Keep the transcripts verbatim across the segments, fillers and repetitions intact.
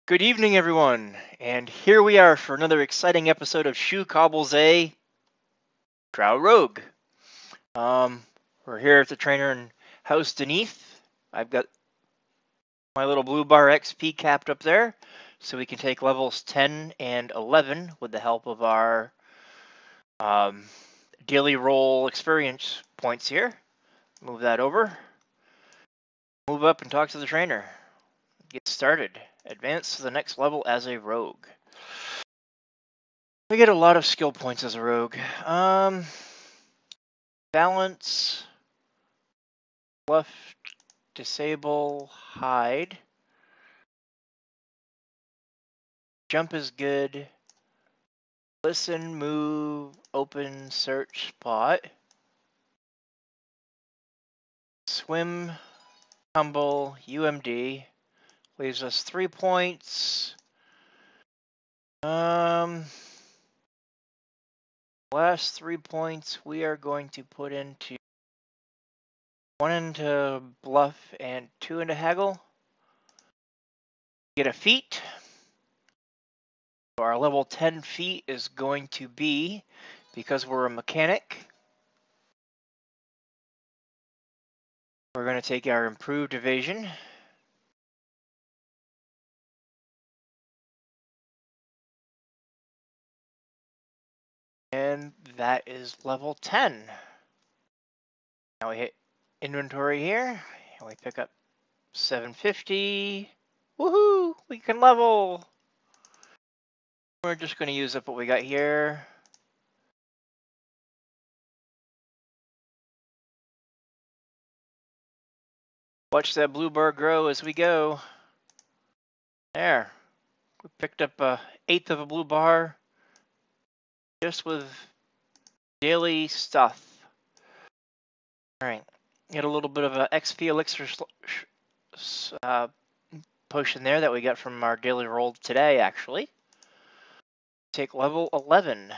Good evening, everyone, and here we are for another exciting episode of Shoe Cobbles A Drow Rogue. Um, we're here at the trainer and house Deneth. I've got my little blue bar X P capped up there, so we can take levels ten and eleven with the help of our um, daily roll experience points here. Move that over. Move up and talk to the trainer. Get started. Advance to the next level as a rogue. We get a lot of skill points as a rogue. Um, balance, bluff, disable, hide. Jump is good. Listen, move, open, search, spot. Swim, tumble, U M D. Leaves us three points. Um, last three points we are going to put into one into bluff and two into haggle. Get a feat. So our level ten feat is going to be, because we're a mechanic, we're going to take our improved evasion. And that is level ten. Now we hit inventory here, and we pick up seven fifty. Woohoo! We can level! We're just going to use up what we got here. Watch that blue bar grow as we go. There. We picked up a eighth of a blue bar just with daily stuff. Alright. Get a little bit of a X P elixir uh, potion there that we got from our daily roll today, actually. Take level eleven.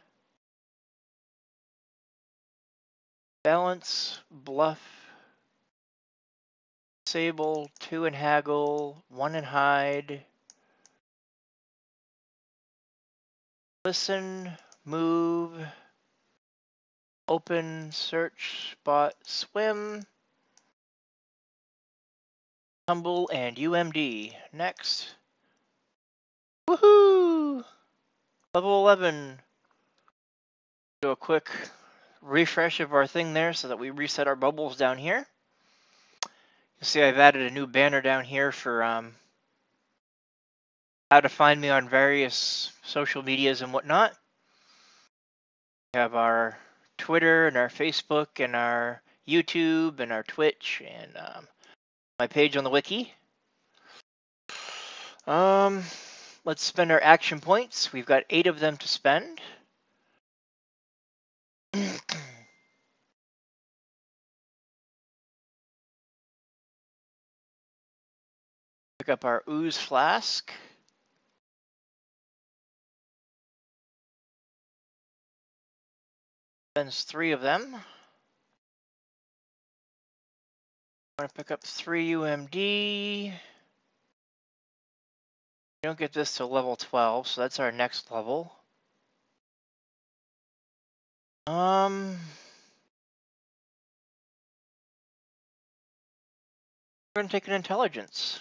Balance, bluff, disable, two in haggle, one in hide. Listen, move, open, search, spot, swim, tumble, and U M D. Next. Woohoo! Level eleven. Do a quick refresh of our thing there so that we reset our bubbles down here. You see I've added a new banner down here for um, how to find me on various social medias and whatnot. We have our Twitter and our Facebook and our YouTube and our Twitch and um, my page on the wiki. Um, let's spend our action points. We've got eight of them to spend. Pick up our ooze flask. Spends three of them. I'm going to pick up three U M D. We don't get this till level twelve, so that's our next level. Um, we're going to take an intelligence.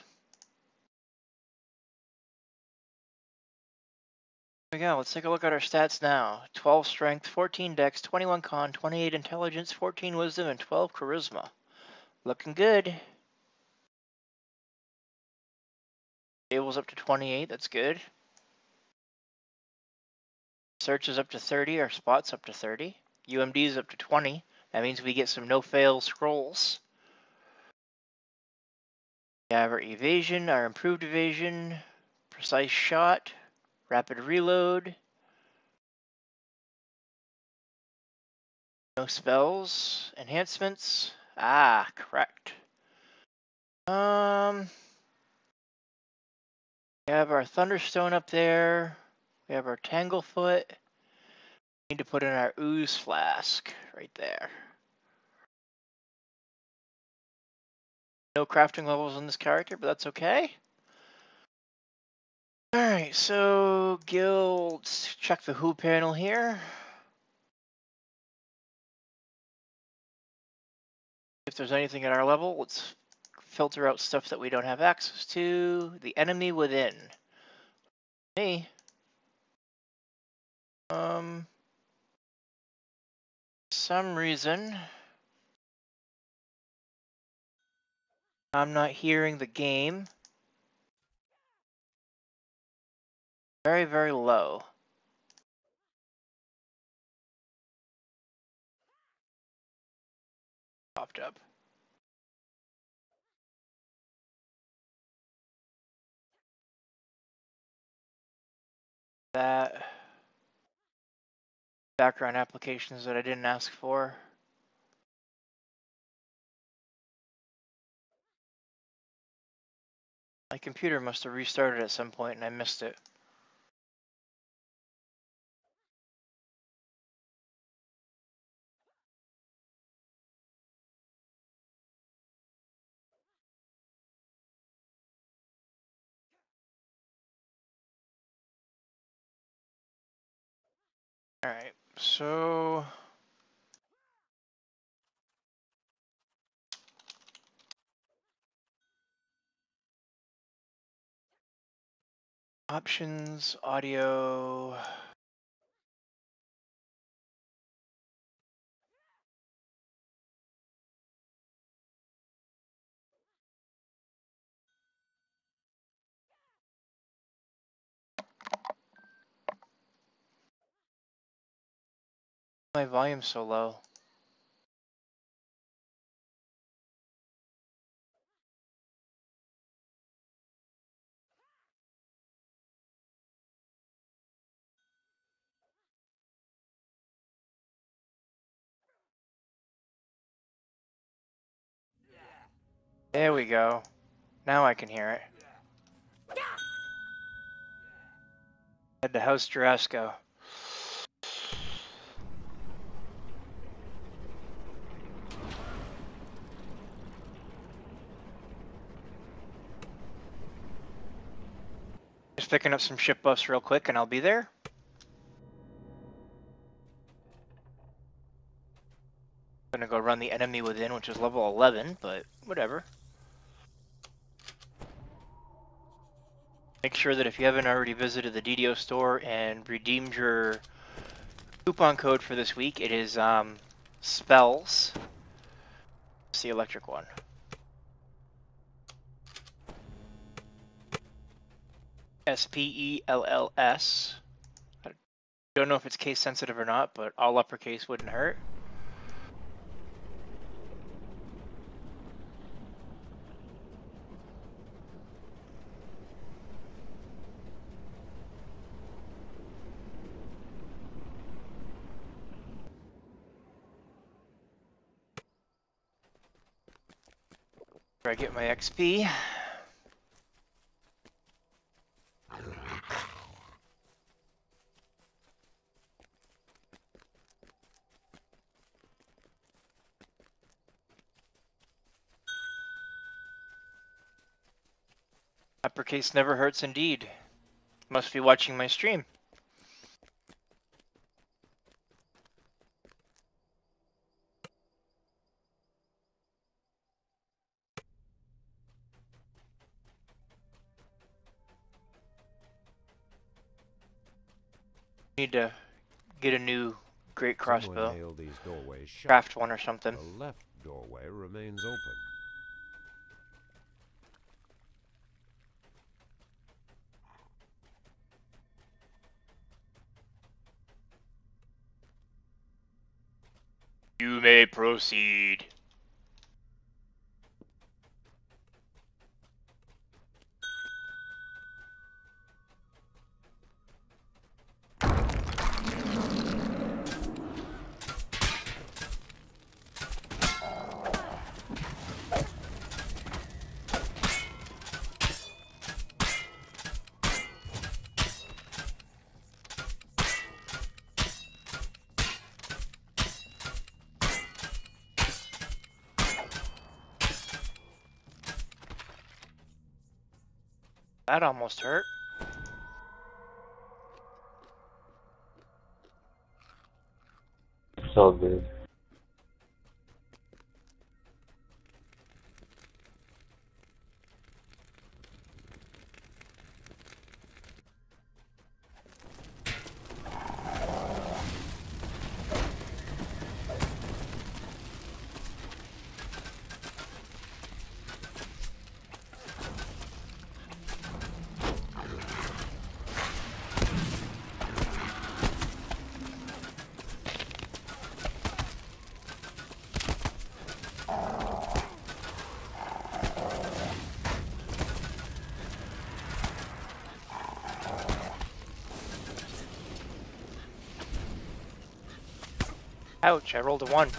There we go. Let's take a look at our stats now. twelve strength, fourteen dex, twenty-one con, twenty-eight intelligence, fourteen wisdom, and twelve charisma. Looking good. Stable's up to twenty-eight. That's good. Search is up to thirty. Our spot's up to thirty. U M D is up to twenty. That means we get some no-fail scrolls. We have our evasion, our improved evasion, precise shot, rapid reload, no spells, enhancements. Ah, correct. Um, we have our Thunderstone up there. We have our Tanglefoot. We need to put in our Ooze Flask right there. No crafting levels on this character, but that's okay. Alright, so guilds, check the W H O panel here. If there's anything at our level, let's filter out stuff that we don't have access to. The enemy within. Me. Um, some reason I'm not hearing the game. Very, very low. Popped up. That background applications that I didn't ask for. My computer must have restarted at some point and I missed it. Alright, so options, audio. My volume's so low. There we go. Now I can hear it. Head to House Jurasco. Just picking up some ship buffs real quick and I'll be there. Gonna go run the enemy within, which is level eleven, but whatever. Make sure that if you haven't already visited the D D O store and redeemed your coupon code for this week, it is um, spells. It's the electric one. S P E L L S. I don't know if it's case sensitive or not, but all uppercase wouldn't hurt. Where I get my X P. Uppercase never hurts indeed. Must be watching my stream. Need to get a new great crossbow. These doorways shut. Craft one or something. The left doorway remains open. You may proceed. That almost hurt. It's all good. Ouch, I rolled a one.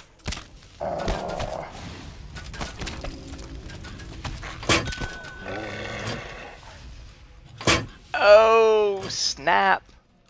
Oh, snap.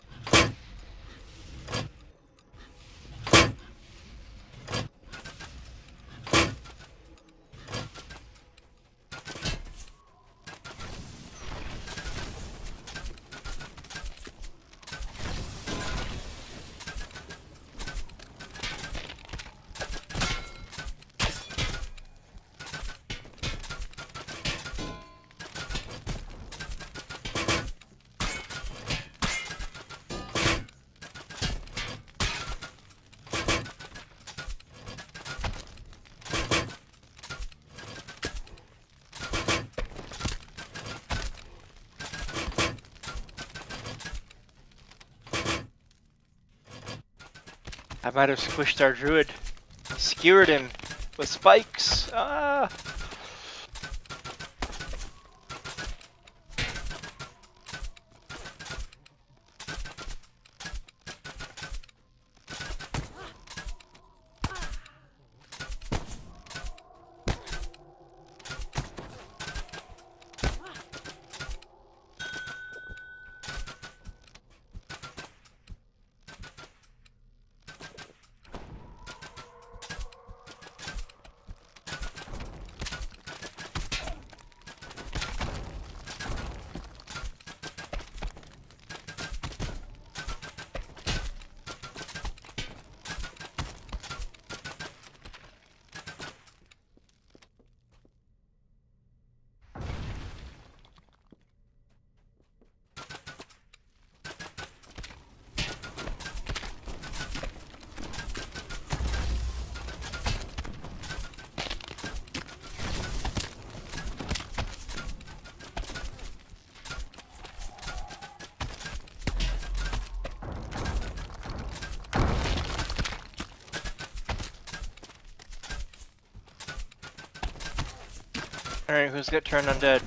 I might have squished our druid. Skewered him with spikes. Ah! Alright, who's got turned undead?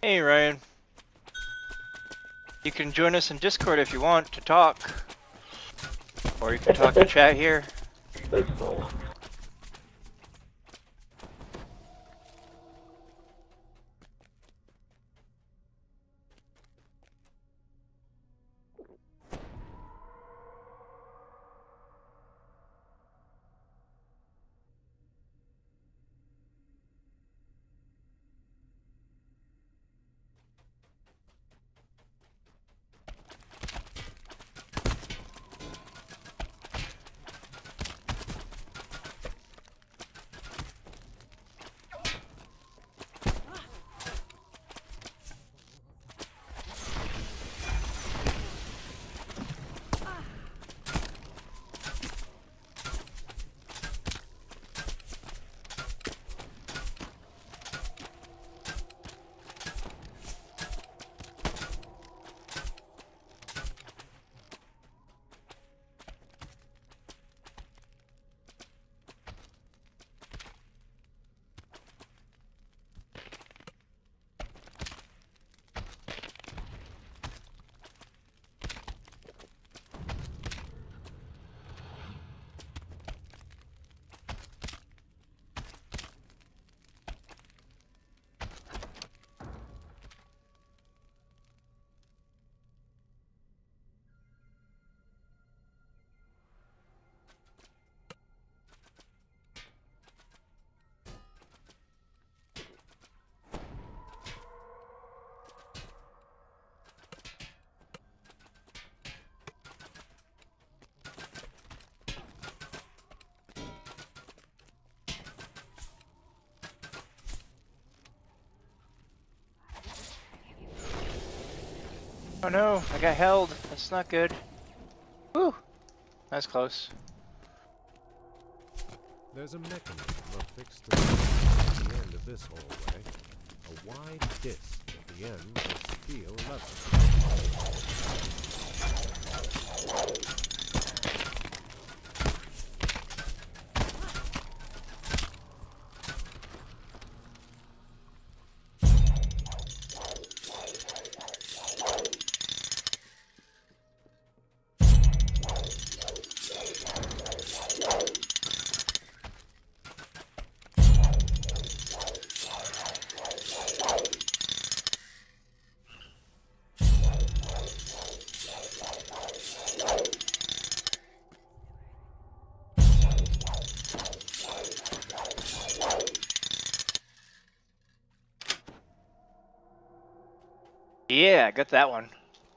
Hey, Ryan. You can join us in Discord if you want to talk. Or you can talk to chat here. That's cool. Oh no, I got held. That's not good. Whew. That's close. There's a mechanism affixed to the, the end of this hallway. A wide disc at the end with steel lever. Yeah, I got that one.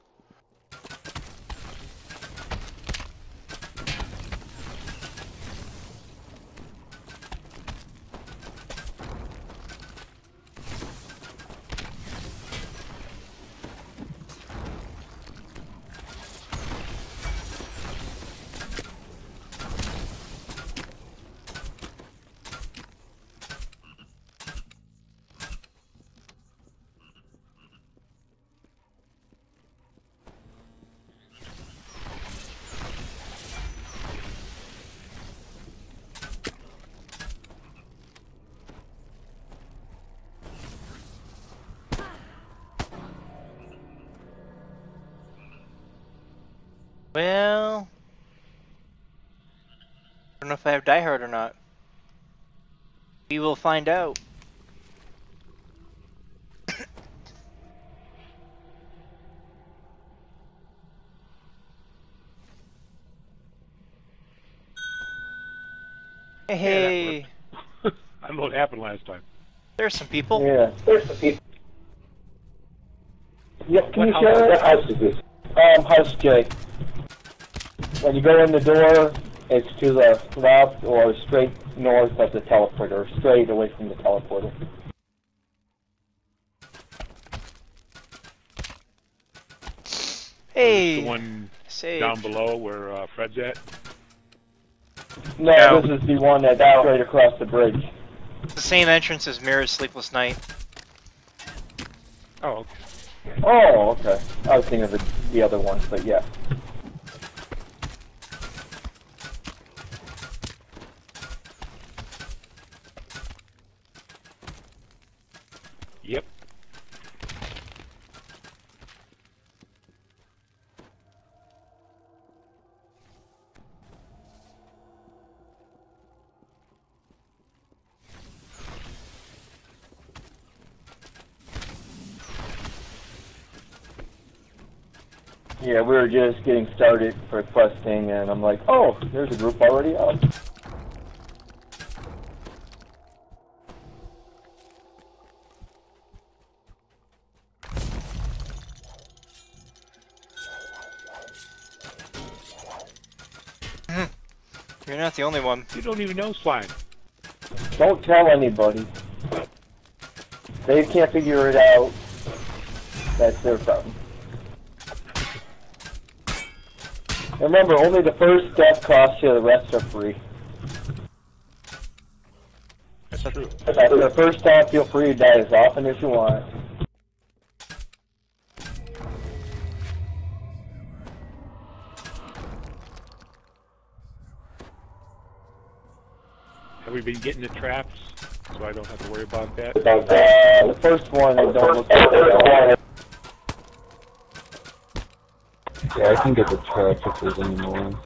Well, I don't know if I have Die Hard or not. We will find out. Hey, hey, I don't know what happened last time. there's some people. Yeah. There's the people. Yep, can What you house share is it? this? What house is this? Um, House J. When you go in the door, it's to the left or straight north of the teleporter, straight away from the teleporter. Hey, The one Sage. down below where uh, Fred's at. No, No. this is the one that's straight across the bridge. The same entrance as Mirror's Sleepless Night. Oh, okay. Oh, okay. I was thinking of the, the other one, but yeah. Yep. Yeah, we were just getting started for questing, and I'm like, oh, there's a group already out. You're not the only one. You don't even know slime. Don't tell anybody. They can't figure it out. That's their problem. Remember, only the first step costs you, the rest are free. That's true. After the first step, feel free to die as often as you want. Have we been getting the traps, so I don't have to worry about that? Uh, the first one, I don't look at. Yeah, I can get the traps if there's any more.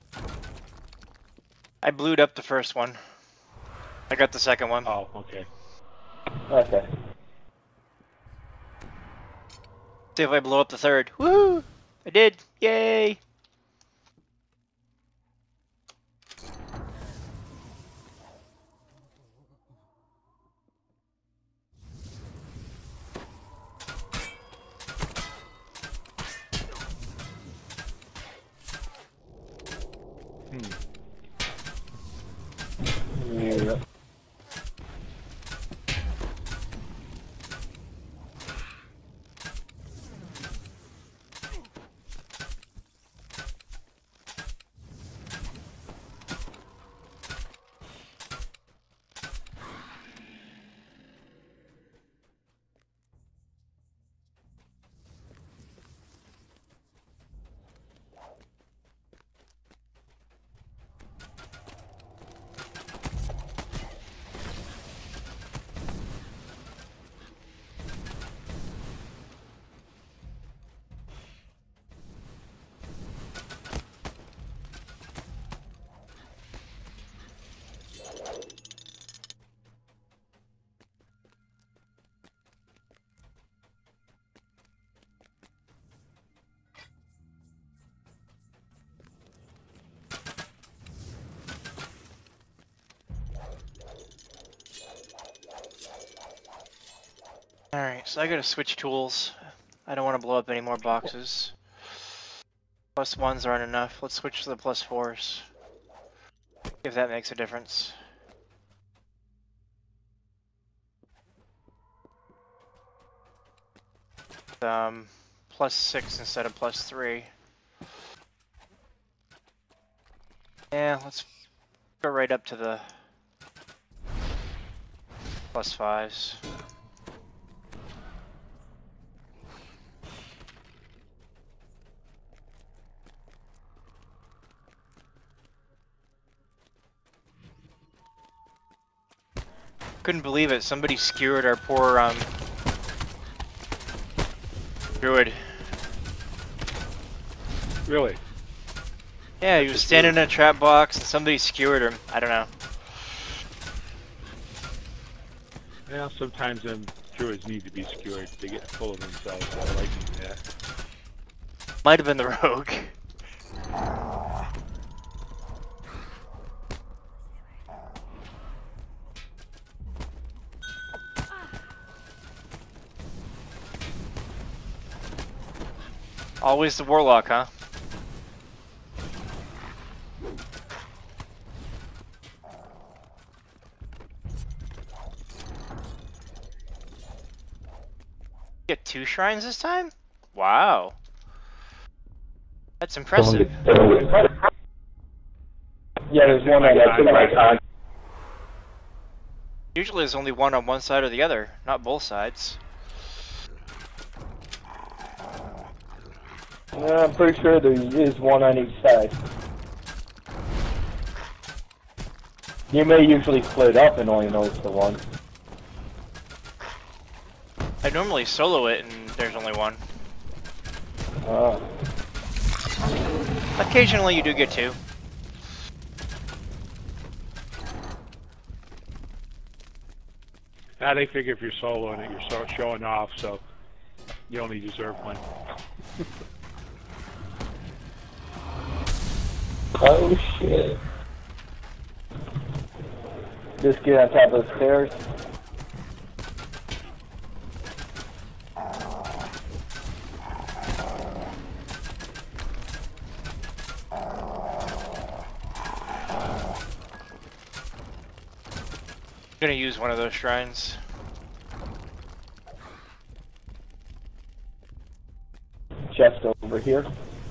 I blued up the first one. I got the second one. Oh, okay. Okay. See if I blow up the third. Woo! I did! Yay! Yeah. Alright, so I gotta switch tools. I don't want to blow up any more boxes. Plus ones aren't enough. Let's switch to the plus fours. If that makes a difference. Um, plus six instead of plus three. Yeah, let's go right up to the plus fives. Couldn't believe it. Somebody skewered our poor um druid. Really? Yeah, he was standing in a trap box and somebody skewered him. I don't know. Well, sometimes them druids need to be skewered. They get full of themselves. I like that. Might have been the rogue. Always the warlock, huh? Get two shrines this time? Wow. That's impressive. Yeah, there's one on that side. Usually there's only one on one side or the other, not both sides. Yeah, I'm pretty sure there is one on each side. You may usually split up and only notice the one. I normally solo it and there's only one. Uh, Occasionally you do get two. Now they figure if you're soloing it, you're so showing off, so you only deserve one. Oh shit. Just get on top of the stairs. I'm gonna use one of those shrines. Chest over here.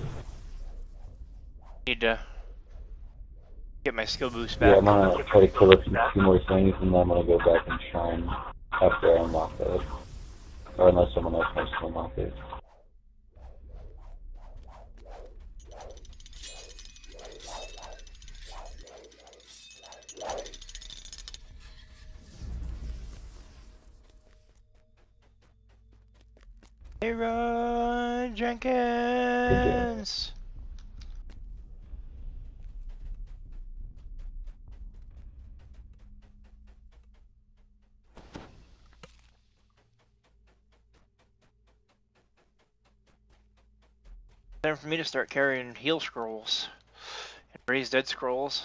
Need to get my skill boost Yeah, back. I'm gonna try to kill a few more things and then I'm gonna go back and shrine after I unlock it. Or unless someone else wants to unlock it. Aaron Jenkins. Time for me to start carrying heal scrolls and raise dead scrolls.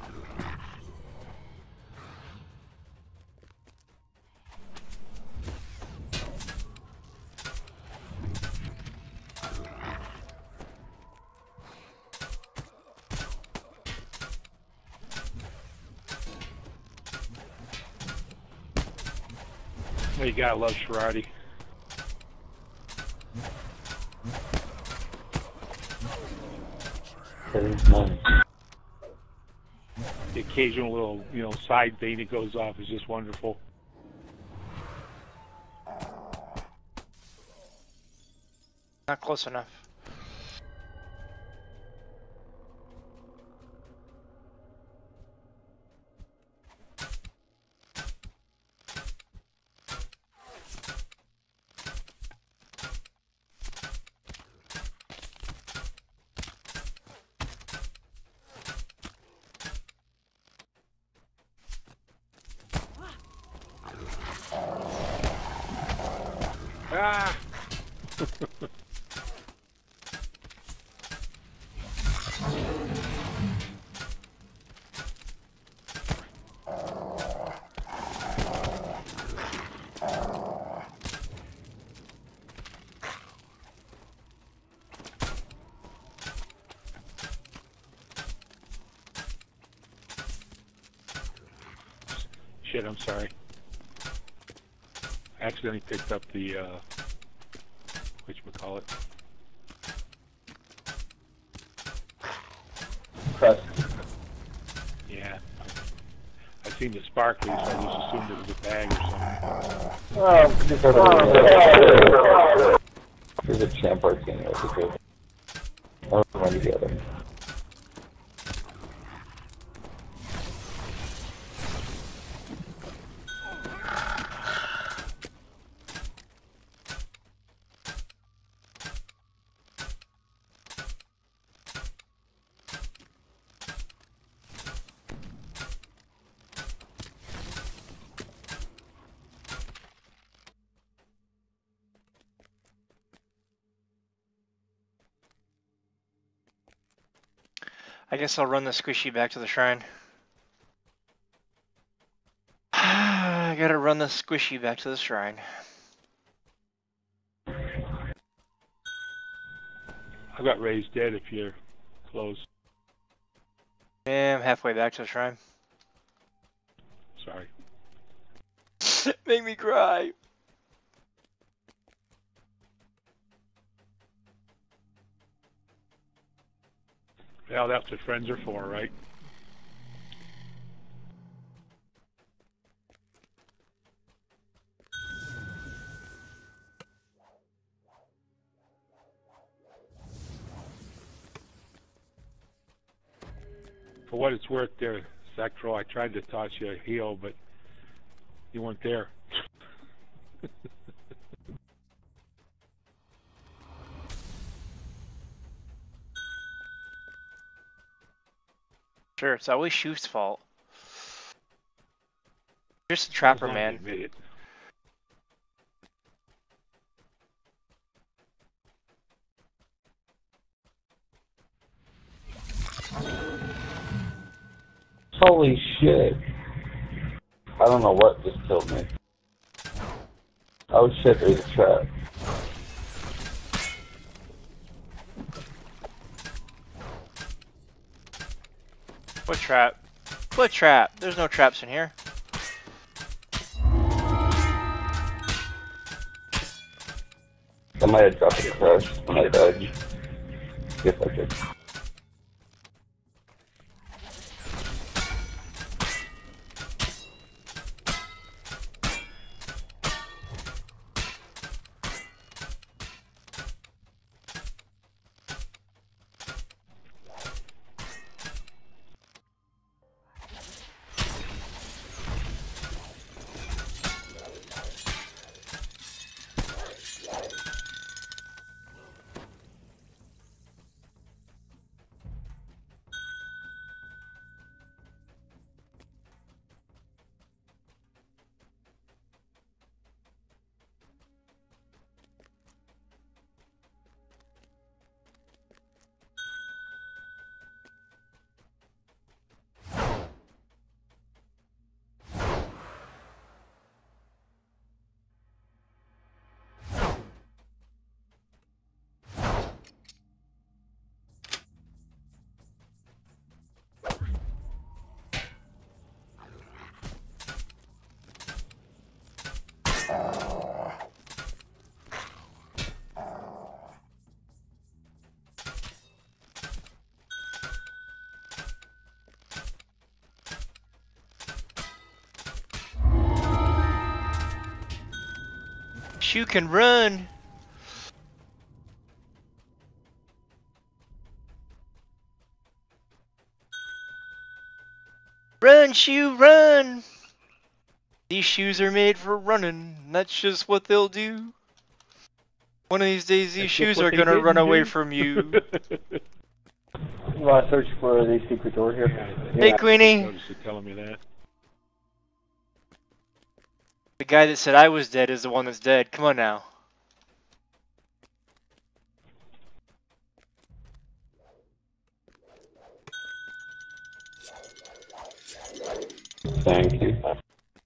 Well, you gotta love Sharadi. Very nice. The occasional little, you know, side thing that goes off is just wonderful. Not close enough. Ah! Shit, I'm sorry. I accidentally picked up the, uh, whatchamacallit. Press. Yeah. I seen the sparkly, so I just assumed it was a bag or something. Oh, There's a champ arcane over here. Oh, one together. I guess I'll run the squishy back to the shrine. I gotta run the squishy back to the shrine. I got raised dead if you're close. Yeah, I'm halfway back to the shrine. Sorry. Make me cry. Well, that's what friends are for, right? For what it's worth there, Sectro, I tried to toss you a heel, but you weren't there. Sure, it's always Shoof's fault. Just a trapper, As long as man. you admit it. Holy shit. I don't know what just killed me. Oh shit, there's a trap. What trap? What trap? There's no traps in here. I might have dropped a crash when I died. Guess I did. Shu can run. Run, Shu, run! These shoes are made for running. That's just what they'll do. One of these days, these That's shoes just what are they gonna didn't run away do. from you. You want to search for the secret door here? Hey, Queenie. Notice you telling me that. The guy that said I was dead is the one that's dead. Come on now. Thank you. I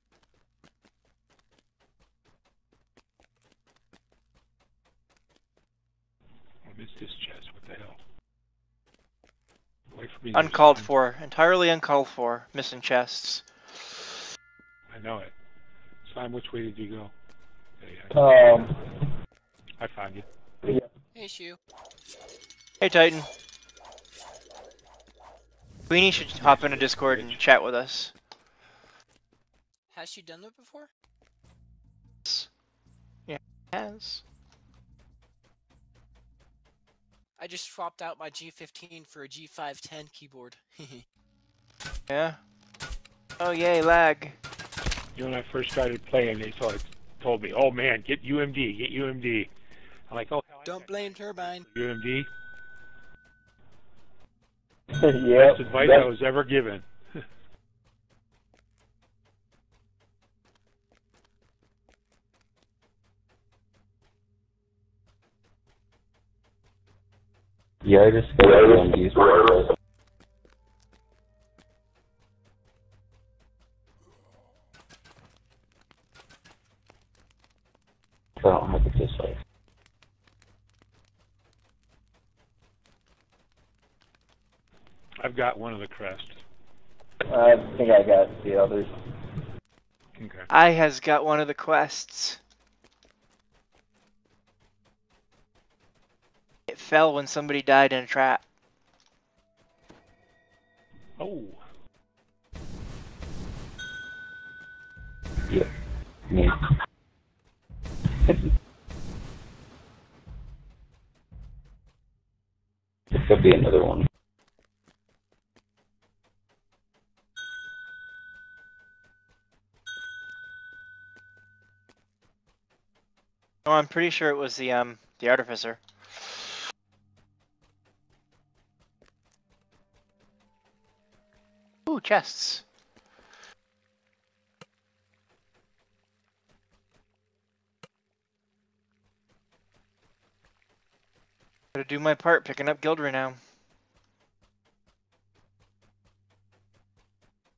missed this chest. What the hell? Wait for me. to Uncalled respond. for. Entirely uncalled for. Missing chests. I know it. Simon, which way did you go? Yeah, yeah. Um, I found you. Hey, Shu. Hey, Titan. Queenie should hop into Discord and chat with us. Has she done that before? Yeah, has. I just swapped out my G fifteen for a G five ten keyboard. Yeah. Oh, yay, lag. You know, when I first started playing, they told, told me, "Oh man, get U M D, get U M D." I'm like, "Oh hell, I Don't got blame Turbine. U M D." yeah. Best advice I was ever given. Yeah, I just got U M Ds for it. I don't have a dislike. I've got one of the crests. I think I got the others. Okay. I has got one of the quests. It fell when somebody died in a trap. Oh. Yeah. Me. There could be another one. Oh, I'm pretty sure it was the um the artificer. Ooh, chests. Gotta do my part picking up guild renown.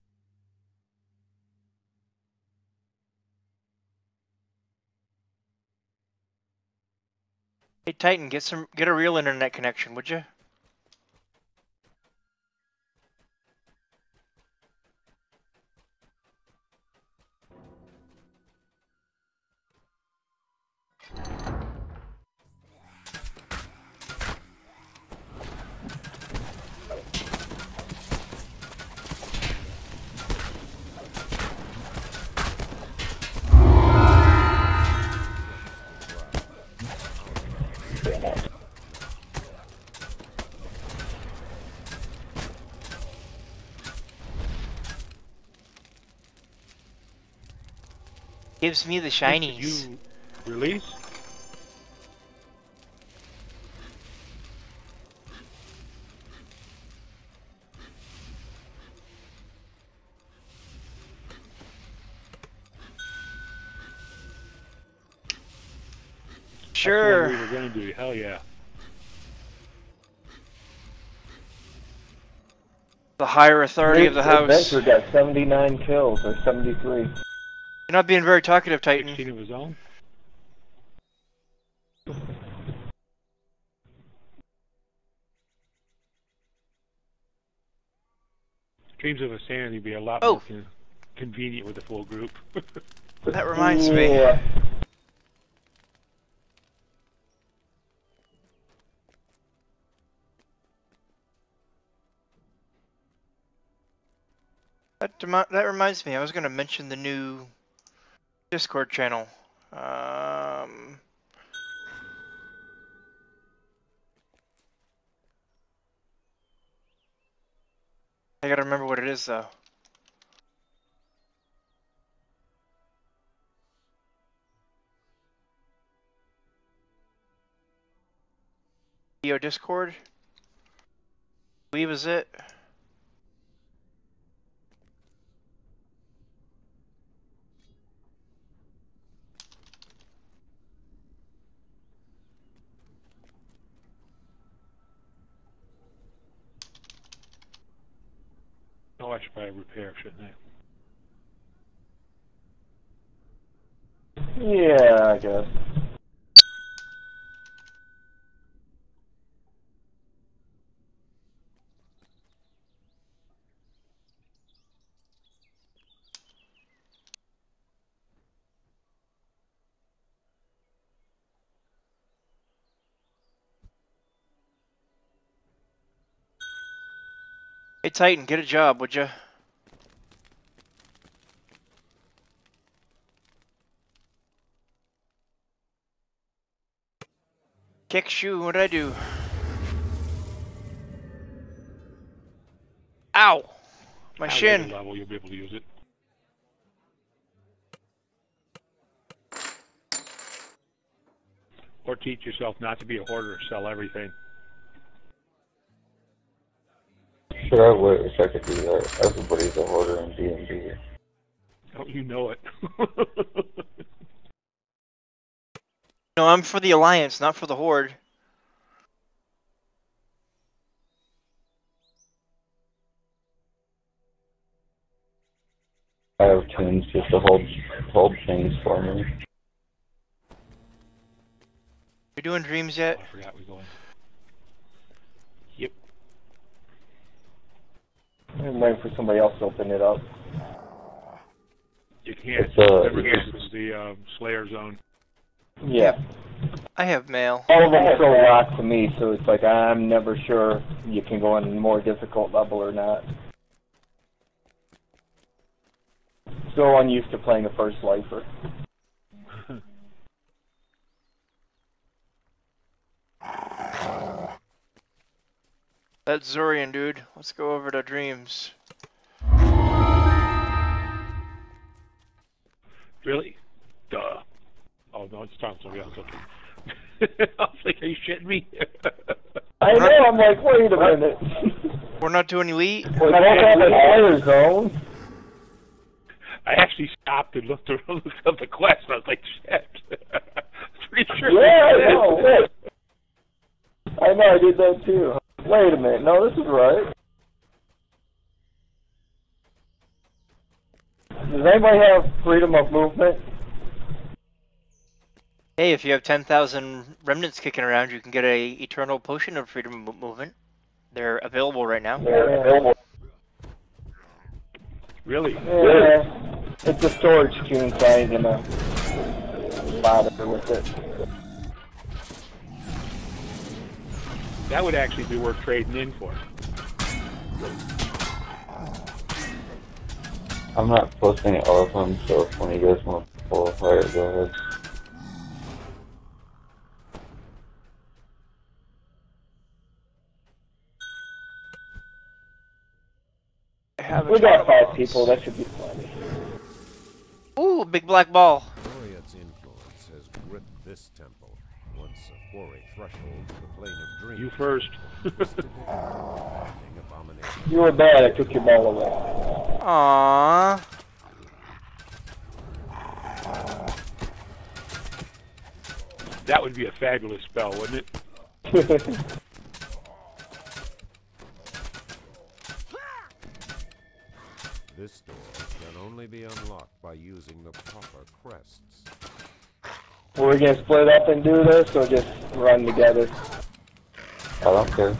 Hey Titan, get some get a real internet connection, would you? Gives me the shinies. You release? Sure. That's what we were gonna do. Hell yeah. The higher authority of the house. Adventure got seventy-nine kills, or seventy-three. You're not being very talkative, Titan. sixteen of his own. Dreams of Insanity would be a lot Oh. more con convenient with a full group. That reminds me. Yeah. That, demi- that reminds me, I was going to mention the new Discord channel. Um, I gotta remember what it is, though. Video Discord? I believe is it. Oh, I should probably repair, shouldn't I? Yeah, I guess. Hey Titan, get a job, would ya? Kick shoe, what did I do? Ow! My At a shin. later level, you'll be able to use it. Or teach yourself not to be a hoarder, sell everything. Sure, I wish I could do that. Everybody's a hoarder in D and D. Oh, you know it. No, I'm for the Alliance, not for the Horde. I have tunes just to hold hold things for me. You doing dreams Oh, yet? I forgot we go in. Yep. I'm waiting for somebody else to open it up. You can't. It's, uh, Never it's- gets the um, Slayer zone. Yeah. I have mail. All of them still locked to me, so it's like I'm never sure you can go on a more difficult level or not. Still unused to playing a first lifer. That Zorian dude. Let's go over to dreams. Really? Duh. Oh, no, it's talking to somebody else. Okay. I was like, are you shitting me? I know, I'm like, wait a minute. We're not doing elite? Well, I don't have an fire zone. I actually stopped and looked around, looked up the quest, and I was like, shit. Pretty sure. Yeah, I know. Wait. I know, I did that too. Wait a minute. No, this is right. Does anybody have freedom of movement? Hey, if you have ten thousand remnants kicking around, you can get a Eternal Potion of Freedom of Movement. They're available right now. They're available. Really? Yeah. It's a storage tune, so I ain't gonna bother with it. That would actually be worth trading in for. I'm not posting all of them, so if when you guys want to pull a fire, go ahead. Have a We got total- five people, that should be plenty. Ooh, big black ball. Gloriet's influence has gripped this temple, once a quarry threshold to the plane of dreams. You first. Abomination. You were bad, I took your ball away. Aww. That would be a fabulous spell, wouldn't it? This door can only be unlocked by using the proper crests. We're gonna split up and do this, or just run together? I don't care.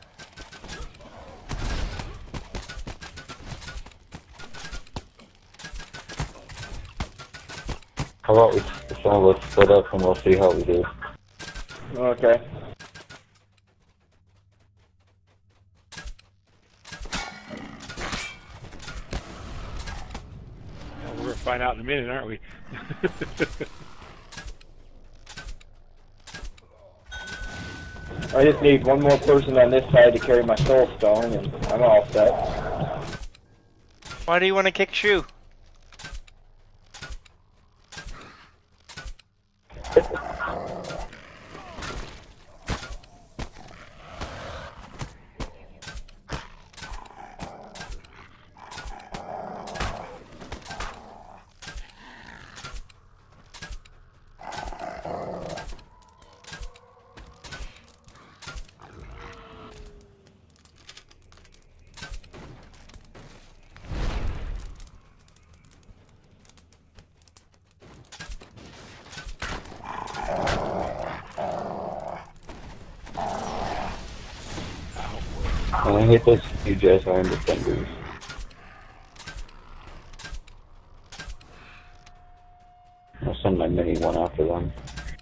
How about we some of us split up and we'll see how we do. Okay. Well, we're gonna find out in a minute, aren't we? I just need one more person on this side to carry my soul stone, and I'm all set. Why do you want to kick Shu? And I hate those huge ass iron defenders. I'll send my mini one after them.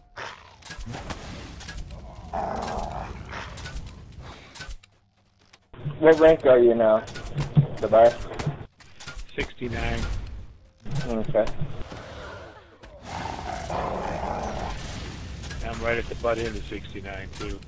What rank are you now, Tobias? sixty-nine. Okay. I'm right at the butt end of sixty-nine, too.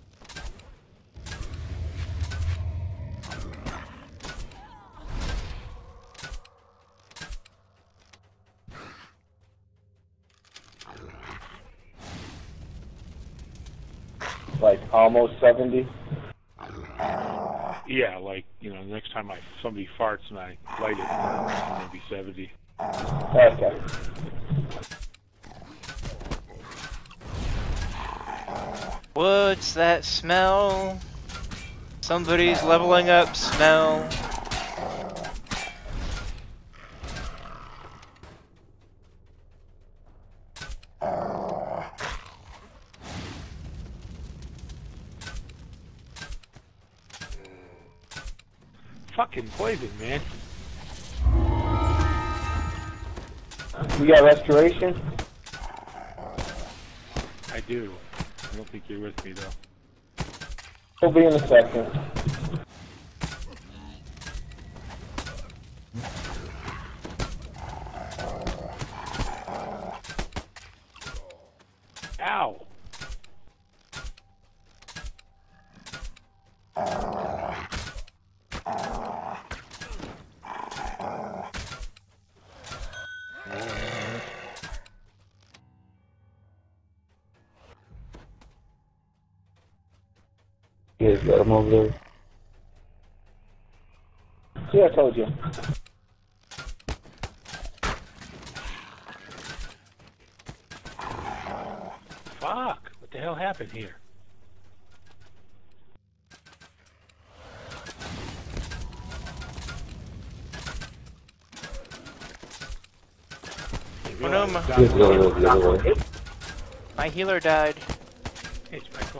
Like almost seventy? Yeah, like, you know, next time I somebody farts and I light it, I'm going to be seventy. Okay. What's that smell? Somebody's leveling up smell. Fucking poison, man. You got restoration? I do. I don't think you're with me, though. We'll be in a second. Ow! You guys got them over there? See, I told you. Fuck! What the hell happened here? Oh, no, ma- You guys go the other way. My healer died. Hey, Michael.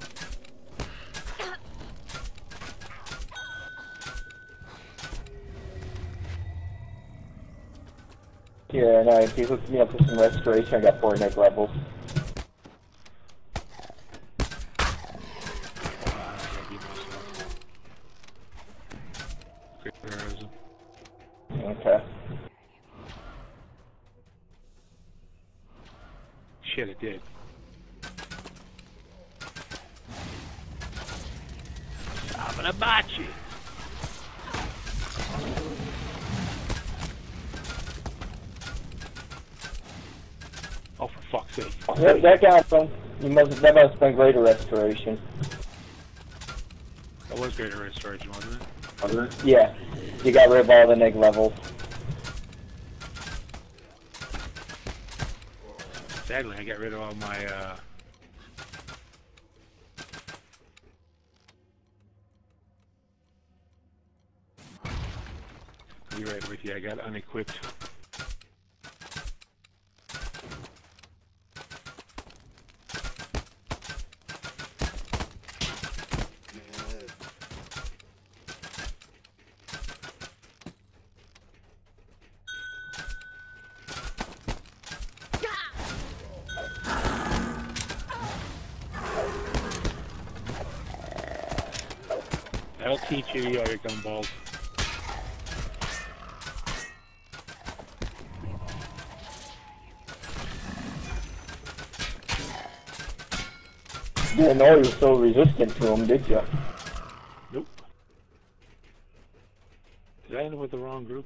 Yeah, and I, he hooked me up with some restoration. I got four neg levels. Okay. Shit, it did. I'm gonna botch you. Oh, for fuck's sake. That, that got some. You must, that must have been greater restoration. That was greater restoration, wasn't it? Wasn't it? Yeah. You got rid of all the neg levels. Sadly, I got rid of all my, uh... I'll be right with you, I got unequipped. I'll teach you, you other gumballs. Didn't know you were so resistant to them, did you? Nope. Did I end up with the wrong group?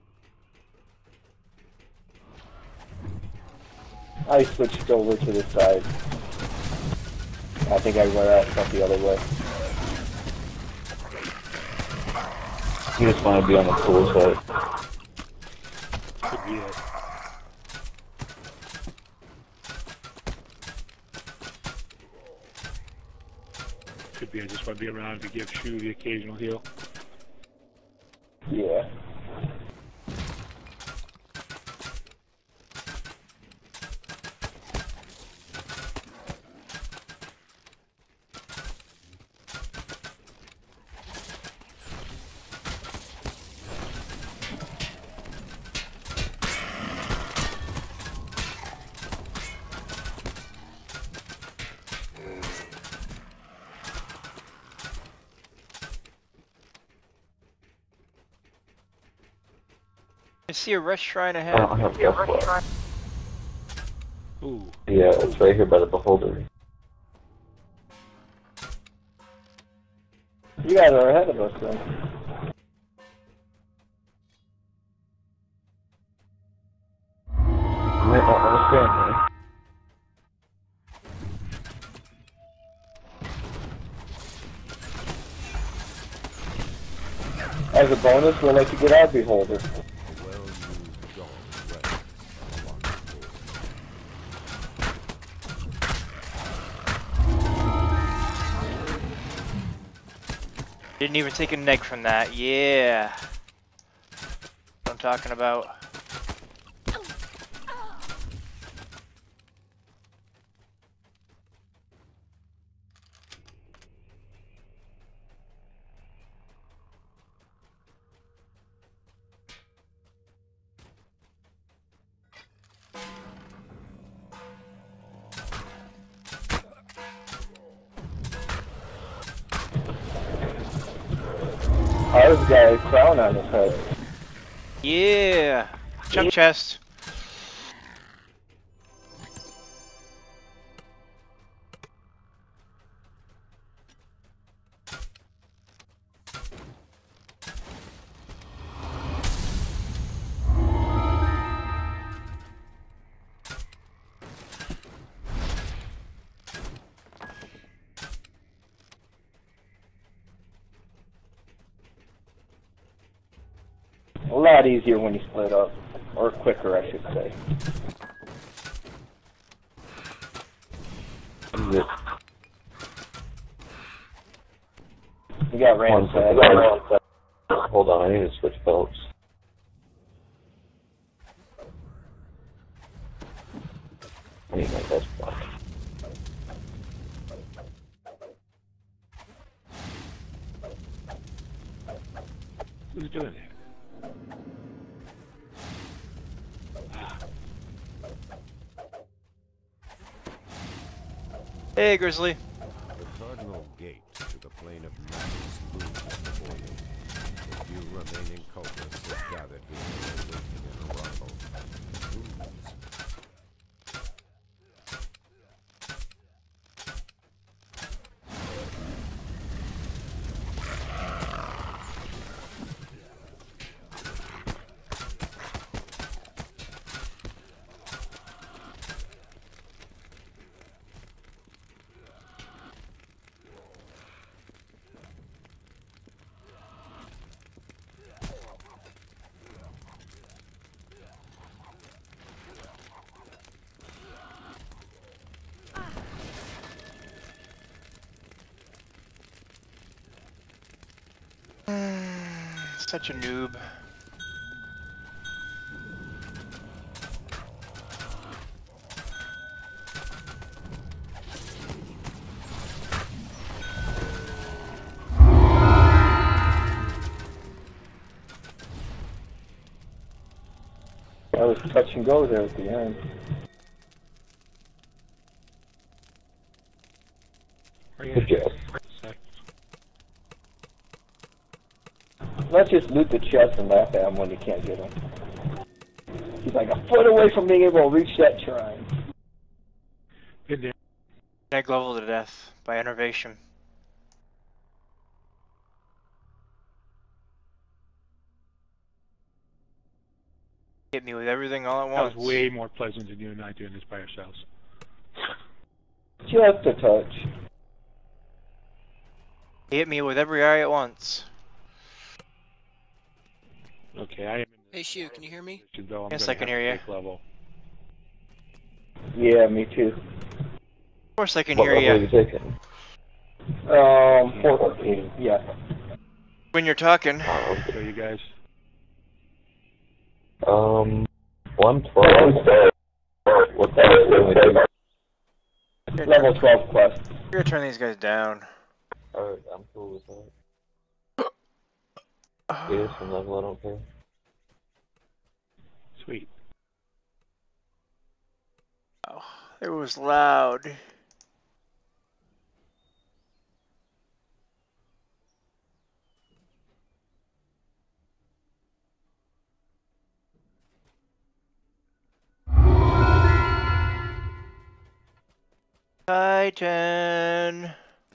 I switched over to the side. I think I went out up the other way. You just want to be on the cool side. Could be it. Could be I just want to be around to give Shu the occasional heal. Yeah. I see a rest shrine I ahead. don't have Deathblood. Ooh. Yeah, it's right here by the Beholder. You guys are ahead of us then. Might not understand me. As a bonus, we'll let you get our Beholder. A well-used dog rests on a locked door. Didn't even take a neg from that. Yeah. What I'm talking about. Ours got a crown on his head. Yeah. Jump chest. A lot easier when you split up. Or quicker, I should say. Is it You got one ransacked. second? Hold on, I need to switch belts. I need my Deathblood. Hey, Grizzly. The cardinal gate to the plane of madness looms before you. The few remaining cultists have gathered here, waiting in arrival. Wounds. Such a noob. That was touch and go there at the end. Good job. Let's just loot the chest and laugh at him when you can't get him. He's like a foot away from being able to reach that shrine. Been there. Neg level to death by enervation. Hit me with everything all at That once. was way more pleasant than you and I doing this by ourselves. Just a touch. He hit me with every eye at once. Okay, I am in the Hey, Shu, can you hear me? position, though I'm Yes, gonna I can have hear to you. take level. Yeah, me too. Of course I can What hear level are you. you taking? Um, fourteen. Yeah. When you're talking. Oh, So you guys, Um, one twelve. What's that? Here, Level turn, twelve quest. here, turn these guys down. Alright, I'm cool with that. Yeah, some level, I don't care. sweet. Oh, it was loud. Titan.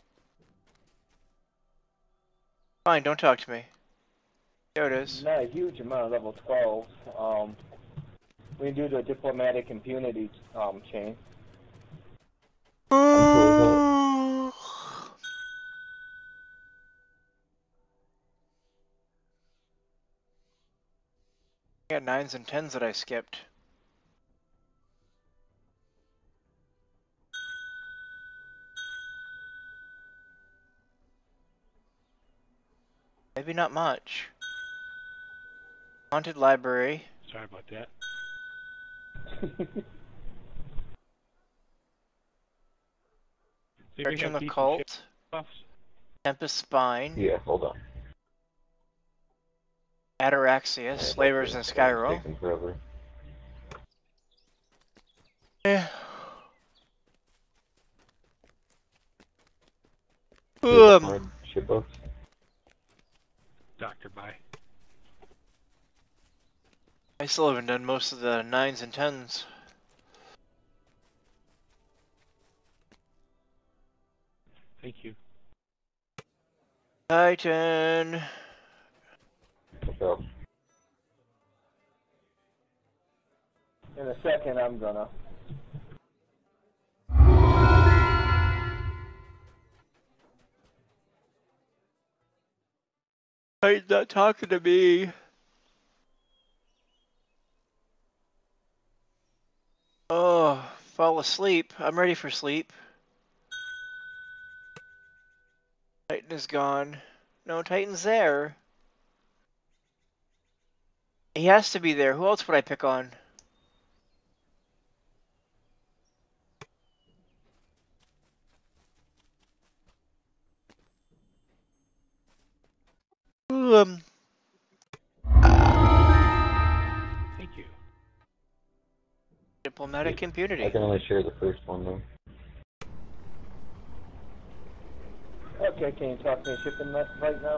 Fine, don't talk to me. There it is. Not a huge amount of level twelve. Um, we do the diplomatic impunity um chain. cool I got nines and tens that I skipped. Maybe not much. Haunted library. Sorry about that. So you Search got in the decent cult. shit buffs? Tempest Spine. Yeah, hold on. Ataraxius. Slavers in Skyro. Taking forever. Yeah. Um, Ship buffs. Doctor Bye. I still haven't done most of the nines and tens. Thank you. Titan. What's up? In a second, I'm gonna. Titan's not talking to me. Oh, fall asleep. I'm ready for sleep. Titan is gone. No, Titan's there. He has to be there. Who else would I pick on? Ooh, um, Thank you. diplomatic impunity. I can only share the first one though. Okay, can you talk me shipping that right now?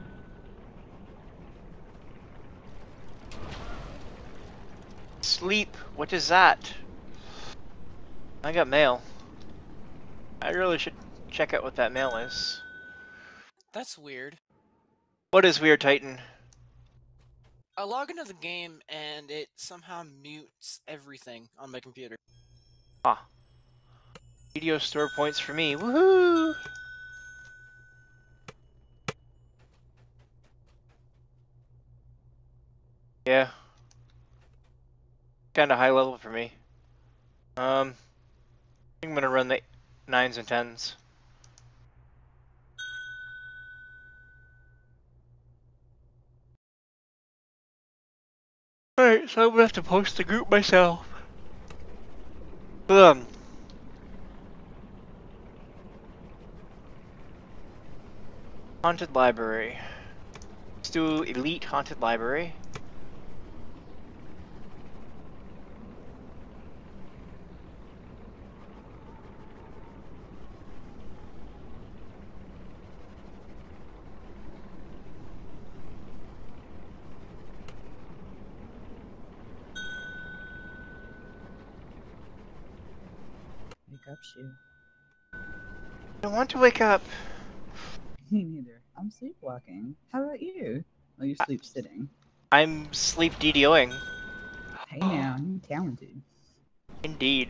Sleep. What is that? I got mail. I really should check out what that mail is. That's weird. What is weird, Titan? I log into the game and it somehow mutes everything on my computer. Huh. Video store points for me. Woohoo! Yeah. Kinda high level for me. Um, I think I'm gonna run the nines and tens. Alright, so I'm gonna have to post the group myself. Um. Haunted Library. Let's do Elite Haunted Library. Wake up, Shu. I don't want to wake up. Me neither. I'm sleepwalking. How about you? Oh, you're sleep sitting. I'm sleep DDoing. Hey now, you're talented. Indeed.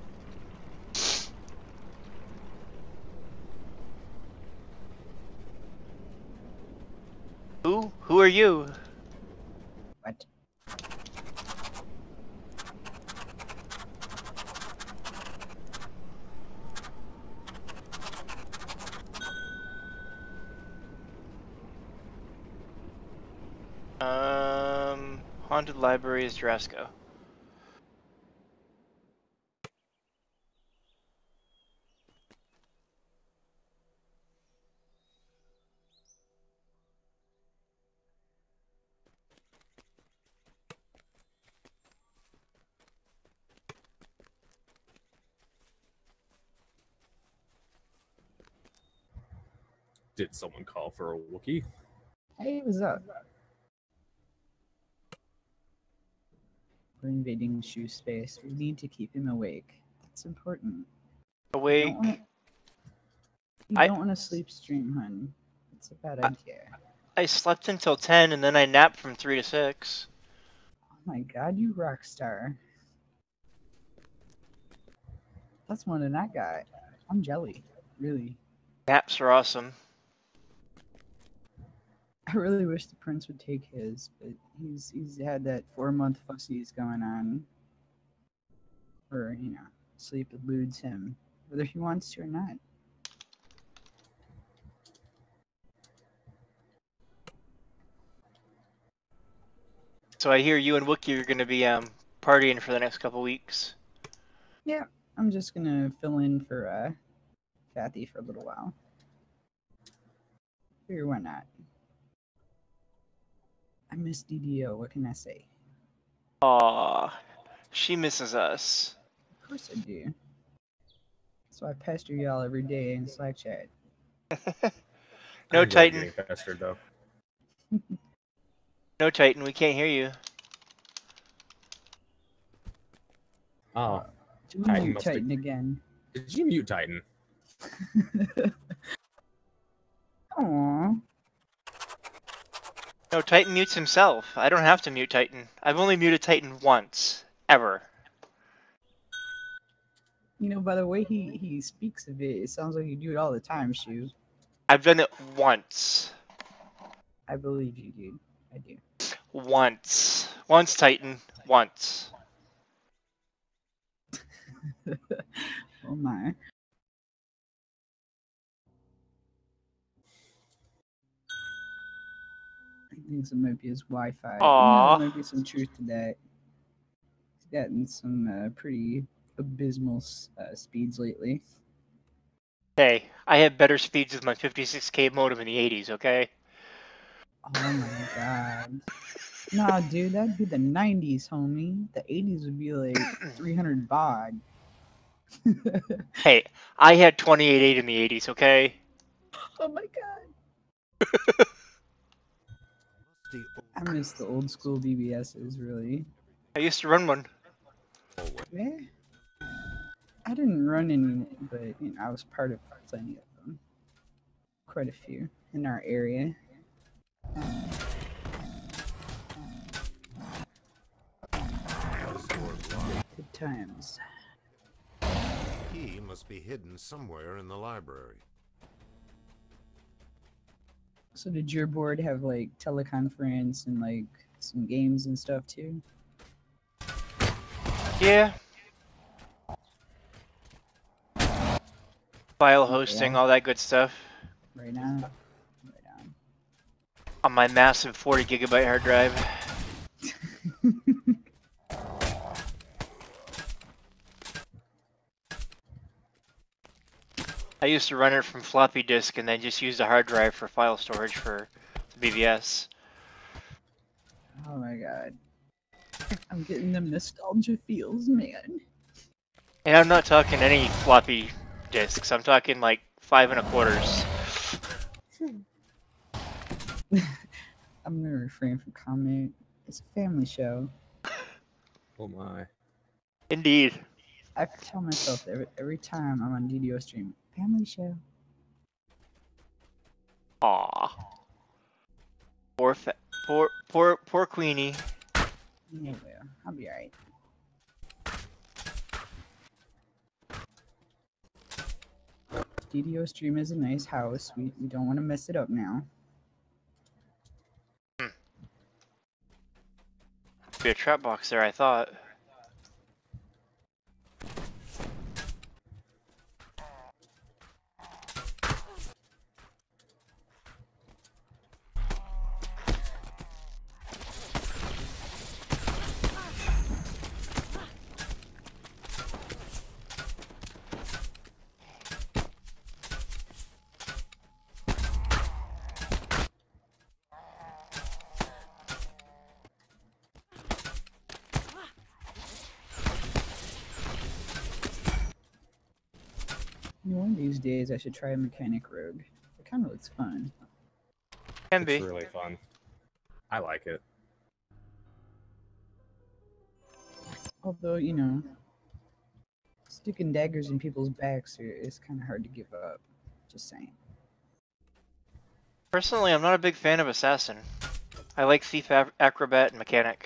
Who? Who are you? What? Um, Haunted Library is Drasco. Did someone call for a Wookiee? Hey, what's up? We're invading Shu space. We need to keep him awake. That's important. Awake. You don't wanna, you I- don't want to sleep stream, hun. It's a bad idea. I slept until ten and then I napped from three to six. Oh my god, you rock star. That's more than that guy. I'm jelly. Really. Naps are awesome. I really wish the prince would take his, but he's he's had that four month fussies going on. Or, you know, sleep eludes him, whether he wants to or not. So I hear you and Wookie are gonna be um partying for the next couple weeks. Yeah, I'm just gonna fill in for uh Kathy for a little while. Figure why not? I miss D D O, what can I say? Aww, she misses us. Of course I do. So I pester y'all every day in Slack chat. No I'm glad Titan. you're getting pestered, though. No Titan, we can't hear you. Oh, Do we Titan mute must have- Titan again? did you mute Titan? Aww. No, Titan mutes himself. I don't have to mute Titan. I've only muted Titan once. Ever. You know, by the way he, he speaks of it, it sounds like you do it all the time, Shu. I've done it once. I believe you, dude. I do. Once. Once, Titan. Once. Oh my. I think it might be his Wi-Fi. You know, Aw. there might be some truth to that. He's gotten some uh, pretty abysmal s- uh, speeds lately. Hey, I had better speeds with my fifty-six K modem in the eighties, okay? Oh my god. Nah, dude, that'd be the nineties, homie. The eighties would be like three hundred baud. Hey, I had twenty-eight point eight in the eighties, okay? Oh my god. The I miss the old school B B Ss, really. I used to run one. Yeah. I didn't run any, but you know, I was part of plenty of them. Quite a few in our area. Good times. key must be hidden somewhere in the library. So did your board have like teleconference and like some games and stuff too? Yeah. File hosting, Yeah. all that good stuff. Right now? Right on. On my massive forty gigabyte hard drive. I used to run it from floppy disk and then just use the hard drive for file storage for the B V S. Oh my god. I'm getting them nostalgia feels, man. And I'm not talking any floppy disks. I'm talking like five and a quarters. I'm gonna refrain from comment. It's a family show. Oh my. Indeed. I tell myself every, every time I'm on D D O stream, family show. Aw. Poor, fa poor, poor, poor Queenie. Yeah, well, I'll be alright. D D O stream is a nice house. We we don't want to mess it up now. Be a trap box there, I thought. You know, one of these days I should try a mechanic rogue. It kind of looks fun. Can It's be. really fun. I like it. Although, you know, sticking daggers in people's backs are, is kind of hard to give up. Just saying. Personally, I'm not a big fan of Assassin. I like Thief, Ac- Acrobat, and Mechanic.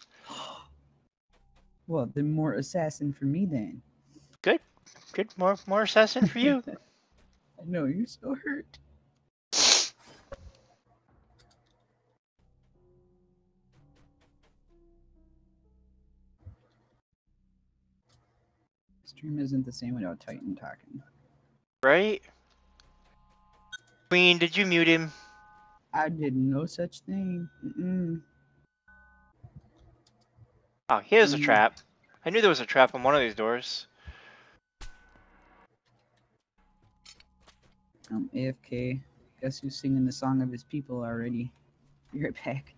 Well, then more assassin for me then. Good. Good. More, more Assassin for you. I know, you're so hurt. Stream isn't the same without Titan talking. Right? Queen, did you mute him? I did no such thing. Mm-mm. Oh, here's a Mm. trap. I knew there was a trap on one of these doors. Um, A F K. Guess who's singing the song of his people already? Be right back.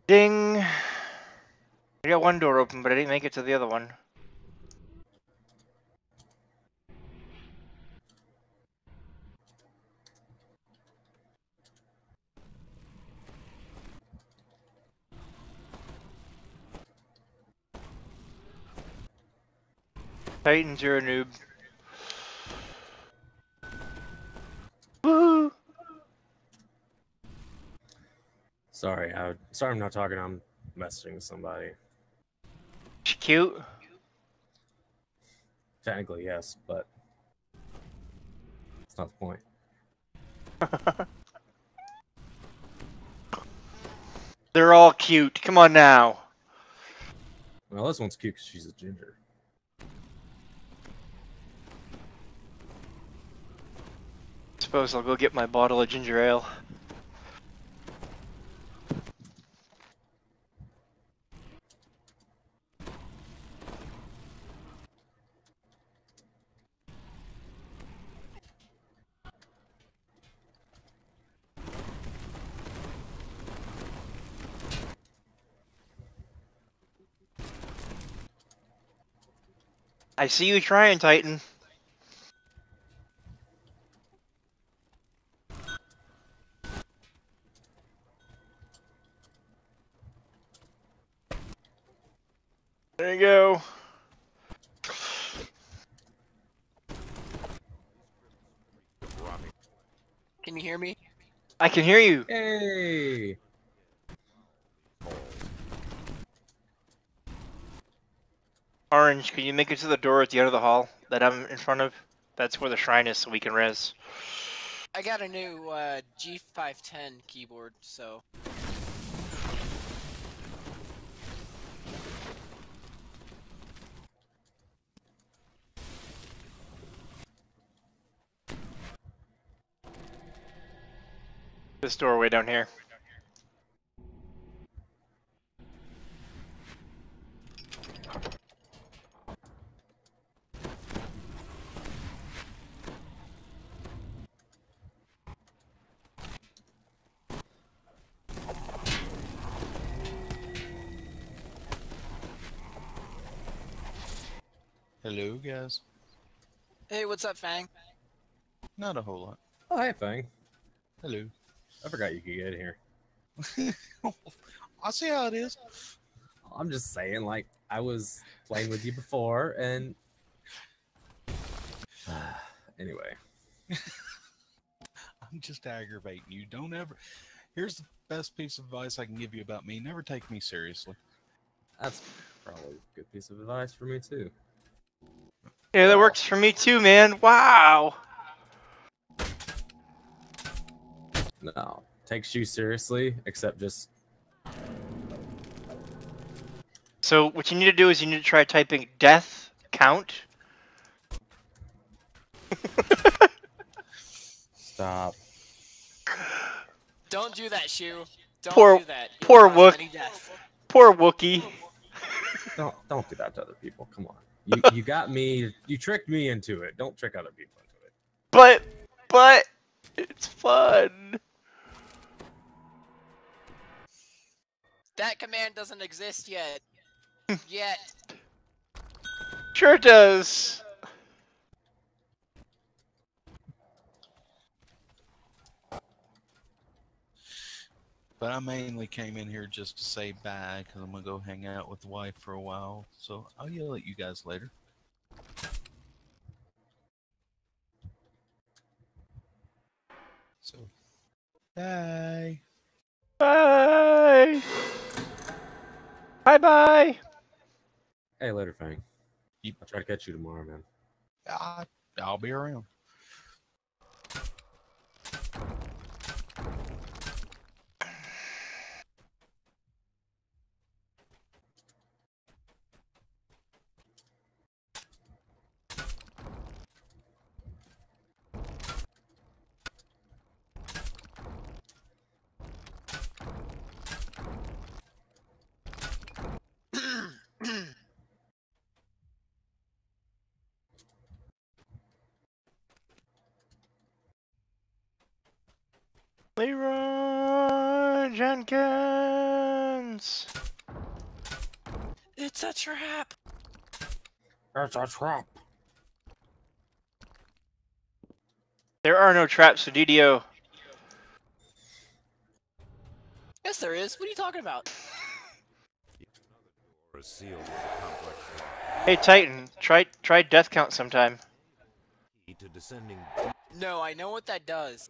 Ding! I got one door open, but I didn't make it to the other one. Titans, you're a noob. Woo! Sorry, I, sorry I'm not talking. I'm messaging with somebody. She cute. Technically, yes, but that's not the point. They're all cute. Come on now. Well, this one's cute because she's a ginger. Suppose I'll go get my bottle of ginger ale. I see you trying, Titan. There you go. Can you hear me? I can hear you. Hey! Orange, can you make it to the door at the end of the hall that I'm in front of? That's where the shrine is, so we can res. I got a new uh, G five ten keyboard, so. This doorway down here. Hello, guys. Hey, what's up, Fang? Not a whole lot. Oh, hey, Fang. Hello. I forgot you could get here. I see how it is. I'm just saying, like, I was playing with you before, and... anyway. I'm just aggravating you. Don't ever... Here's the best piece of advice I can give you about me. Never take me seriously. That's probably a good piece of advice for me, too. Yeah, that works for me too, man. Wow. No. Takes you seriously, except just... So what you need to do is you need to try typing death count. Stop. Don't do that, Shu. Don't Poor- do that. You'll poor cause Wook. many deaths. Poor Wookie. Don't don't do that to other people. Come on. You you got me. You tricked me into it. Don't trick other people into it. But, but, it's fun. That command doesn't exist yet. Yet. Sure it does. But I mainly came in here just to say bye, because I'm going to go hang out with the wife for a while. So I'll yell at you guys later. So, bye. Bye. Bye bye. Hey, later, Fang. Yep. I'll try to catch you tomorrow, man. I, I'll be around. Leroy Jenkins. sounds. It's a trap. It's a trap. There are no traps, so D D O. Yes, there is. What are you talking about? Or sealed with a complex lock. Hey Titan, try try death count sometime. Key to descending No, I know what that does.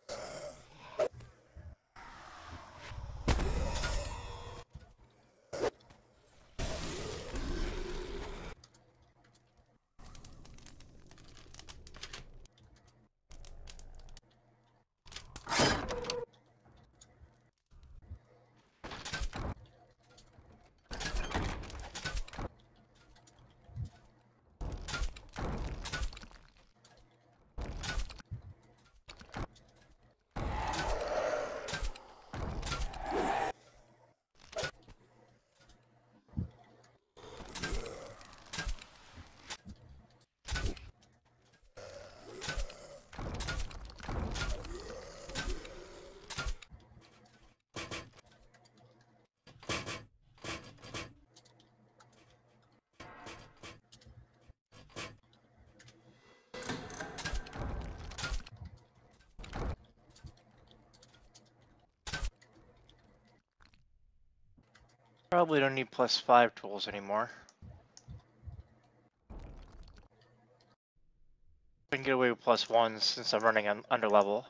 Probably don't need plus five tools anymore. We can get away with plus ones since I'm running on under level.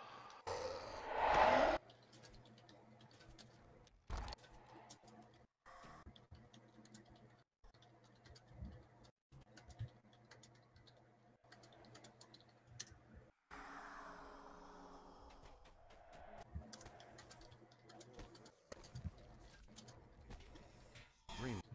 green.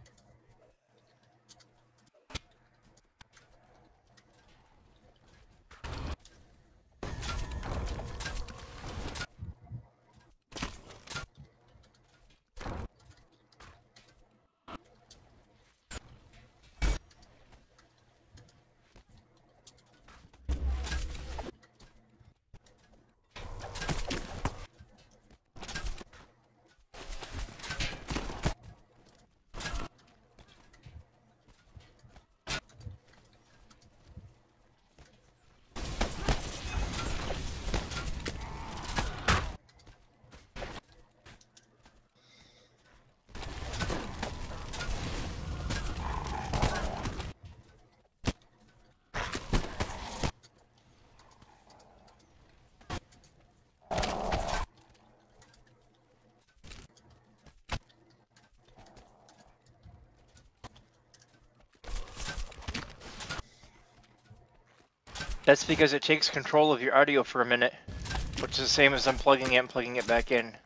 That's because it takes control of your audio for a minute, which is the same as unplugging it and plugging it back in.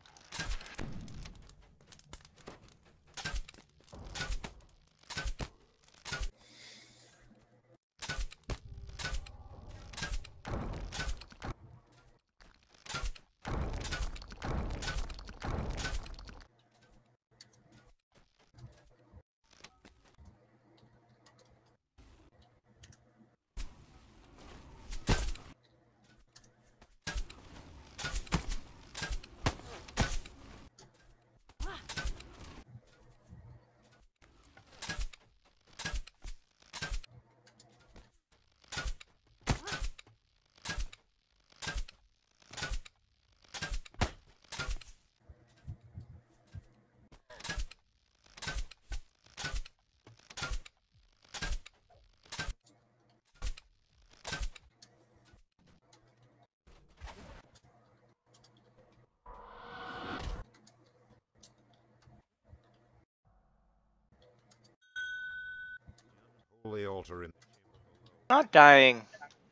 Holy altar in Not dying.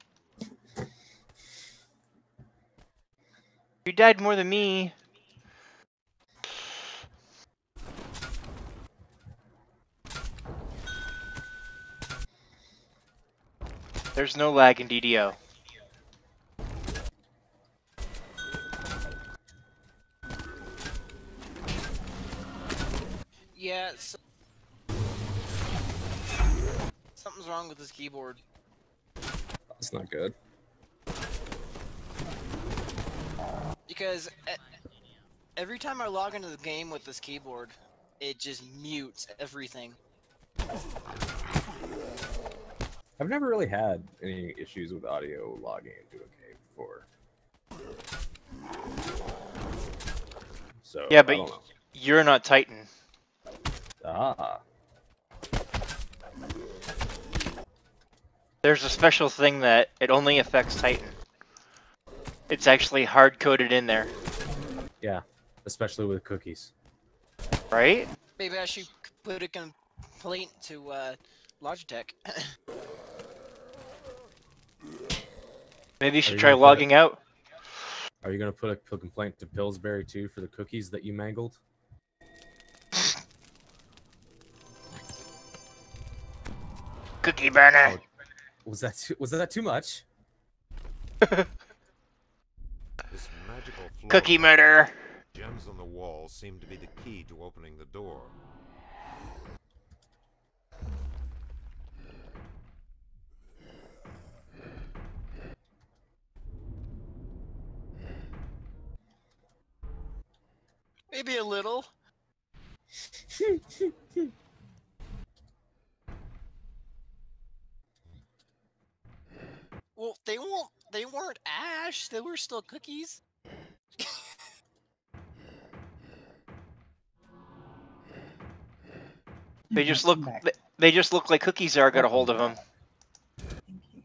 You died more than me. There's no lag in D D O. Yeah, so something's wrong with this keyboard. That's not good. Because, uh, Every time I log into the game with this keyboard, it just mutes everything. I've never really had any issues with audio logging into a game before. So Yeah, I but don't know. you're not Titan. Ah, There's a special thing that it only affects Titan. It's actually hard-coded in there, yeah, especially with cookies. right? Maybe I should put a complaint to uh, Logitech. Maybe you Are should you try gonna put logging out. Are you gonna put a p- complaint to Pillsbury too for the cookies that you mangled? Cookie burner. Oh, was that too, was that too much? This magical floor Cookie murder. gems on the wall seem to be the key to opening the door. Maybe a little. Well, they won't. They weren't ash. They were still cookies. They just Welcome look. back. they- They just look like cookies are got a hold of them. Thank you.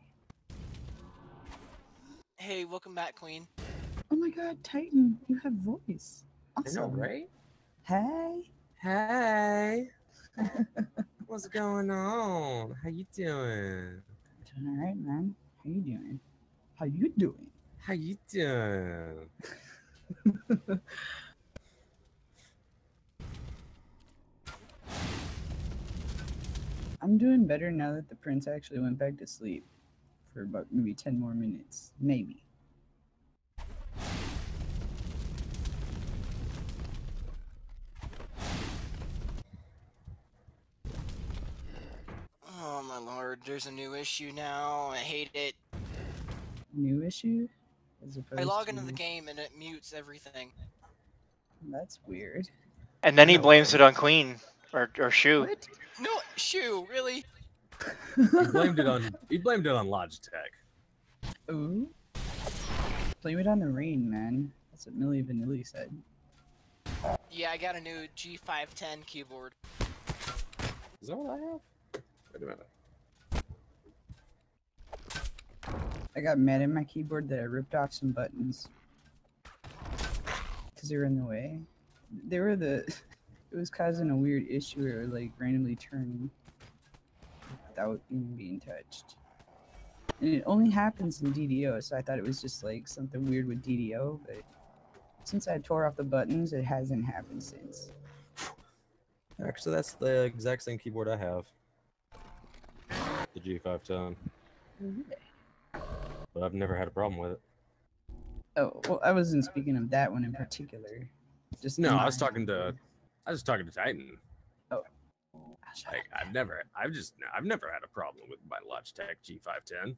Hey, welcome back, Queen. Oh my god, Titan, you have voice. I know, Awesome. right? Hey. Hey, what's going on? How you doing? Doing all right, man. How you doing? How you doing? How you doing? I'm doing better now that the prince actually went back to sleep for about maybe ten more minutes. Maybe. Oh my lord, there's a new issue now. I hate it. New issue? As opposed I log into the to- game and it mutes everything. That's weird. And then he No. blames it on Queen or or Shu. What? No, shoo, really? He blamed it on he blamed it on Logitech. Ooh. Blame it on the rain, man. That's what Millie Vanilli said. Yeah, I got a new G five ten keyboard. Is that what I have? Wait a minute. I got mad at my keyboard that I ripped off some buttons because they were in the way. They were the. It was causing a weird issue where it would, like, randomly turn without even being touched. And it only happens in D D O, so I thought it was just like something weird with D D O, but since I tore off the buttons, it hasn't happened since. Actually, that's the exact same keyboard I have. The G five ten. But I've never had a problem with it. Oh, well, I wasn't speaking of that one in particular. Just No, in I was my- talking to I was talking to Titan. Oh. Like I've never I've just I've never had a problem with my Logitech G five ten.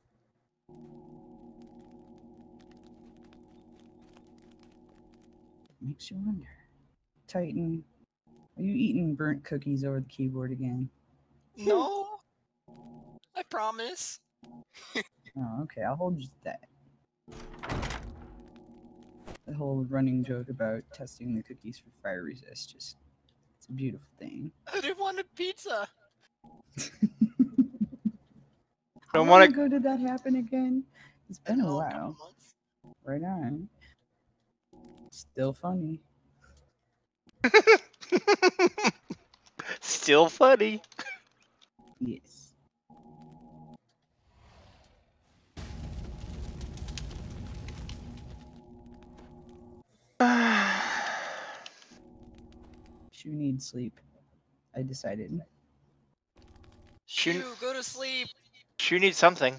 Makes you wonder. Titan, are you eating burnt cookies over the keyboard again? No, I promise. Oh, okay, I'll hold you to that. The whole running joke about testing the cookies for fire resist, just, it's a beautiful thing. I didn't want a pizza. How Don't long wanna- ago did that happen again? It's been a Oh, couple while. months. Right on. Still funny. Still funny. Yes. She needs sleep. I decided. Shouldn't- Shoo, go to sleep. Shu needs something.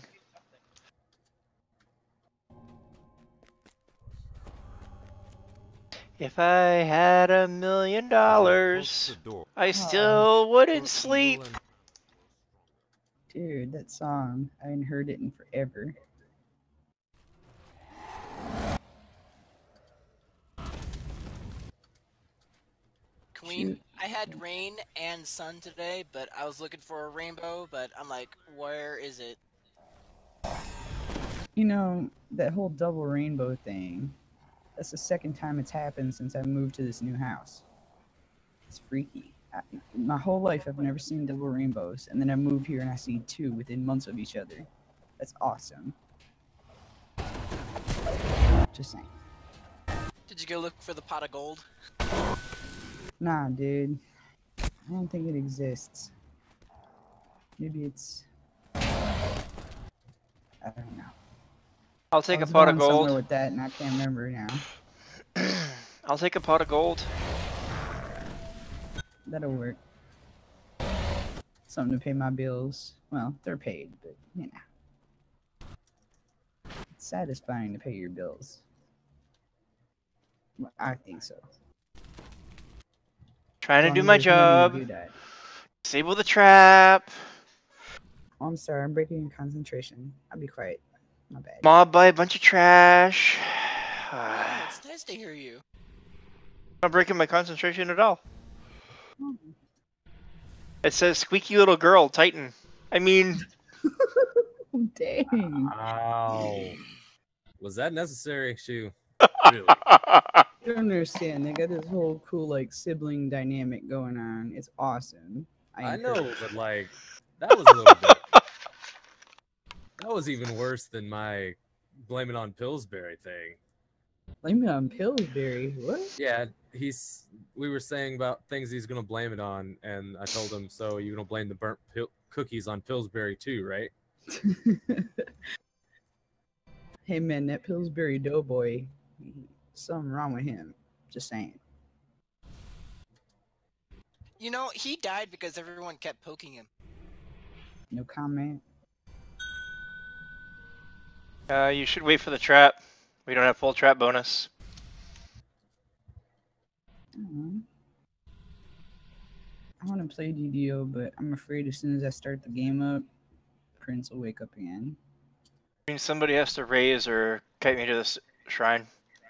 If I had a million As dollars, they closed the door, I still wouldn't both sleep. evil and Dude, that song. I hadn't heard it in forever. between. Shoot. I had rain and sun today, but I was looking for a rainbow, but I'm like, where is it? You know, that whole double rainbow thing, that's the second time it's happened since I moved to this new house. It's freaky. I, my whole life I've never seen double rainbows, and then I move here and I see two within months of each other. That's awesome. Just saying. Did you go look for the pot of gold? Nah, dude. I don't think it exists. Maybe it's... I don't know. I'll take I a was pot of going somewhere gold. with that, and I can't remember now. I'll take a pot of gold. That'll work. Something to pay my bills. Well, they're paid, but you know. It's satisfying to pay your bills. Well, I think so. Trying As to do long my as there's money job. to do that. Disable the trap. Oh, I'm sorry, I'm breaking your concentration. I'll be quiet. My bad. Mobbed by a bunch of trash. Oh, I'm it's nice to hear you. not breaking my concentration at all. Oh. It says squeaky little girl, Titan. I mean, Dang. Ow. Was that necessary, Shu? Really? You don't understand. They got this whole cool, like, sibling dynamic going on. It's awesome. I know, encourage but like, that was a little bit. That was even worse than my blame it on Pillsbury thing. Blame it on Pillsbury. What? Yeah, he's. We were saying about things he's gonna blame it on, and I told him, so you're gonna blame the burnt pil- cookies on Pillsbury too, right? Hey man, that Pillsbury Doughboy, something wrong with him. Just saying. You know, he died because everyone kept poking him. No comment. uh, you should wait for the trap. We don't have full trap bonus. Aw. I want to play D D O, but I'm afraid as soon as I start the game up, Prince will wake up again. I mean, somebody has to raise or kite me to this shrine.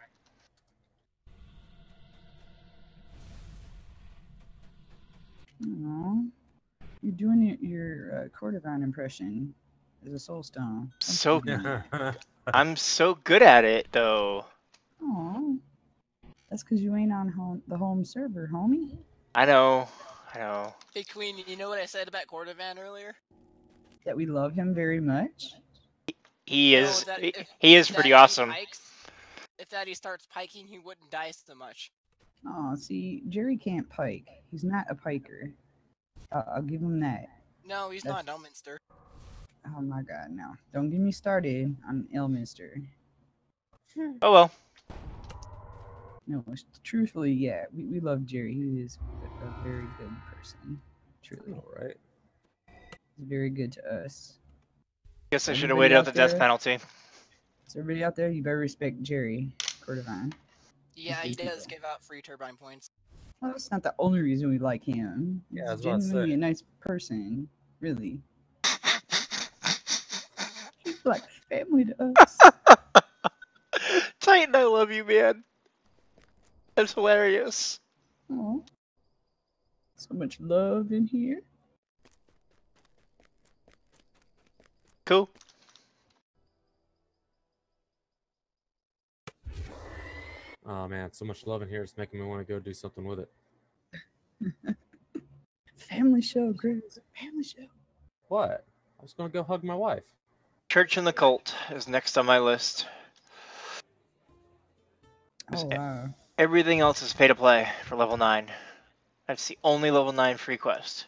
Aw. You're doing your, your uh, Cordovan impression as a soul stone. So I'm so good at it, though. Aw. That's because you ain't on home, the home server, homie. I know. I know. Hey, Queen, you know what I said about Cordovan earlier? That we love him very much. He No, is. that he, if- he is that pretty he awesome. pikes- if that he starts piking, he wouldn't die so much. Oh, see, Jerry can't pike. He's not a piker. Uh, I'll give him that. No, he's That's- not Elminster. Oh my god, no. Don't get me started on Elminster. Oh well. No, it's- truthfully, yeah, we, we love Jerry. He is a, a very good person. Truly. All right. He's very good to us. Guess I should have Everybody waited out out the death there? penalty. So everybody out there, you better respect Jerry Cordovan. Yeah, he He's good does people. give out free turbine points. Well, that's not the only reason we like him. He's Yeah, I was about to genuinely say. a nice person, really. He's like family to us. Titan, I love you, man. That's hilarious. Aw. So much love in here. Cool. Oh man, so much love in here. It's making me want to go do something with it. Family show, Chris. Family show. What? I was gonna go hug my wife. Church and the Cult is next on my list. Oh wow. Everything else is pay to play for level nine. That's the only level nine free quest.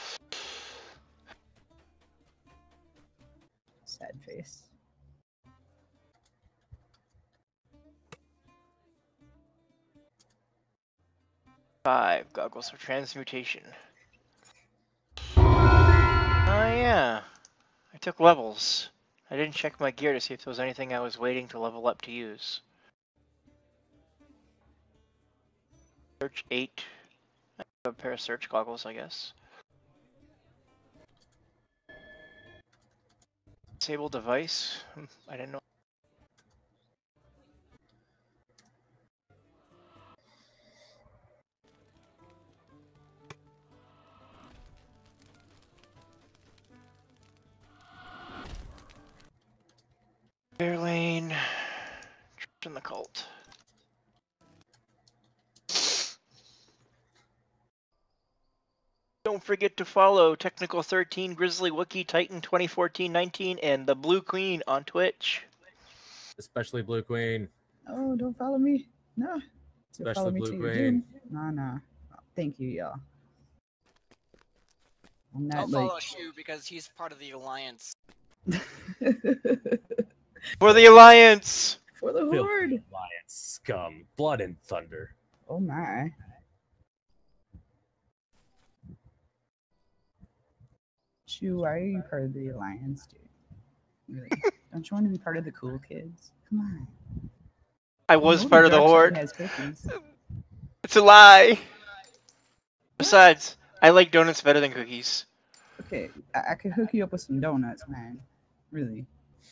Sad face. Five goggles for transmutation. Oh yeah, I took levels. I didn't check my gear to see if there was anything I was waiting to level up to use. Search eight. I have a pair of search goggles, I guess. Disable device. Hmm, I didn't know. Don't forget to follow Technical thirteen, Grizzly Wookie, Titan twenty fourteen nineteen, and the Blue Queen on Twitch. Especially Blue Queen. Oh, don't follow me. No. You'll Especially follow me Blue to your Queen. doom. Nah, nah. Thank you, y'all. I'm Don't not like. follow Shu because he's part of the alliance. For the Alliance! For the Filthy horde. Alliance scum. Blood and thunder. Oh my. Shu, why are you part of the alliance, dude? Really? Don't you want to be part of the cool kids? Come on. I You was know part of the dark side Horde. has cookies. It's a lie! Besides, I like donuts better than cookies. Okay, I, I could hook you up with some donuts, man. Really.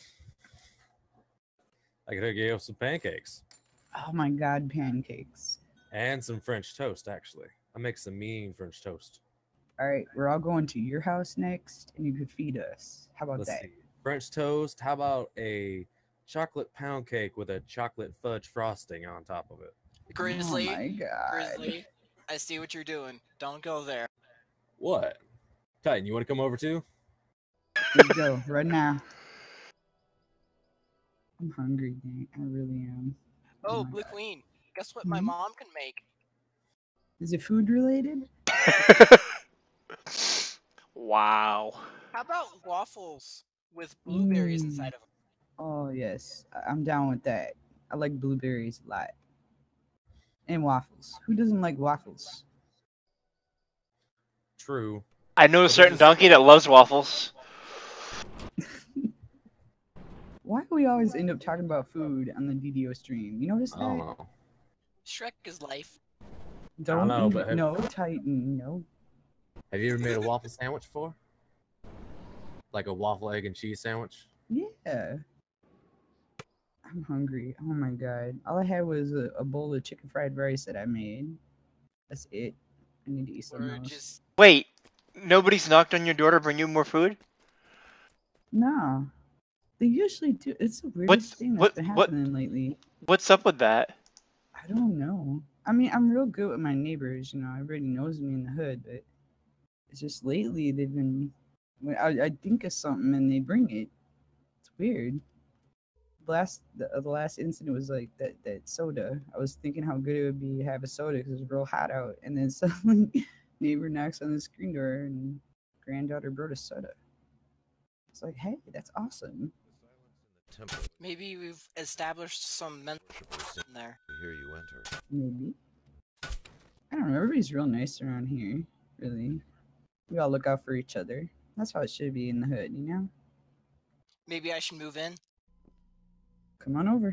I could hook you up some pancakes. Oh my god, pancakes. And some French toast, actually. I make some mean French toast. Alright, we're all going to your house next, and you could feed us. How about Let's that? see. French toast. How about a chocolate pound cake with a chocolate fudge frosting on top of it? Grizzly, Oh my god. Grizzly, I see what you're doing. Don't go there. What? Titan, you want to come over too? Let's go, right now. I'm hungry, gang. I really am. Oh, my Blue God. Queen, guess what my Mhm. mom can make? Is it food related? Wow. How about waffles with blueberries Mm. inside of them? Oh, yes. I- I'm down with that. I like blueberries a lot. And waffles. Who doesn't like waffles? True. I know a But certain there's- donkey that loves waffles. Why do we always end up talking about food on the D D O stream? You notice I don't that? know. Shrek is life. Don't know, even- but have- no, Titan, no. Have you ever made a waffle sandwich before? Like a waffle, egg, and cheese sandwich? Yeah. I'm hungry. Oh my god. All I had was a, a bowl of chicken fried rice that I made. That's it. I need to eat something Or else. just Wait, nobody's knocked on your door to bring you more food? No. They usually do. It's the weirdest What's- thing that's what- been what- happening lately. What's up with that? I don't know. I mean, I'm real good with my neighbors. You know, everybody knows me in the hood, but it's just lately they've been. When I, I think of something and they bring it. It's weird. The last the, the last incident was like that that soda. I was thinking how good it would be to have a soda because it's real hot out, and then suddenly neighbor knocks on the screen door and granddaughter brought a soda. It's like, hey, that's awesome. Temple maybe we've established some mentorship in there. here you enter. Maybe. I don't know. Everybody's real nice around here. Really, we all look out for each other. That's how it should be in the hood, you know. Maybe I should move in. Come on over.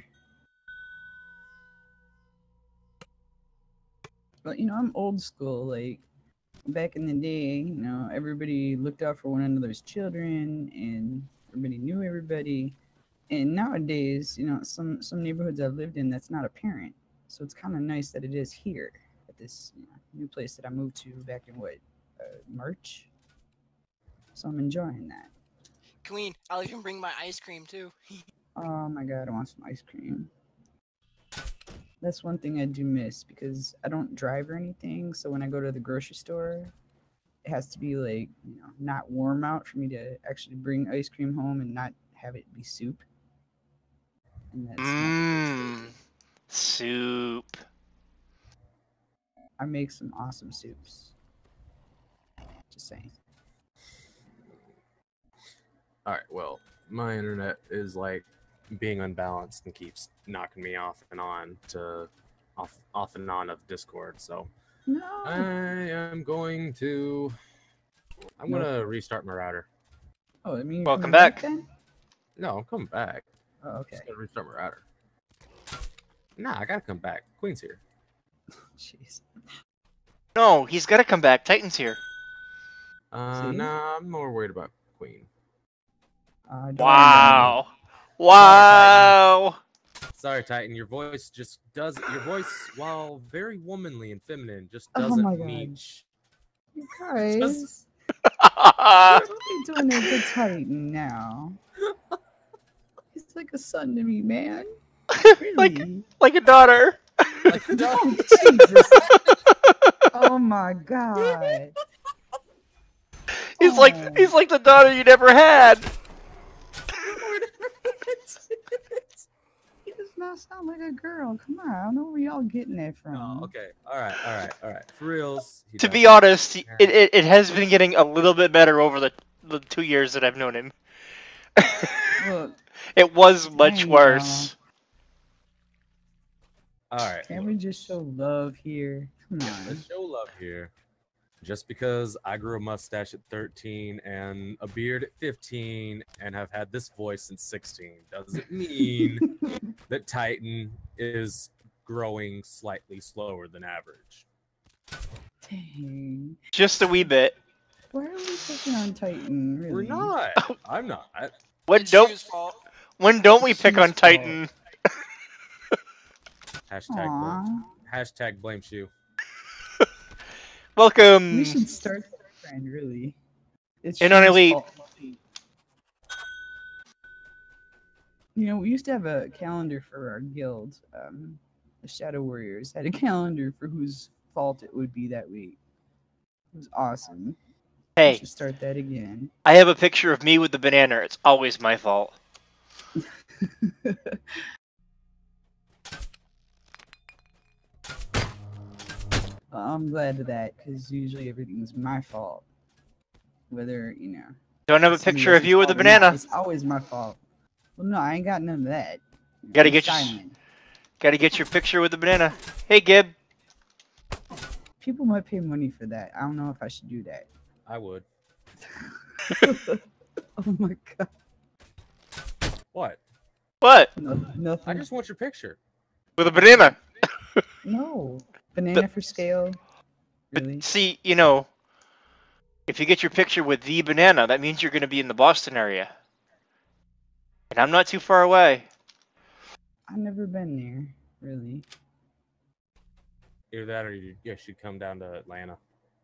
But you know, I'm old school. Like back in the day, you know, everybody looked out for one another's children, and everybody knew everybody. And nowadays, you know, some some neighborhoods I've lived in, that's not apparent. So it's kind of nice that it is here at this you know, new place that I moved to back in what uh, March. So I'm enjoying that. Queen, I'll even bring my ice cream too. Oh my god, I want some ice cream. That's one thing I do miss because I don't drive or anything. So when I go to the grocery store, it has to be like, you know, not warm out for me to actually bring ice cream home and not have it be soup. And that's not the case Mmm. lately. Soup. I make some awesome soups. Just saying. All right. Well, my internet is like being unbalanced and keeps knocking me off and on to off off and on of Discord. So No. I am going to. I'm Nope. gonna restart my router. Oh, I mean, you're Welcome coming back back. then? No, I'm coming back. Oh, okay. Just gotta restart my router. Nah, I gotta come back. Queen's here. Jeez. No, he's got to come back. Titan's here. Uh, See? nah, I'm more worried about Queen. Uh, don't Wow. Wow. Sorry, Titan. Your voice just does. Your voice, while very womanly and feminine, just Oh doesn't my God. reach. You guys. Just- Don't be doing it to Titan now. He's like a son to me, man. like, Really? like a daughter. Like, no. Jesus. Oh my god. He's like he's like the daughter you never had. He does not sound like a girl. Come on, I don't know where y'all getting that from. Oh, okay. All right. All right. All right. For reals. he To does- be honest, he- it, it it has been getting a little bit better over the, the two years that I've known him. Look, It was much Dang, worse. All right. can't we just show love here? Come on. Let's show love here. Just because I grew a mustache at thirteen and a beard at fifteen and have had this voice since sixteen doesn't mean that Titan is growing slightly slower than average. Dang. Just a wee bit. Why are we picking on Titan? Really? We're not. I'm not. When It's don't Shu's fault. when don't we pick Shu's on Titan? Hashtag Aw. blame, hashtag blame Shu. Welcome. We should start that trend, really. It's And on Shu's Elite. fault. You know, we used to have a calendar for our guild. Um, the Shadow Warriors had a calendar for whose fault it would be that week. It was awesome. We Hey, should start that again. I have a picture of me with the banana. It's always my fault. Well, I'm glad of that, because usually everything's my fault. Whether, you know. Don't have a somebody picture of else's you with a fault or not, banana. It's always my fault. Well, no, I ain't got none of that. Gotta I'm get your- silent. Gotta get your picture with the banana. Hey, Gib. People might pay money for that. I don't know if I should do that. I would. Oh my god. What? What? No, nothing. I just want your picture. With a banana. No. Banana for scale. Really? But see, you know, if you get your picture with the banana, that means you're going to be in the Boston area. And I'm not too far away. I've never been there, really. Either that or you yeah, should come down to Atlanta.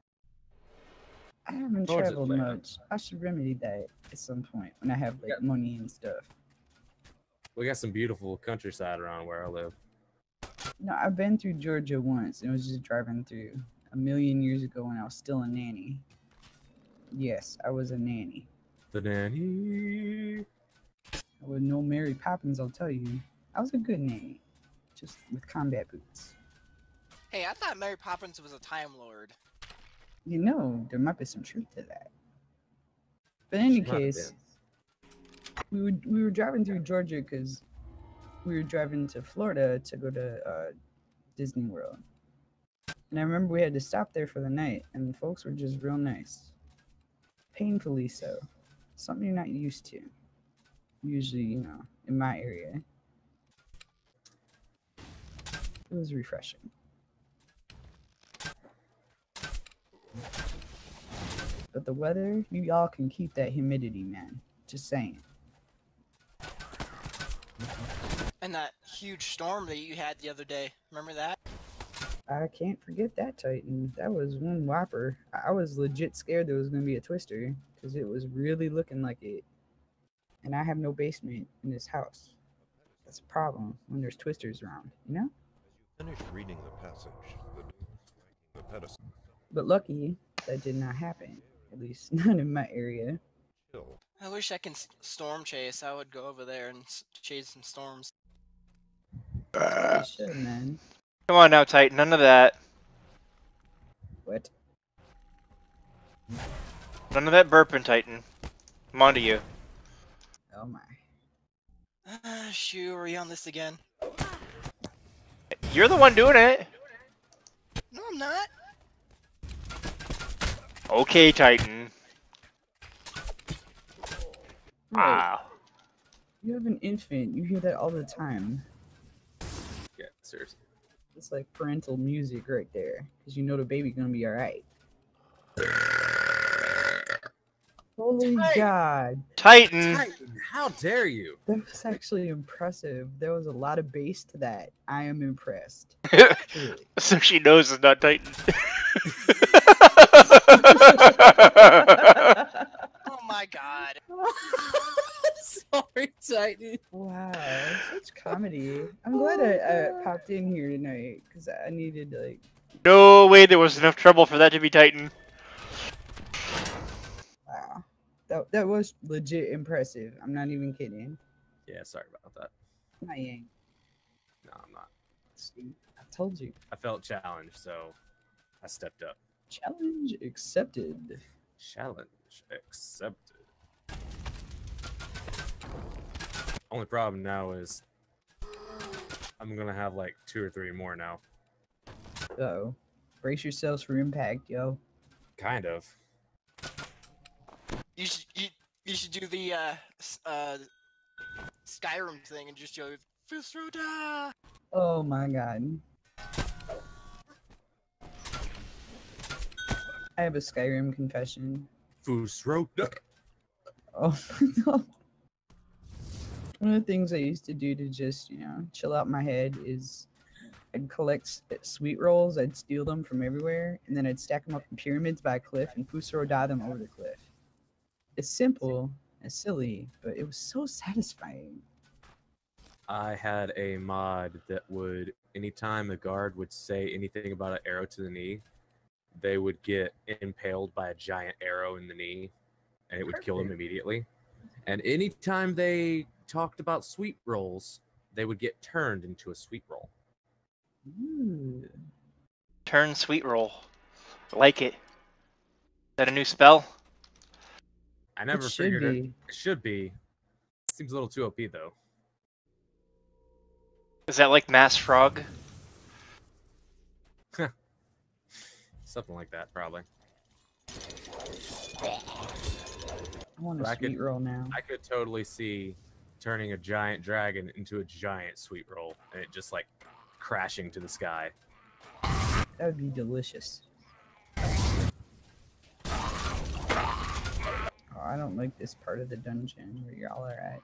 I haven't Towards traveled Atlanta. much. I should remedy that at some point when I have like money and stuff. We got some beautiful countryside around where I live. No, I've been through Georgia once. It was just driving through a million years ago when I was still a nanny. Yes, I was a nanny. The nanny. I was no Mary Poppins, I'll tell you. I was a good nanny, just with combat boots. Hey, I thought Mary Poppins was a Time Lord. You know, there might be some truth to that. But in any She might have case, we were we were driving through Georgia because we were driving to Florida to go to uh, Disney World. And I remember we had to stop there for the night, and the folks were just real nice. Painfully so. Something you're not used to. Usually, you know, in my area. It was refreshing. But the weather, you y'all can keep that humidity, man. Just saying. And that huge storm that you had the other day. Remember that? I can't forget that Titan. That was one whopper. I I was legit scared there was going to be a twister because it was really looking like it. And I have no basement in this house. That's a problem when there's twisters around, you know? Finish reading the passage. The, the pedestal. But lucky that did not happen. At least not in my area. I wish I can s- storm chase. I would go over there and s- chase some storms. I should, man. Come on now, Titan. None of that. What? None of that burping, Titan. I'm on to you. Oh my. Ah, Shu, are you on this again? You're the one doing it. No, I'm not. Okay, Titan. Right. Wow. You have an infant. You hear that all the time. Yeah, seriously. It's like parental music right there. Because you know the baby's going to be alright. Holy Titan. God. Titan. Titan, how dare you? That was actually impressive. There was a lot of bass to that. I am impressed. Truly. So she knows it's not Titan. Oh my god. Sorry, Titan. Wow, such comedy. I'm glad I, I popped in here tonight because I needed like. No way there was enough trouble for that to be Titan. Wow. That that was legit impressive. I'm not even kidding. Yeah, sorry about that. I ain't. No, I'm not. See, I told you. I felt challenged, so I stepped up. Challenge accepted. Challenge accepted. Only problem now is I'm gonna have like two or three more now. Uh-oh. Brace yourselves for impact, yo. Kind of. You should you, you should do the uh s- uh Skyrim thing and just go Fusroda. Oh my god. I have a Skyrim confession. Fusroda. Oh no. One of the things I used to do to just, you know, chill out my head is I'd collect s- sweet rolls, I'd steal them from everywhere, and then I'd stack them up in pyramids by a cliff and Fusroda them over the cliff. It's simple and silly, but it was so satisfying. I had a mod that would, anytime the guard would say anything about an arrow to the knee, they would get impaled by a giant arrow in the knee, and it would kill them Perfect. immediately. And anytime they talked about sweet rolls, they would get turned into a sweet roll. Ooh. Turn sweet roll. Like it. Is that a new spell? I never It should figured it. be. It should be. Seems a little too O P though. Is that like Mass Frog? Something like that, probably. I want a But I sweet could- roll now. I could totally see turning a giant dragon into a giant sweet roll and it just like crashing to the sky. That would be delicious. Oh, I don't like this part of the dungeon where y'all are at.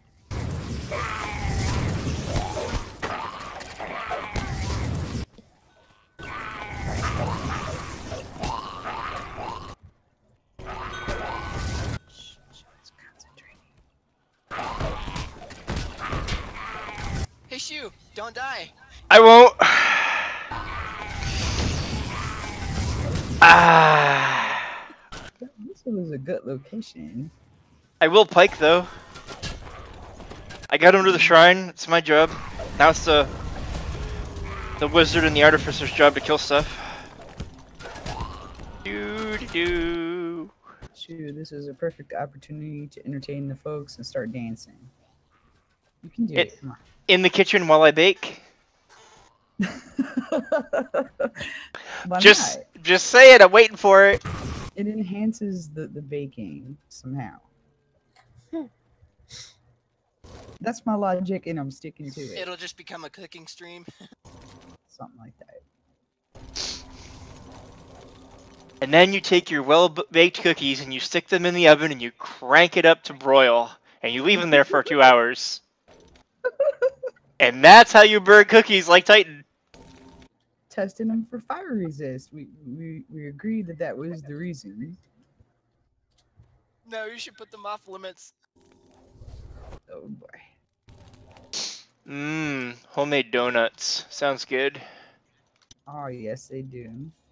Shh, shh, it's concentrating. Hey Shu, don't die. I won't. Ah. This was a good location. I will pike though. I got him to the shrine. It's my job. Now it's the the wizard and the artificer's job to kill stuff. Do do do. Shoot, this is a perfect opportunity to entertain the folks and start dancing. You can do It- it. Come In the kitchen while I bake. on. Why Just not? just say it. I'm waiting for it. It enhances the, the baking somehow. That's my logic, and I'm sticking to it. It'll just become a cooking stream. Something like that. And then you take your well-baked cookies and you stick them in the oven and you crank it up to broil and you leave them there for two hours. And that's how you burn cookies like Titan. Testing them for fire resist. We we we agreed that that was the reason. No, you should put them off limits. Oh boy. Mmm, homemade donuts. Sounds good. Oh yes, they do.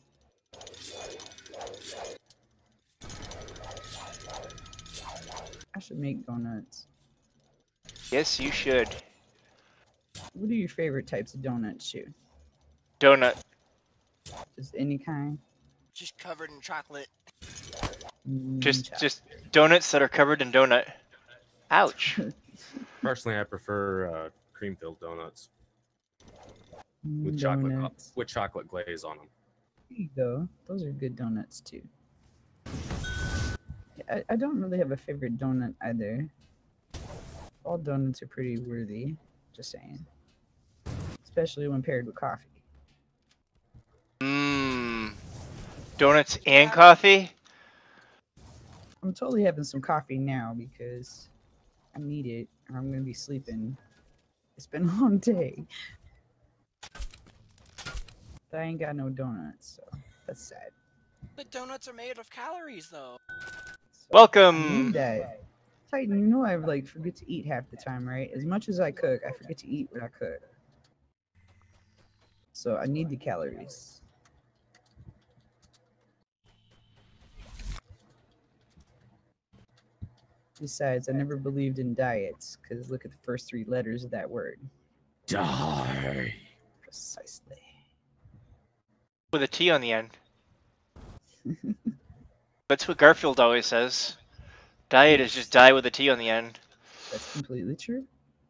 I should make donuts. Yes, you should. What are your favorite types of donuts, Shu? Donut. Just any kind? Just covered in chocolate. Mm, Just chocolate. just donuts that are covered in donut. Ouch. Personally, I prefer uh, cream-filled donuts Mm, with chocolate donuts. with chocolate glaze on them. There you go. Those are good donuts too. Yeah, I, I don't really have a favorite donut either. All donuts are pretty worthy. Just saying. Especially when paired with coffee. Mmm. Donuts and coffee? I'm totally having some coffee now because I need it or I'm gonna be sleeping. It's been a long day. But I ain't got no donuts, so that's sad. But donuts are made of calories, though. So Welcome. I need that. Titan, you know I like forget to eat half the time, right? As much as I cook, I forget to eat what I cook. So I need the calories. Besides, I never believed in diets, because look at the first three letters of that word. Die. Precisely. With a T on the end. That's what Garfield always says. Diet is just die with a T on the end. That's completely true.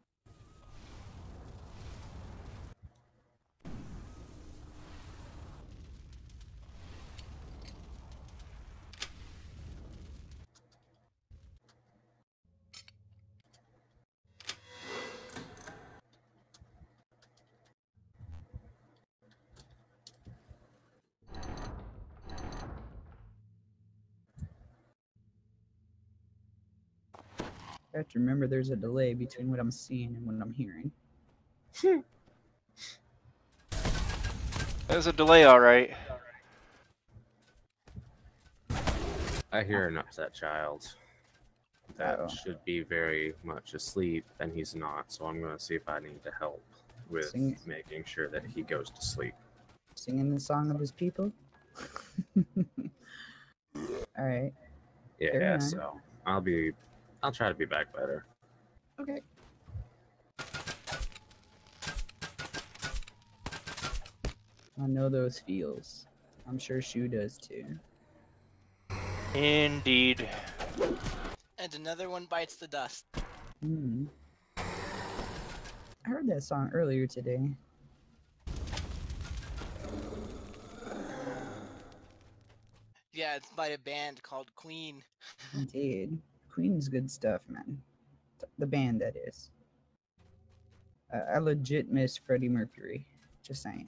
I have to remember there's a delay between what I'm seeing and what I'm hearing. There's a delay, alright. I hear an upset child that Uh-oh. should be very much asleep, and he's not. So I'm going to see if I need to help with Sing- making sure that he goes to sleep. Singing the song of his people? Alright. Fair Yeah, enough. so I'll be, I'll try to be back better. Okay. I know those feels. I'm sure Shu does too. Indeed. And another one bites the dust. Hmm. I heard that song earlier today. Yeah, it's by a band called Queen. Indeed. Queen's good stuff, man. The band, that is. Uh, I legit miss Freddie Mercury. Just saying.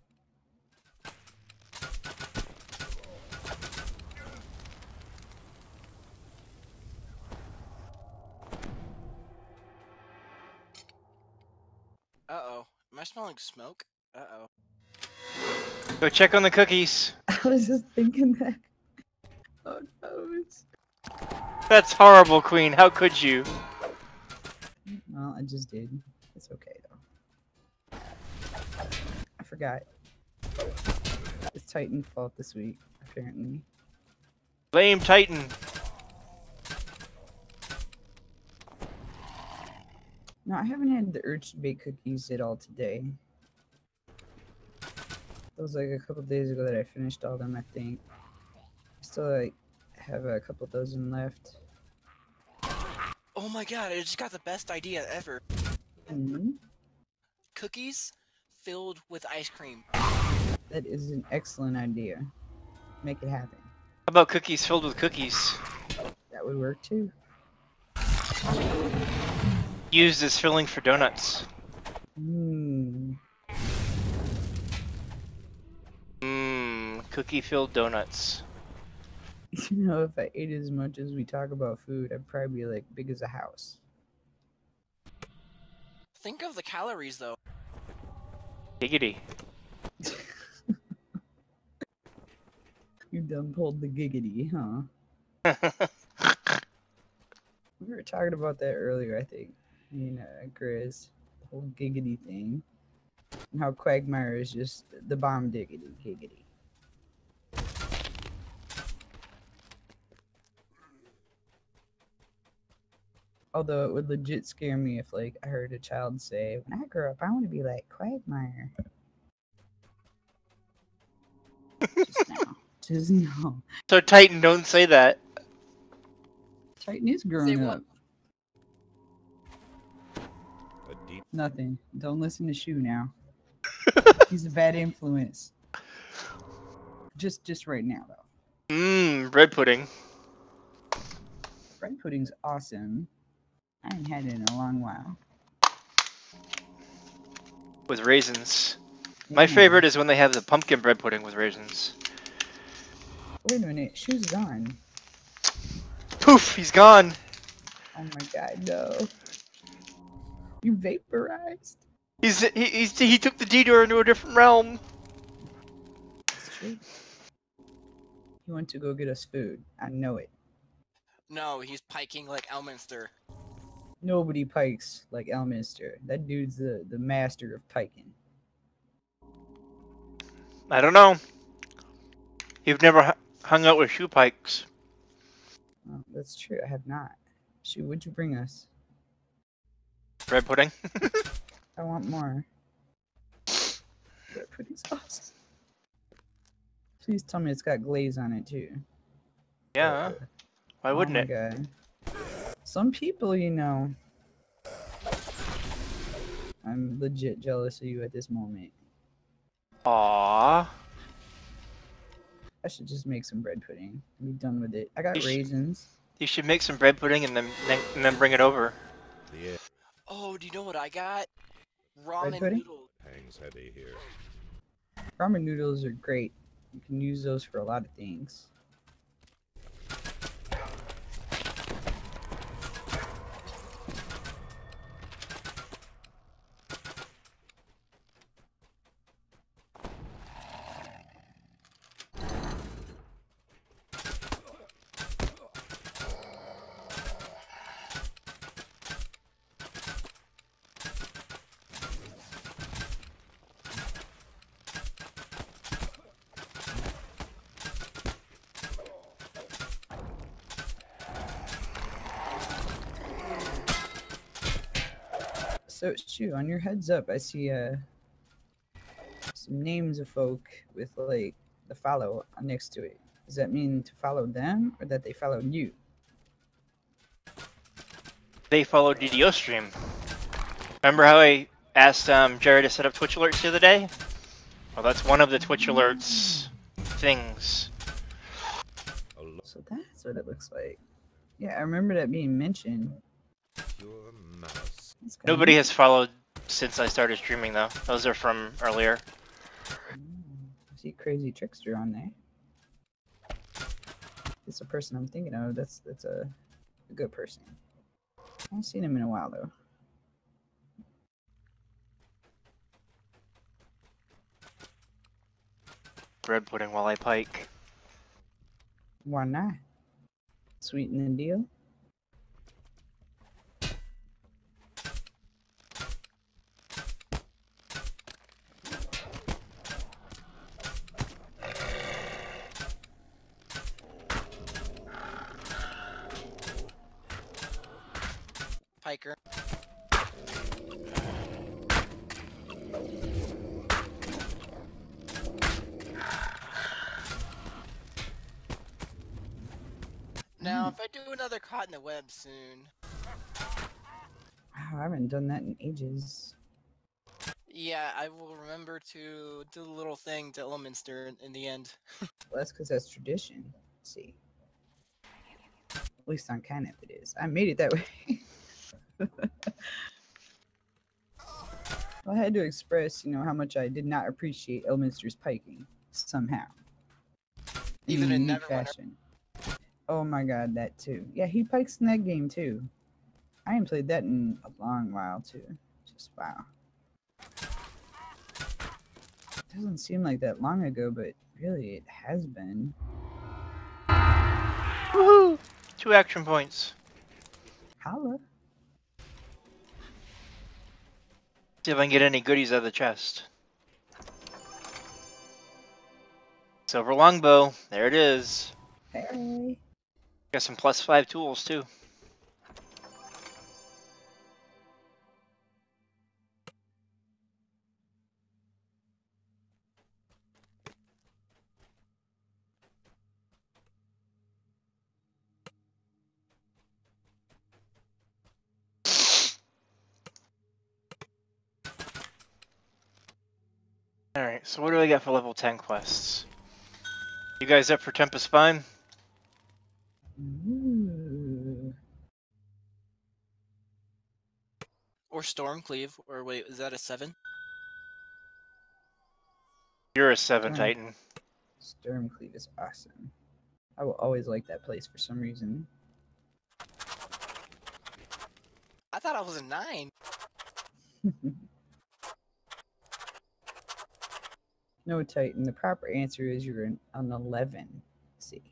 Uh-oh. Am I smelling smoke? Uh-oh. Go check on the cookies. I was just thinking that. Oh no. It's... That's horrible, Queen. How could you? Well, I just did. It's okay, though. I forgot. It's Titan's fault this week, apparently. Blame Titan. No, I haven't had the urge to bake cookies at all today. It was like a couple days ago that I finished all them, I think. I still like have a couple dozen left. Oh my god, I just got the best idea ever. Mm-hmm. Cookies filled with ice cream. That is an excellent idea. Make it happen. How about cookies filled with cookies? That would work too. Used as filling for donuts. Mmm. Mmm, cookie-filled donuts. You know, if I ate as much as we talk about food, I'd probably be like big as a house. Think of the calories, though. Giggity. You done pulled the giggity, huh? We were talking about that earlier, I think. Me and uh, Grizz. The whole giggity thing. And how Quagmire is just the bomb diggity giggity. Although it would legit scare me if, like, I heard a child say, when I grow up, I want to be like Quagmire. Just now. Just now. So Titan, don't say that. Titan is growing Say up. what? A deep Nothing. Don't listen to Shu now. He's a bad influence. Just just right now, though. Mmm, bread pudding. Bread pudding's awesome. I ain't had it in a long while. With raisins. My Yeah. favorite is when they have the pumpkin bread pudding with raisins. Wait a minute. Shu's gone. Poof, he's gone. Oh my god, no. You vaporized. He's he he's, he took the detour into a different realm. It's true. He went to go get us food. I know it. No, he's piking like Elminster. Nobody pikes like Elminster. That dude's the, the master of piking. I don't know. You've never hu- hung out with shoe pikes. Well, that's true. I have not. Shoot, what'd you bring us? Bread pudding. I want more. Bread pudding's awesome. Please tell me it's got glaze on it too. Yeah. Why wouldn't oh my it? God. Some people, you know. I'm legit jealous of you at this moment. Aww. I should just make some bread pudding and be done with it. I got You sh- raisins. You should make some bread pudding and then and then bring it over. The air Oh, do you know what I got? Bread Ramen pudding? noodles. hangs heavy here. Ramen noodles are great. You can use those for a lot of things. So, shoot, on your heads up, I see uh, some names of folk with like the follow next to it. Does that mean to follow them or that they followed you? They followed D D O stream. Remember how I asked um, Jared to set up Twitch alerts the other day? Well, that's one of the Twitch alerts things. So that's what it looks like. Yeah, I remember that being mentioned. Pure mouse. That's kinda Nobody neat. has followed since I started streaming though. Those are from earlier. Mm, I see Crazy Trickster on there. It's a person I'm thinking of. That's that's a, a good person. I haven't seen him in a while though. Bread pudding while I pike. Why not? Sweeten the deal. Piker. Now, if I do another caught in the web soon, Wow, I haven't done that in ages. yeah, I will remember to do the little thing to Elminster in, in the end. Well, that's because that's tradition. Let's see. At least on Canap it is. I made it that way. I had to express, you know, how much I did not appreciate Elminster's piking somehow. Even a in unique Neverwinter. fashion. Oh my god, that too. Yeah, he pikes in that game too. I haven't played that in a long while too. Just wow. Doesn't seem like that long ago, but really it has been. Woohoo! Two action points. Holla. See if I can get any goodies out of the chest. Silver longbow. There it is. Hey. Got some plus five tools too. Alright, so what do I got for level ten quests? You guys up for Tempest Spine? Ooh. Or Stormcleave, or wait, is that a seven? You're a seven, Storm- Titan. Stormcleave is awesome. I will always like that place for some reason. I thought I was a nine. No, Titan. The proper answer is you're an, an eleven. See.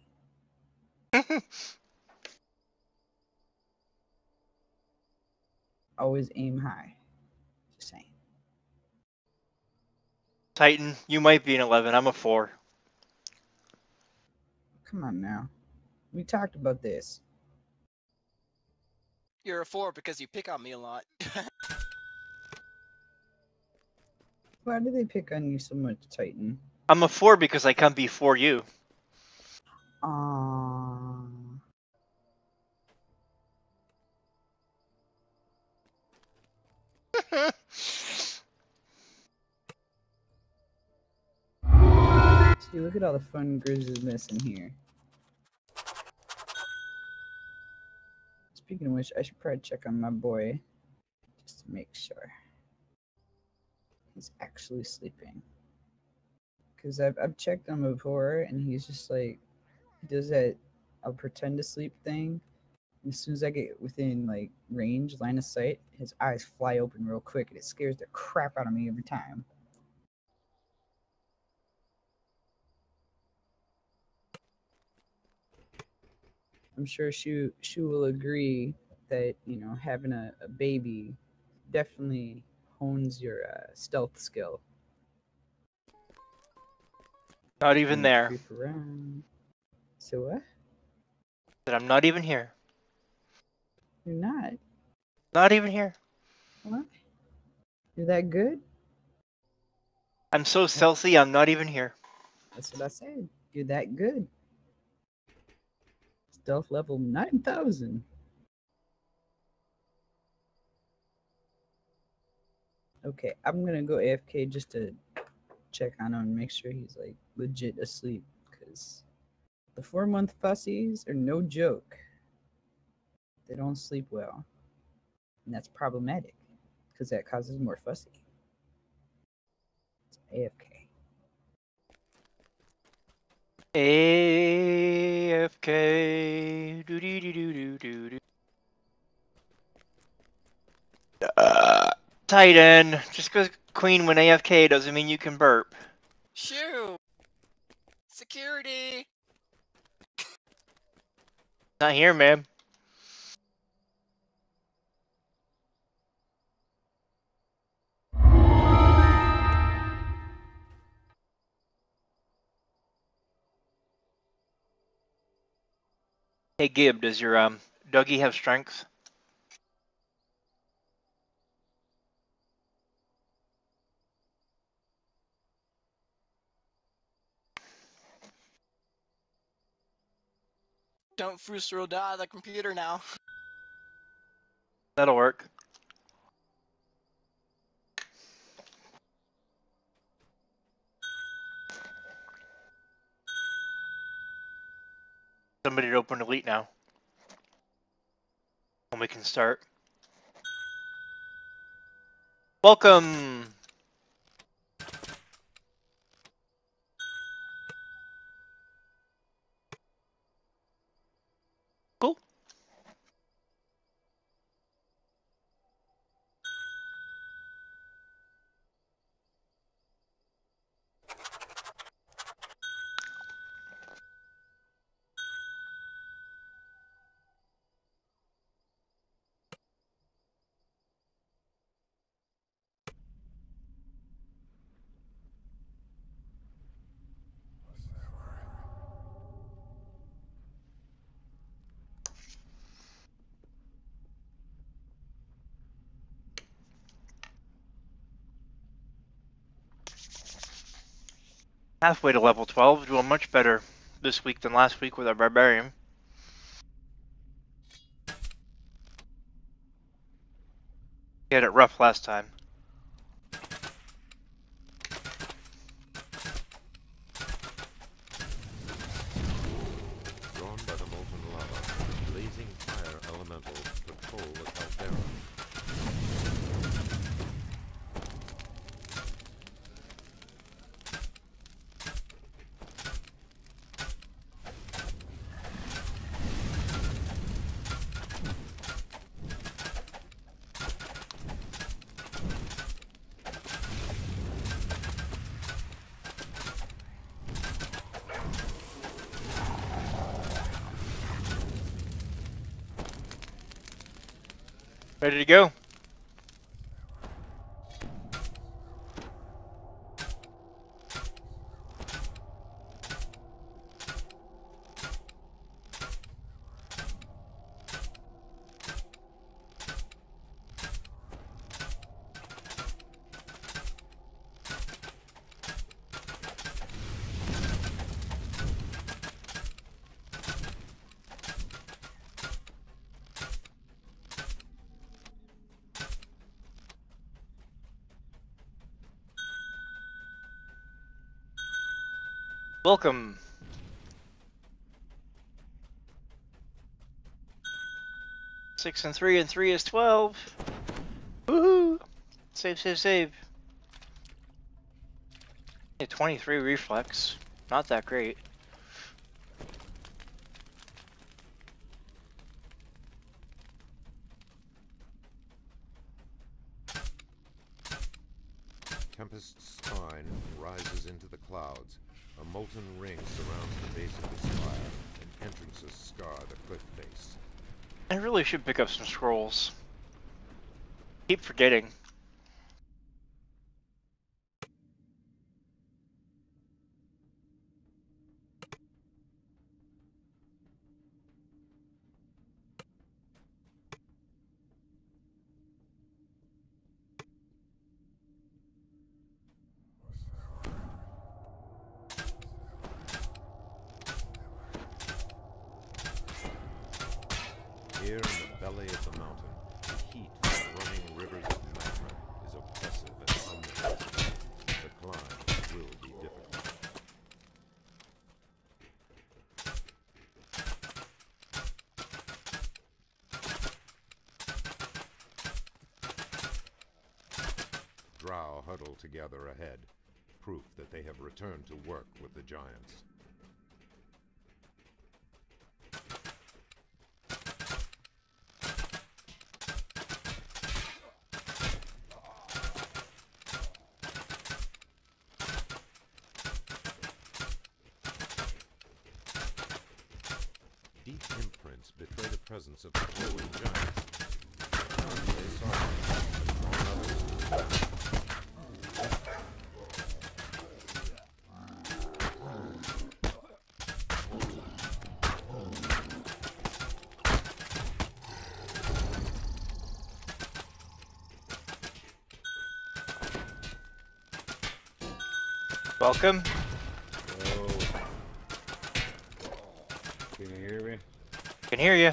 Always aim high. Just saying. Titan, you might be an eleven. I'm a four. Come on now. We talked about this. You're a four because you pick on me a lot. Why do they pick on you so much, Titan? I'm a four because I come before you. Aww. See, look at all the fun Grizz is missing here. Speaking of which, I should probably check on my boy just to make sure he's actually sleeping. Because I've, I've checked on him before, and he's just like, he does that I'll pretend to sleep thing. And as soon as I get within like range, line of sight, his eyes fly open real quick, and it scares the crap out of me every time. I'm sure she she will agree that, you know, having a, a baby definitely hones your uh, stealth skill. Not even there. Creep around. So what? That I'm not even here. You're not. Not even here. What? You're that good? I'm so stealthy, I'm not even here. That's what I said. You're that good. Stealth level nine thousand. Okay, I'm gonna go A F K just to check on him and make sure he's like legit asleep, because the four month fussies are no joke. They don't sleep well, and that's problematic because that causes more fussy. It's A F K. A F K. Do do do do do do do. Uh, Titan. Just because Queen went A F K doesn't mean you can burp. Shoo! Security! Not here, ma'am. Hey Gib, does your um Dougie have strength? Don't Frustro die the computer now. That'll work. Somebody to open Elite now. And we can start. Welcome! Cool. Halfway to level twelve, doing much better this week than last week with our Barbarian. He had it rough last time. Drawn by the molten lava, the blazing fire elementals patrol the caldera. Ready to go? Welcome. Six and three and three is twelve. Woohoo! Save, save, save. Yeah, twenty-three reflex. Not that great. Tempest's spine rises into the clouds. A molten ring surrounds the base of the spire, and entrances scar the cliff face. I really should pick up some scrolls. Keep forgetting. Here in the belly of the mountain, the heat from running rivers of magma is oppressive and unbearable. The climb will be difficult. Drow huddle together ahead, proof that they have returned to work with the giants. Deep imprints betray the presence of the fallen giants. They saw them, but drawn others to the back. Welcome. Oh. Can you hear me? Can hear you. Yeah,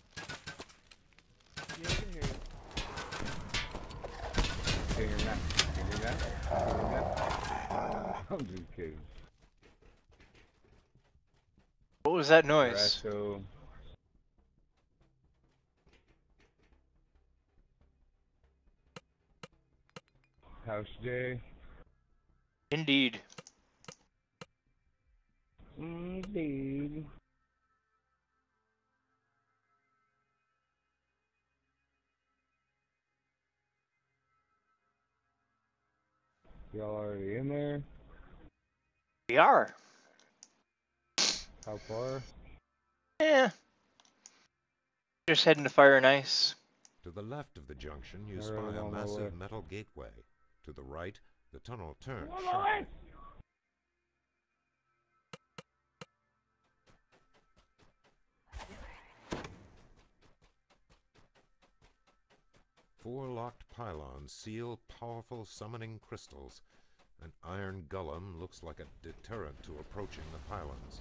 I can hear you. Can you hear me now? Can you hear me now? Can you hear me now? I'm just kidding. What was that Alright, noise? so House J. Indeed. Indeed. Y'all already in there? We are. How far? Yeah. Just heading to Fire and Ice. To the left of the junction, you I spy really a don't know where. massive metal gateway. To the right, the tunnel turns sharply. Four locked pylons seal powerful summoning crystals. An iron golem looks like a deterrent to approaching the pylons.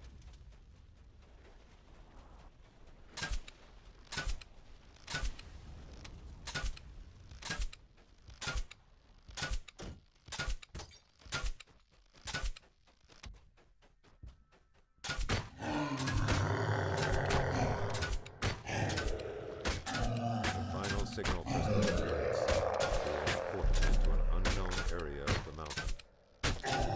The final signal crystal ignites, carrying portals to an unknown area of the mountain.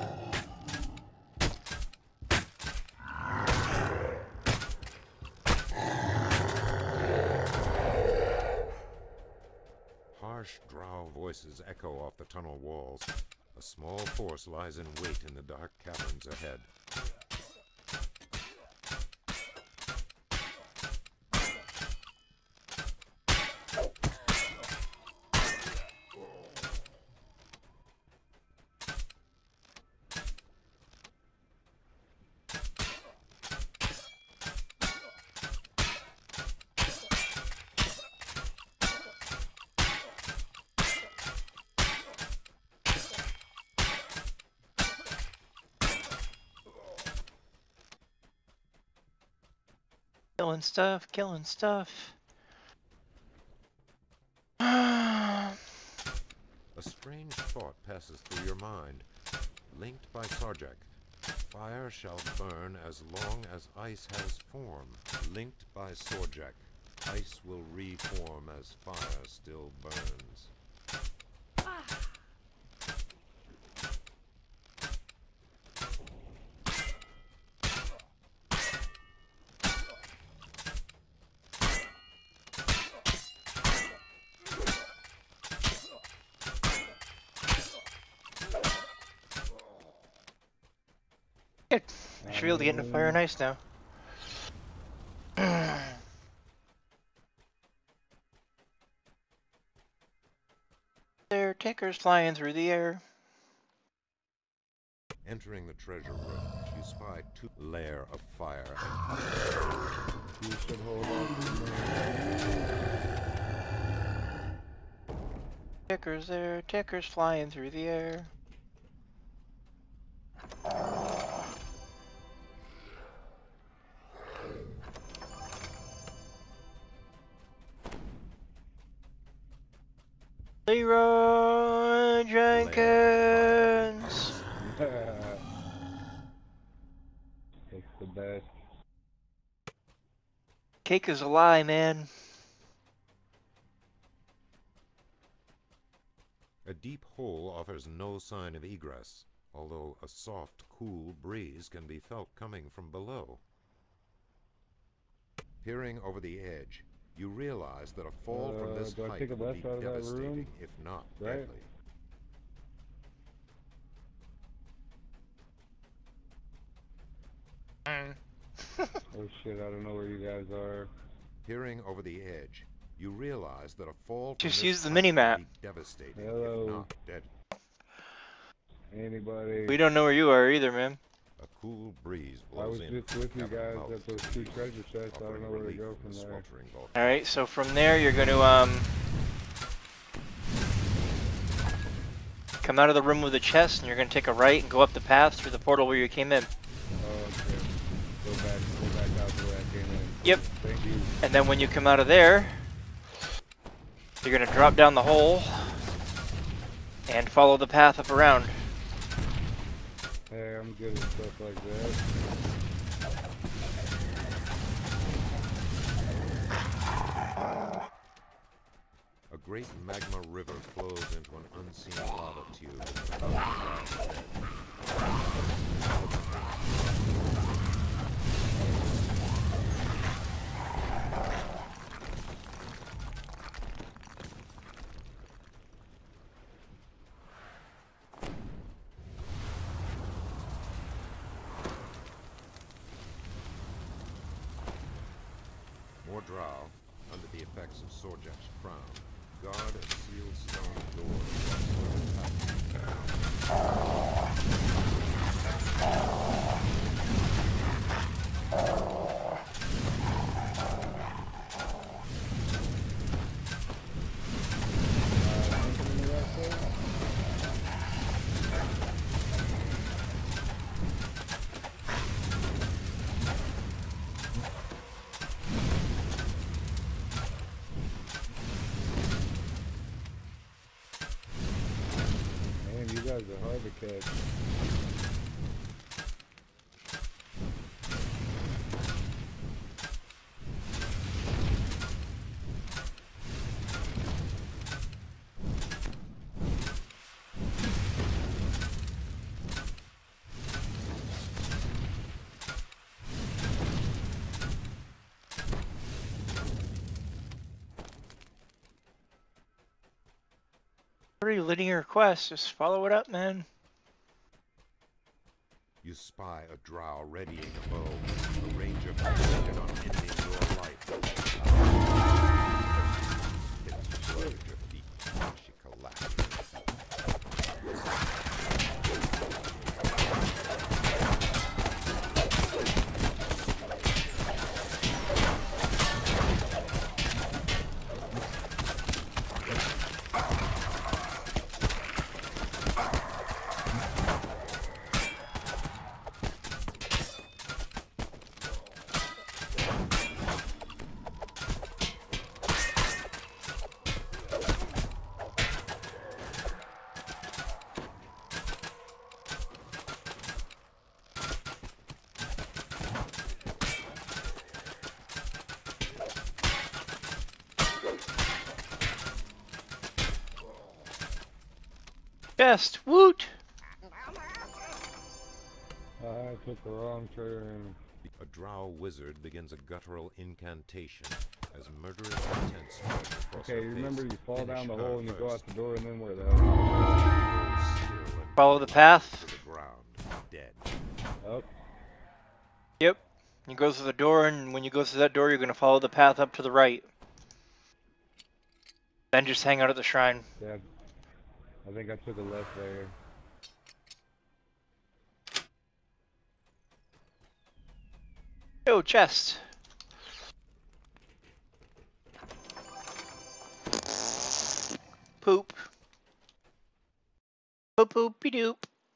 Harsh drow voices echo off the tunnel walls. A small force lies in wait in the dark caverns ahead. Killing stuff, killing stuff. A strange thought passes through your mind. Linked by Sarjak, Fire shall burn as long as ice has form. Linked by Sorjek, ice will reform as fire still burns. Good. I should be able to get into fire and ice now. There are tickers flying through the air. Entering the treasure room, you spy two lair of fire. You should hold on. Tickers there, tickers flying through the air. Leroy Jenkins. It's the best. Cake is a lie, man. A deep hole offers no sign of egress, although a soft, cool breeze can be felt coming from below. Peering over the edge, you realize that a fall Uh, from this do I height take a would left be out of that devastating, room? if not Right? deadly. Oh shit, I don't know where you guys are. Peering over the edge, you realize that a fall from Just this use the height mini-map. would be devastating, Hello. if not deadly. Anybody? We don't know where you are either, man. A cool breeze I blows was in just from with you cavern guys mouth at those to two the treasure chests. I don't offering know where to relief go from from the there. sweltering volcano. Alright, so from there you're going to um come out of the room with the chest and you're going to take a right and go up the path through the portal where you came in. Oh, okay. Go back, go back out the way I came in. Yep. Thank you. And then when you come out of there, you're going to drop down the hole and follow the path up around. Hey, I'm good at stuff like that. A great magma river flows into an unseen lava tube. More drow, under the effects of Sorjak's crown, guard a sealed stone door. Man, you guys are hard to catch. Pretty linear quest, just follow it up, man. You spy a drow readying a bow, a ranger fixated on ending your life. Hits blood at your feet, and she collapses. chest. Woot! I took the wrong turn. A drow wizard begins a guttural incantation as murderous intent spreads across Okay, her remember face. you fall Finish down the her hole and you go first. out the door, and then where the hell? Follow the path. To the ground, dead. Oh, Yep. You go through the door, and when you go through that door, you're going to follow the path up to the right. Then just hang out at the shrine. yeah. I think I took a left there. Yo, chest. Poop. Poop poopy doop.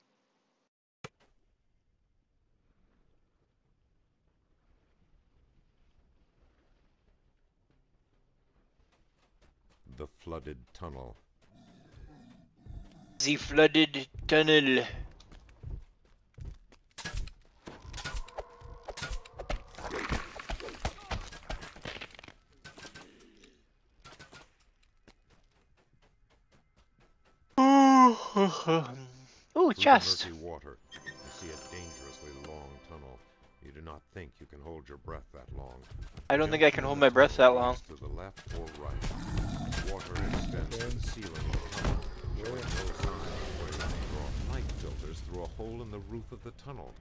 The flooded tunnel. The flooded tunnel. Ooh, Through chest. the murky water, you see a dangerously long tunnel. You do not think you can hold your breath that long. I don't think I can hold my breath that long. To the left or right. Water extends to the ceiling of the tunnel, showing no sign of where you can draw light filters through a hole in the roof of the tunnel.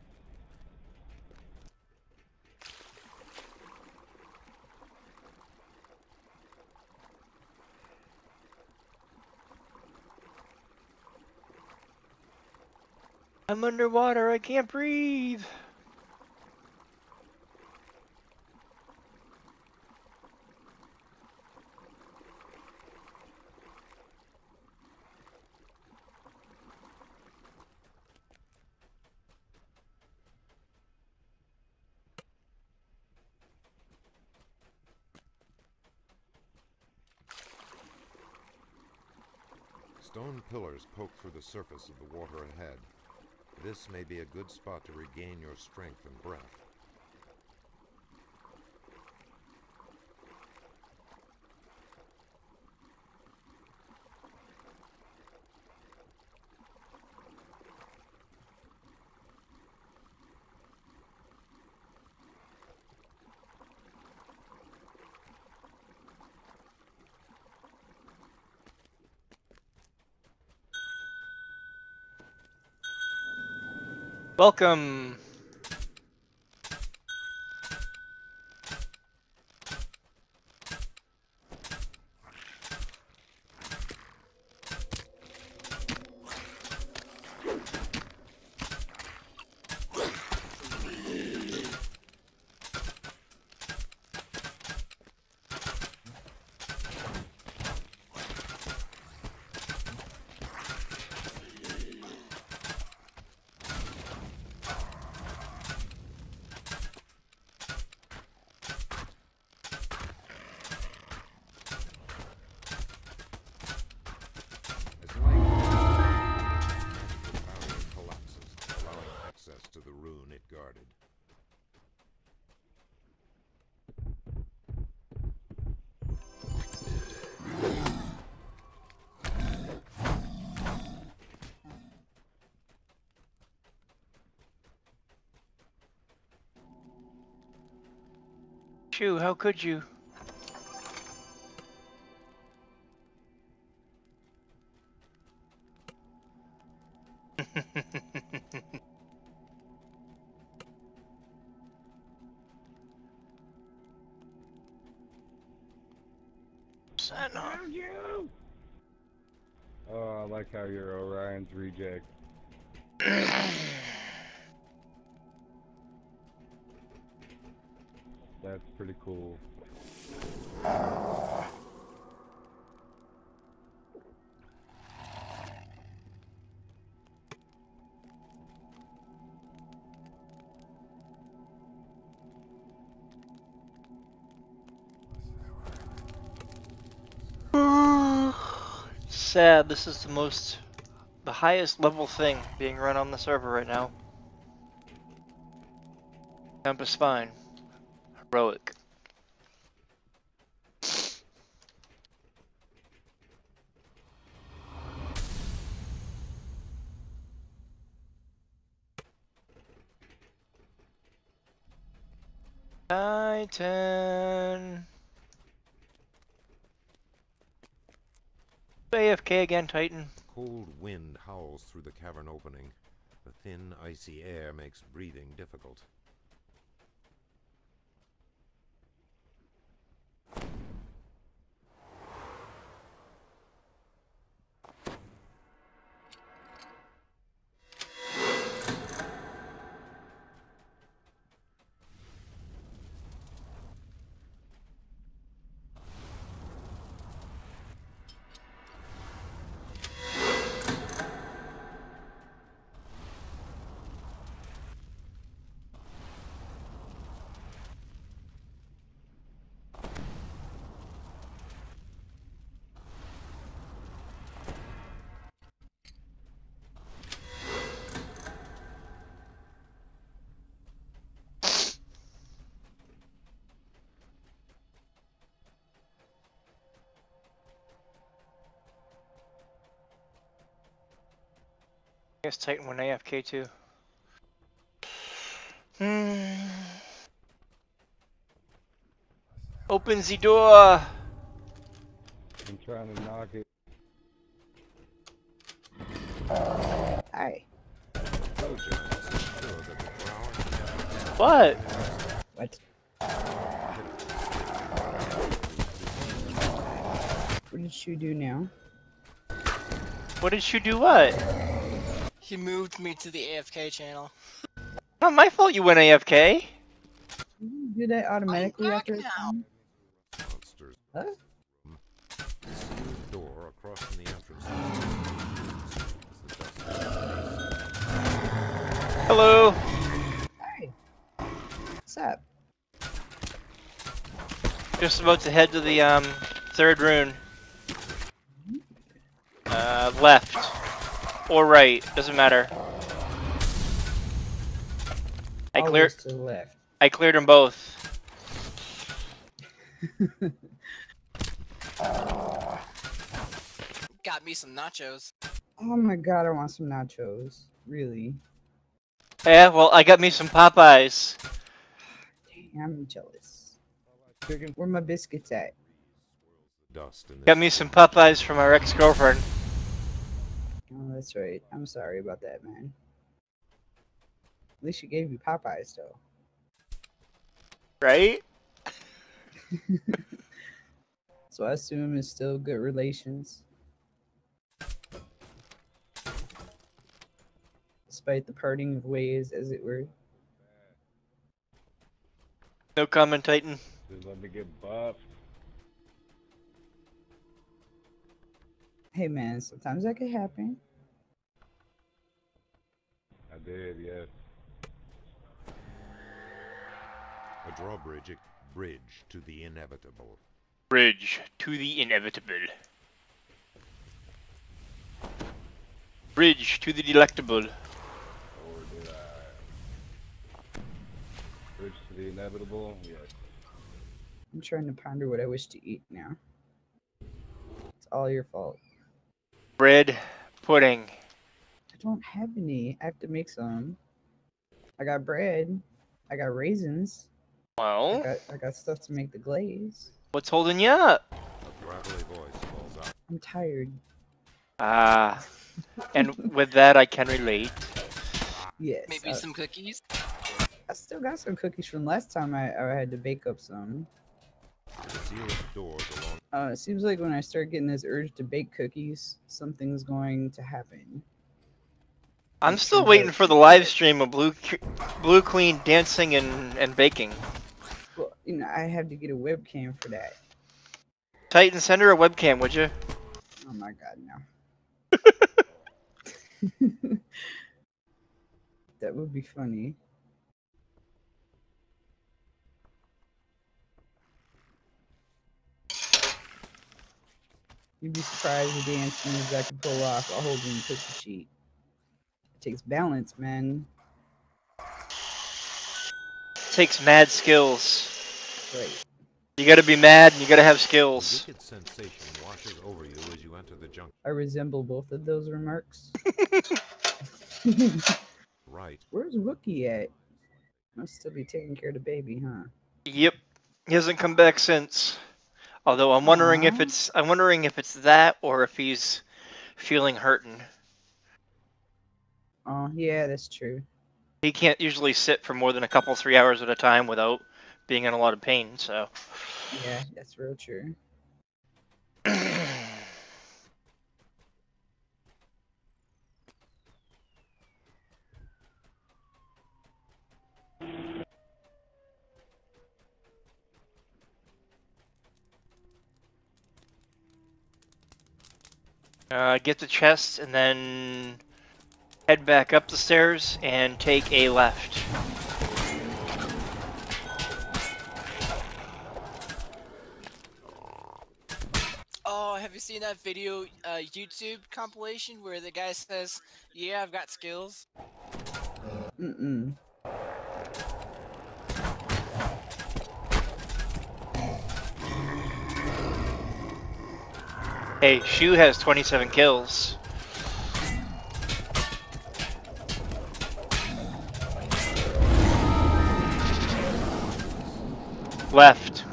I'm underwater, I can't breathe. Stone pillars poke through the surface of the water ahead. This may be a good spot to regain your strength and breath. Welcome. As light the barrier collapses, allowing access to the rune it guarded. Shoo, how could you? Senna. Oh, I like how you're Orion's reject. That's pretty cool. Sad, this is the most, the highest level thing being run on the server right now. Tempest Fine. Heroic. Titan. A F K again, Titan. Cold wind howls through the cavern opening. The thin, icy air makes breathing difficult. I guess Titan went A F K too. Hmm. Open the door. I'm trying to knock it. Hi. What? What? What did you do now? What did she do? What? He moved me to the A F K channel. Not my fault you went A F K. You do that automatically I'm after back it's now. done? Monsters. Huh? The sealed door across from the entrance. As the dust Hello. Hi. What's up? Just about to head to the um third rune. Uh, left or right, doesn't matter. I Always cleared. to the left. I cleared them both. Got me some nachos. Oh my god, I want some nachos. Really? Yeah, well, I got me some Popeyes. Dang, I'm jealous. Chicken. Where my biscuits at? dust in Got me some Popeyes from our ex-girlfriend. Oh, that's right. I'm sorry about that, man. At least she gave you Popeyes, though. Right? So I assume it's still good relations. Despite the parting of ways, as it were. No comment, Titan. Just let me get buffed. Hey man, sometimes that could happen. I did, yes. A drawbridge, bridge to the inevitable. Bridge to the inevitable. Bridge to the delectable. Or did I? Bridge to the inevitable? Yes. I'm trying to ponder what I wish to eat now. It's all your fault. Bread pudding. I don't have any. I have to make some. I got bread. I got raisins. I Well, got I got stuff to make the glaze. what's holding you up? A gravelly voice calls out. I'm tired. Ah, and with that I can relate. Yes. Maybe I, some cookies. I still got some cookies from last time I, I had to bake up some. The sealed doors along Uh, it seems like when I start getting this urge to bake cookies, something's going to happen. I'm It still turns waiting out- for the live stream of Blue Blue Queen dancing and, and baking. Well, you know, I have to get a webcam for that. Titan, send her a webcam, would you? Oh my god, no. That would be funny. You'd be surprised the dance moves I can pull off while holding the cookie sheet. It takes balance, man. Takes mad skills. That's right. You gotta be mad and you gotta have a skills. wicked sensation washes over you as you enter the jungle. I resemble both of those remarks. Right. Where's Wookie at? Must still be taking care of the baby, huh? Yep, he hasn't come back since. Although I'm wondering if Aw. it's I'm wondering if it's that or if he's feeling hurting. Oh, yeah, that's true. He can't usually sit for more than a couple three hours at a time without being in a lot of pain. So. Yeah, that's real true. Uh, get the chest and then head back up the stairs and take a left. Oh, have you seen that video uh, YouTube compilation where the guy says, "Yeah, I've got skills"? Mm-mm. Hey, Shu has twenty-seven kills. Left.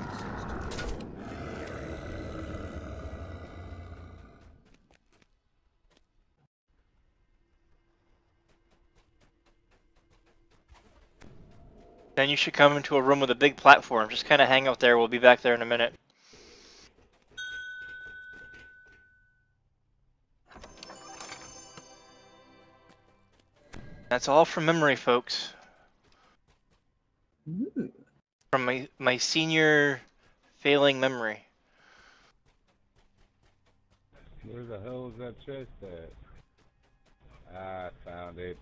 Then you should come into a room with a big platform. Just kind of hang out there. We'll be back there in a minute. That's all from memory, folks. Ooh. From my, my senior failing memory. Where the hell is that chest at? I found it.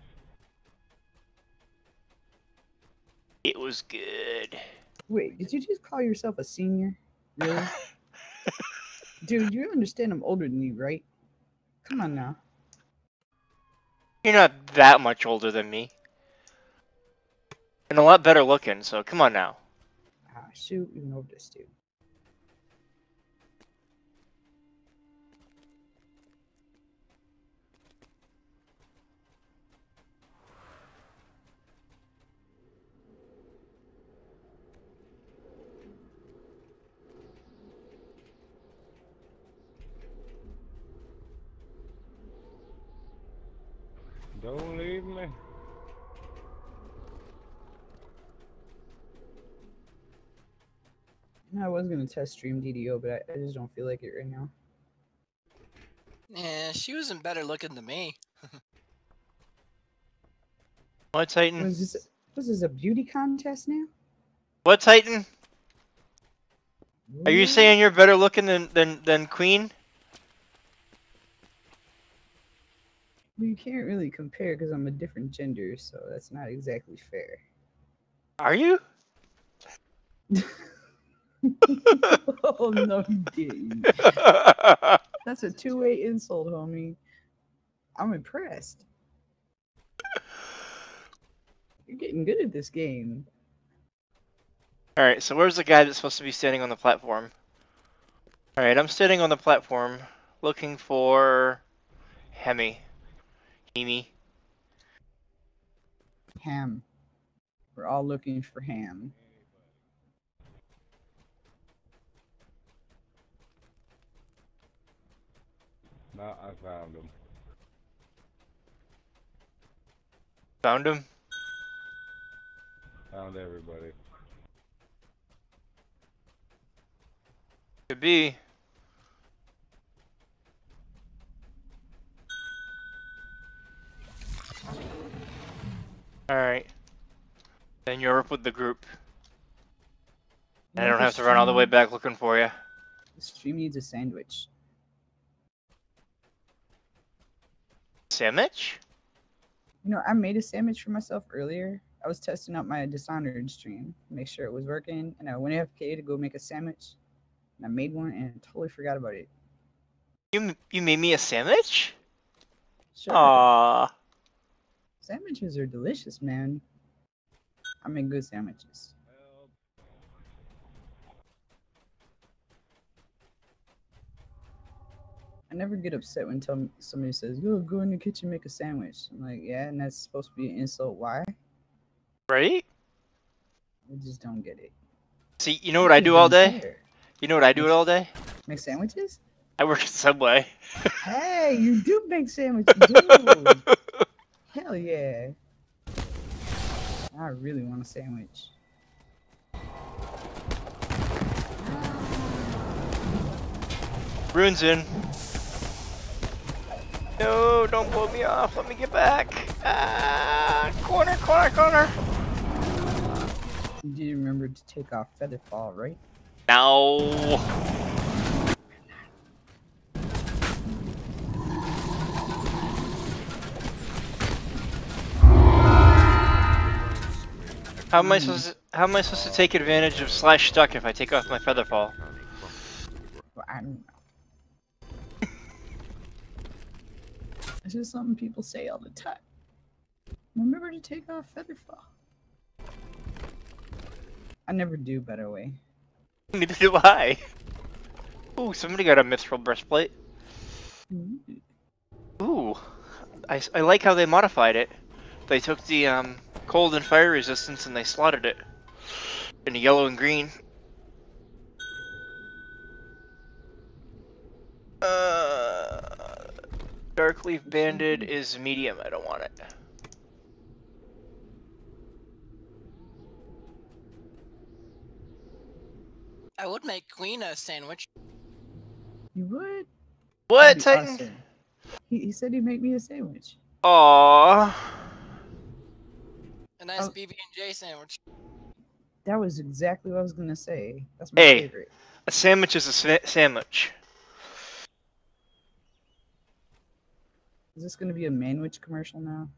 It was good. Wait, did you just call yourself a senior? Really? Dude, you understand I'm older than you, right? Come on now. You're not that much older than me. And a lot better looking, so come on now. Ah, shoot, you know this, dude. Don't leave me. I was gonna test stream D D O, but I, I just don't feel like it right now. Yeah, she wasn't better looking than me. What, Titan? Was this was this a beauty contest now? What, Titan? Are you Really? saying you're better looking than, than, than Queen? Well, you can't really compare because I'm a different gender, so that's not exactly fair. Are you? Oh no, you didn't. That's a two-way insult, homie. I'm impressed. You're getting good at this game. Alright, so where's the guy that's supposed to be standing on the platform? Alright, I'm standing on the platform looking for Hemi. Hemi. Ham. We're all looking for Ham. No, I found him. Found him? Found everybody. Could be. Alright. Then you're up with the group. And I don't have to run all the way back looking for you. The stream needs a sandwich. Sandwich? You know, I made a sandwich for myself earlier. I was testing out my Dishonored stream, make sure it was working, and I went A F K to go make a sandwich. And I made one and totally forgot about it. You you made me a sandwich? Sure. Aww. Sandwiches are delicious, man. I make good sandwiches. I never get upset when tell somebody says, "Yo, go in the kitchen, make a sandwich." I'm like, yeah, and that's supposed to be an insult. Why? Right? I just don't get it. See, you know what I do all day? You know what I do it all day? Make sandwiches? I work at Subway. Hey, you do make sandwiches, dude. Hell yeah. I really want a sandwich. Rune's in. No, don't blow me off. Let me get back. Ah, corner, corner, corner. You did remember to take off Featherfall, right? No. How am I supposed to, how am I supposed to take advantage of slash stuck if I take off my Featherfall? Well, I don't know. It's just something people say all the time. Remember to take off Featherfall. I never do, by the way. Neither do I. Ooh, somebody got a Mithril breastplate. Mm-hmm. Ooh, I, I like how they modified it. They took the um, cold and fire resistance and they slotted it into yellow and green. Uh, Darkleaf Banded is medium. I don't want it. I would make Queen a sandwich. You would? What, That'd be Titan? awesome. He, he said he'd make me a sandwich. Aww. A nice Oh. B B and J sandwich. That was exactly what I was gonna say. That's my Hey, favorite. a sandwich is a sa sandwich. Is this gonna be a Manwich commercial now?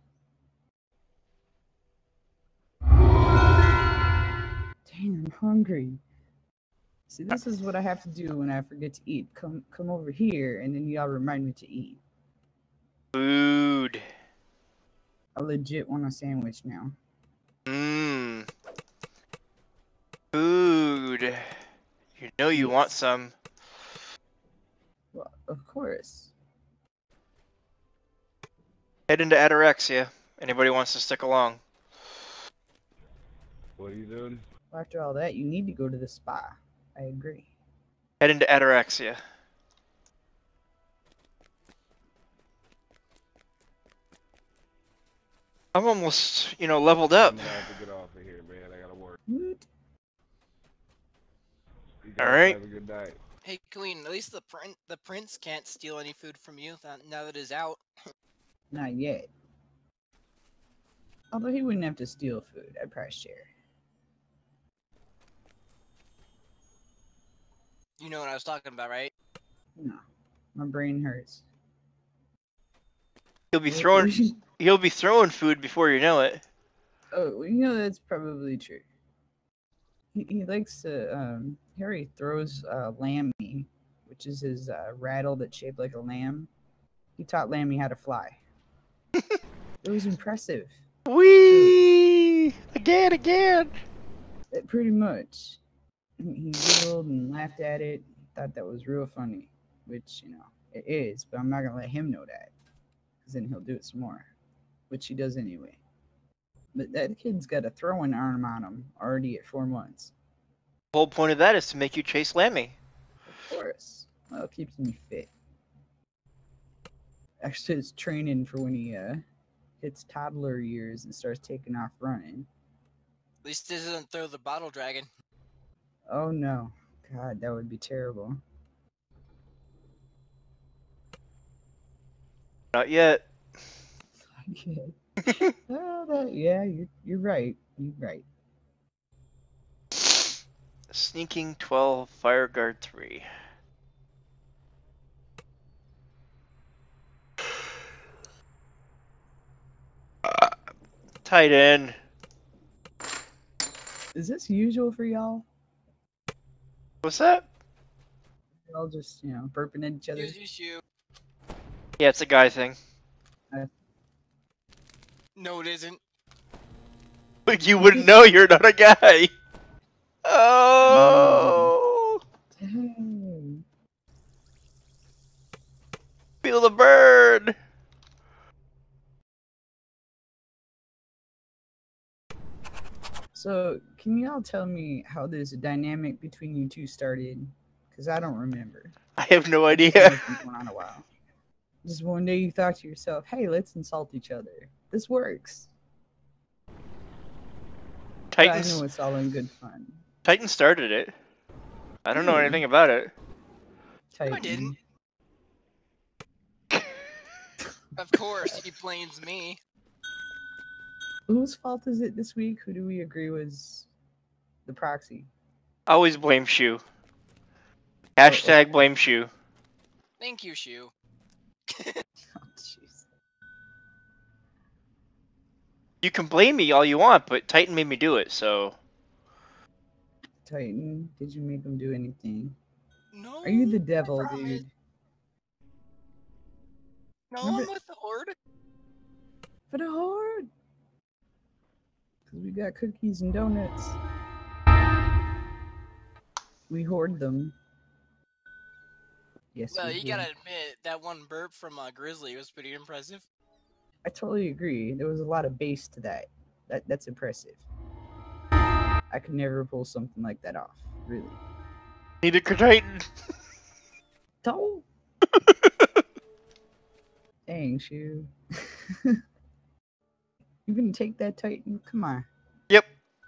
Dang, I'm hungry. See, this is what I have to do when I forget to eat. Come, come over here, and then y'all remind me to eat. Food. I legit want a sandwich now. Mmm. Food. You know you Yes. want some. Well, of course. Head into Ataraxia. Anybody wants to stick along? What are you doing? After all that, you need to go to the spa. I agree. Head into Ataraxia. I'm almost, you know, leveled up. I'm gonna have to get off of here, man. I gotta work. What? You guys Alright. Have a good night. Hey, Queen, at least the prin the prince can't steal any food from you th now that it's out. Not yet. Although he wouldn't have to steal food. I'd probably share. You know what I was talking about, right? No. My brain hurts. He'll be What- throwing what you- he'll be throwing food before you know it. Oh, well, you know that's probably true. He, he likes to. Um, Harry throws uh, Lammy, which is his uh, rattle that's shaped like a lamb. He taught Lammy how to fly. It was impressive. Whee! Again, again. It, pretty much. He, he giggled and laughed at it. Thought that was real funny, which you know it is. But I'm not gonna let him know that, because then he'll do it some more, which he does anyway. But that kid's got a throwing arm on him already at four months. The whole point of that is to make you chase Lammy. Of course. Well, it keeps me fit. Actually, it's training for when he uh, hits toddler years and starts taking off running. At least this doesn't throw the bottle dragon. Oh no. God, that would be terrible. Not yet. Yeah, oh, that, yeah you're, you're right. You're right. Sneaking twelve, Fire Guard three. Uh, tight end. Is this usual for y'all? What's that? Y'all just, you know, burping at each other? Use use you. Yeah, it's a guy thing. Uh, No, it isn't. But you wouldn't know, you're not a guy. Oh! dang. Feel the burn! So, can y'all tell me how this dynamic between you two started? Because I don't remember. I have no This idea. has been going on a while. Just one day you thought to yourself, hey, let's insult each other. This works. But I Titans. know it's all in good fun. Titan started it. I don't know Hmm. anything about it. I Titan. didn't. Of course, he blames me. Whose fault is it this week? Who do we agree was the proxy? I always blame Shu. Hashtag blame Shu. Thank you, Shu. Oh, jeez. You can blame me all you want, but Titan made me do it, so. Titan, did you make him do anything? No. Are you the I devil, promise. dude? No, Remember- I'm with the Horde. For the horde. Because we got cookies and donuts. We hoard them. Yes, Well, we you do. gotta admit, that one burp from uh, Grizzly was pretty impressive. I totally agree. There was a lot of bass to that. That that's impressive. I could never pull something like that off. Really. Neither could Titan. Don't. Dang, Shu. You gonna take that Titan? Come on. Yep.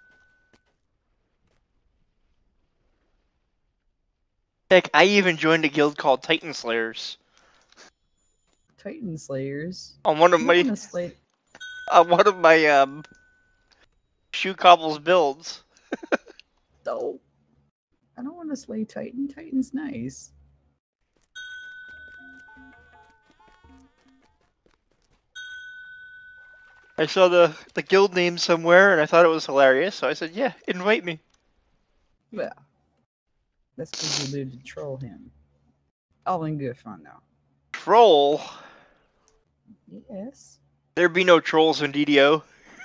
Heck, I even joined a guild called Titan Slayers. Titan Slayers. On one of You my wanna slay- on one of my um Shoe Cobble's builds. No. I don't want to slay Titan. Titan's nice. I saw the the guild name somewhere and I thought it was hilarious, so I said, "Yeah, invite me." Well, that's because you did to troll him. All in good fun, though. Troll. Yes. There be no trolls in D D O.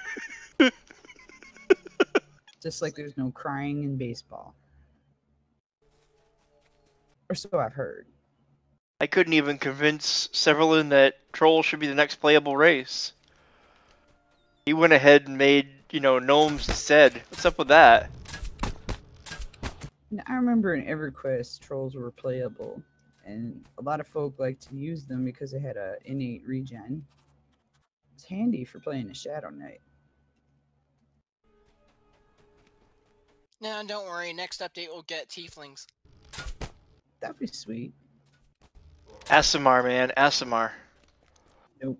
Just like there's no crying in baseball. Or so I've heard. I couldn't even convince Severlin that Troll should be the next playable race. He went ahead and made, you know, gnomes instead. What's up with that? Now, I remember in EverQuest, trolls were playable, and a lot of folk liked to use them because they had a innate regen. It's handy for playing a Shadow Knight. No, don't worry. Next update we'll get tieflings. That'd be sweet. Asimar, man, Asimar. Nope.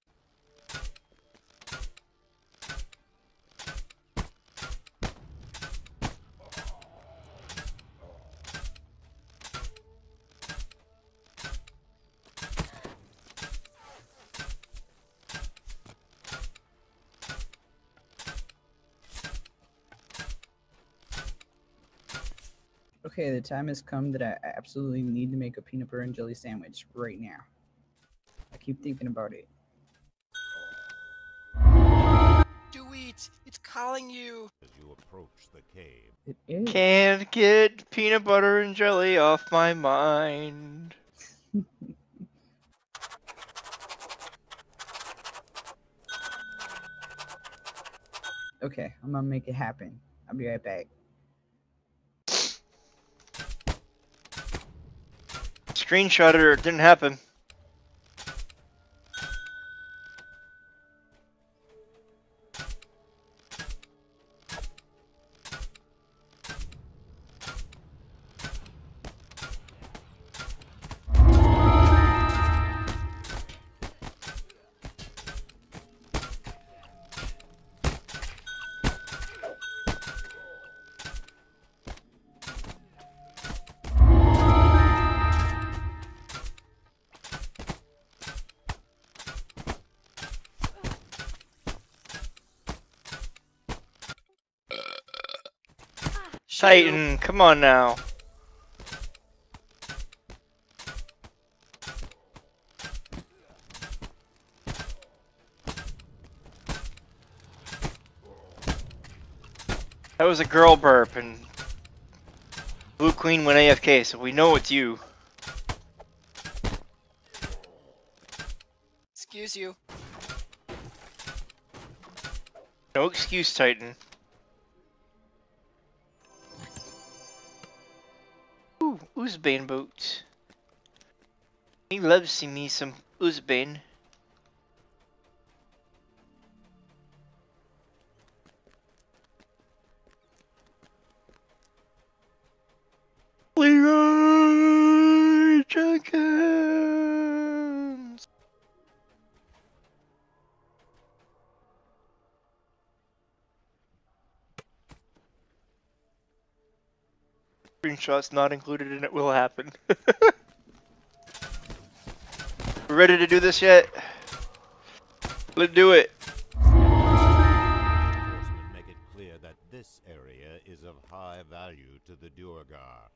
Okay, the time has come that I absolutely need to make a peanut butter and jelly sandwich right now. I keep thinking about it. Do it! It's calling you! As you approach the cave, It is. Can't get peanut butter and jelly off my mind. Okay, I'm gonna make it happen. I'll be right back. Screenshot it or it didn't happen. Titan, come on now. That was a girl burp, and Blue Queen went A F K, so we know it's you. Excuse you. No excuse, Titan. Ooh, Uzbane boat. He loves seeing me some Uzbane. Leroy Jenkins. Screenshots not included and it will happen. We're ready to do this yet? Let's do it. Enforcement make it clear that this area is of high value to the Duergar.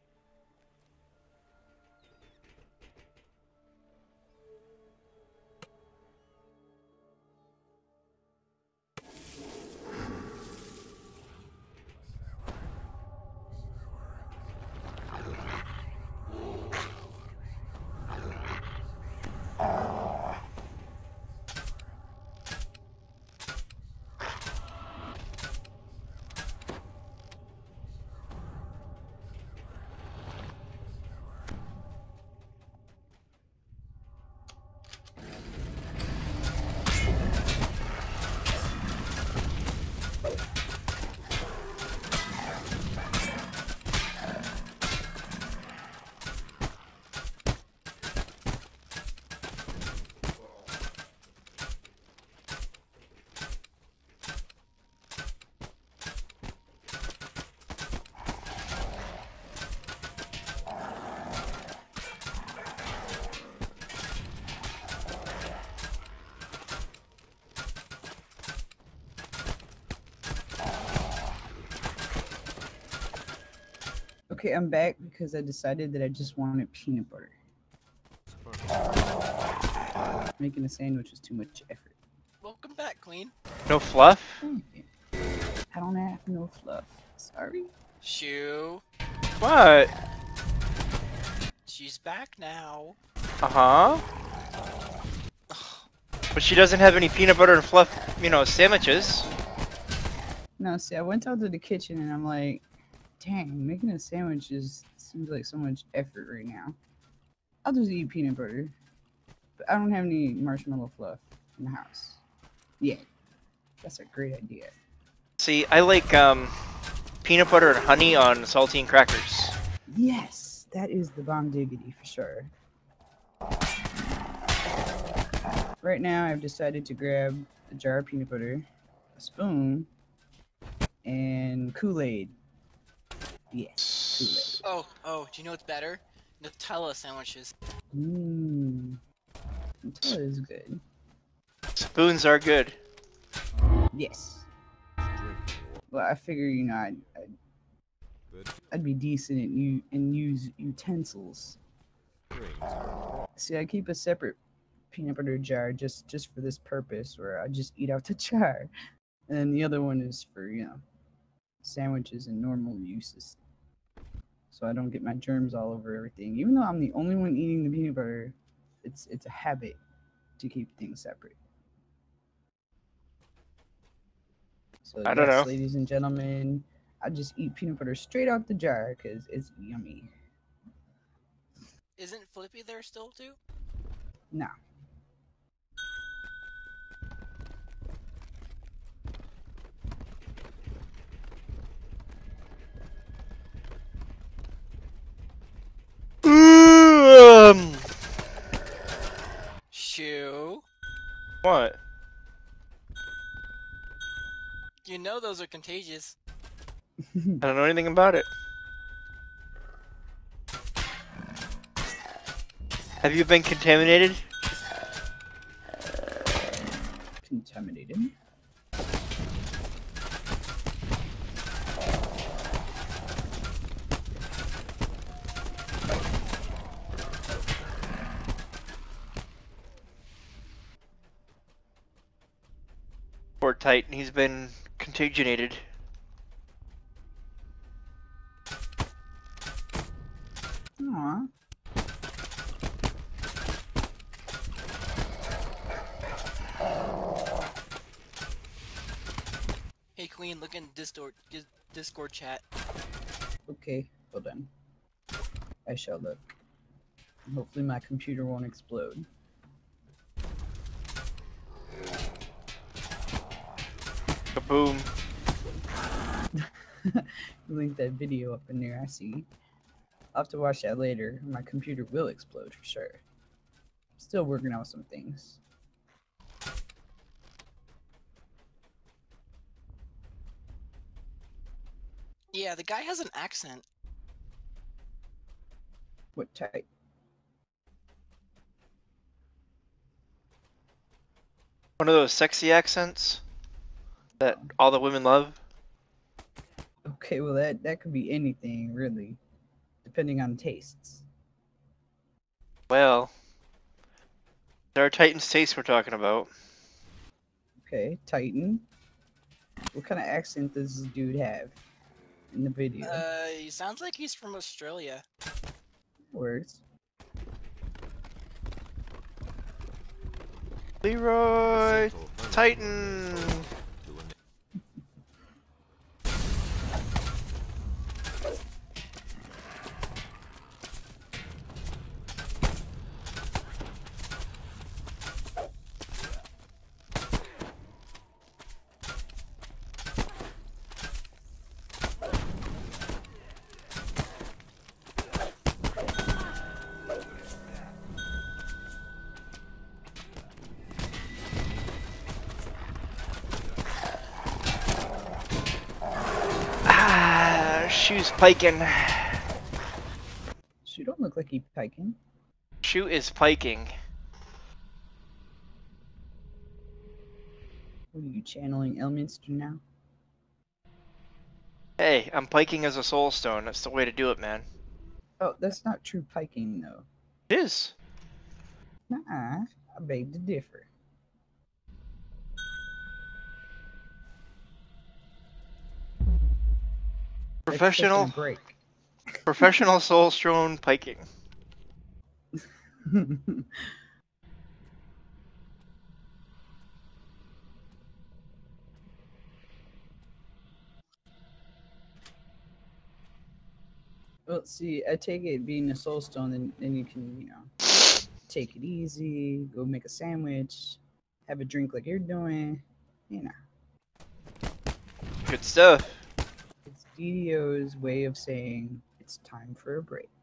Okay, I'm back because I decided that I just wanted peanut butter. Making a sandwich was too much effort. Welcome back, Queen. No fluff? I don't have no fluff. Sorry. Shoo. What? She's back now. Uh-huh. But she doesn't have any peanut butter and fluff, you know, sandwiches. No, see, I went out to the kitchen and I'm like, dang, making a sandwich is seems like so much effort right now. I'll just eat peanut butter. But I don't have any marshmallow fluff in the house. Yeah. That's a great idea. See, I like um, peanut butter and honey on saltine crackers. Yes, that is the bomb diggity for sure. Right now, I've decided to grab a jar of peanut butter, a spoon, and Kool-Aid. Yes, Kool-Aid. Oh, oh, do you know what's better? Nutella sandwiches. Mmm. Nutella is good. Spoons are good. Yes. Well, I figure, you know, I'd, I'd, I'd be decent and, u and use utensils. See, I keep a separate peanut butter jar just, just for this purpose, where I just eat out the jar. And then the other one is for, you know, sandwiches and normal uses. So I don't get my germs all over everything. Even though I'm the only one eating the peanut butter, it's it's a habit to keep things separate. So I don't yes, know. ladies and gentlemen, I just eat peanut butter straight out the jar because it's yummy. Isn't Flippy there still too? No. Um, Shoo. what? You know those are contagious. I don't know anything about it. Have you been contaminated? Contaminated? Poor Titan, he's been contagionated. Aww. Hey, Queen, look in Discord, Discord chat. Okay, hold on. I shall look. Hopefully my computer won't explode. Kaboom. Link that video up in there, I see. I'll have to watch that later. My computer will explode for sure. Still working out some things. Yeah, the guy has an accent. What type? One of those sexy accents that all the women love. Okay, well that that could be anything really, depending on tastes. Well, there are Titan's tastes we're talking about. Okay, Titan. What kind of accent does this dude have in the video? Uh, he sounds like he's from Australia. Words. Leroy Titan. Shoe's piking. Shoe don't look like he piking. Shoe is piking. What are you channeling Elminster now? Hey, I'm piking as a soul stone. That's the way to do it, man. Oh, that's not true piking though. It is. Nuh-uh. I beg to differ. Professional break. Professional soul stone piking. Well, see, I take it being a soul stone, then, then you can, you know, take it easy, go make a sandwich, have a drink like you're doing, you know. Good stuff. It's D D O's way of saying it's time for a break.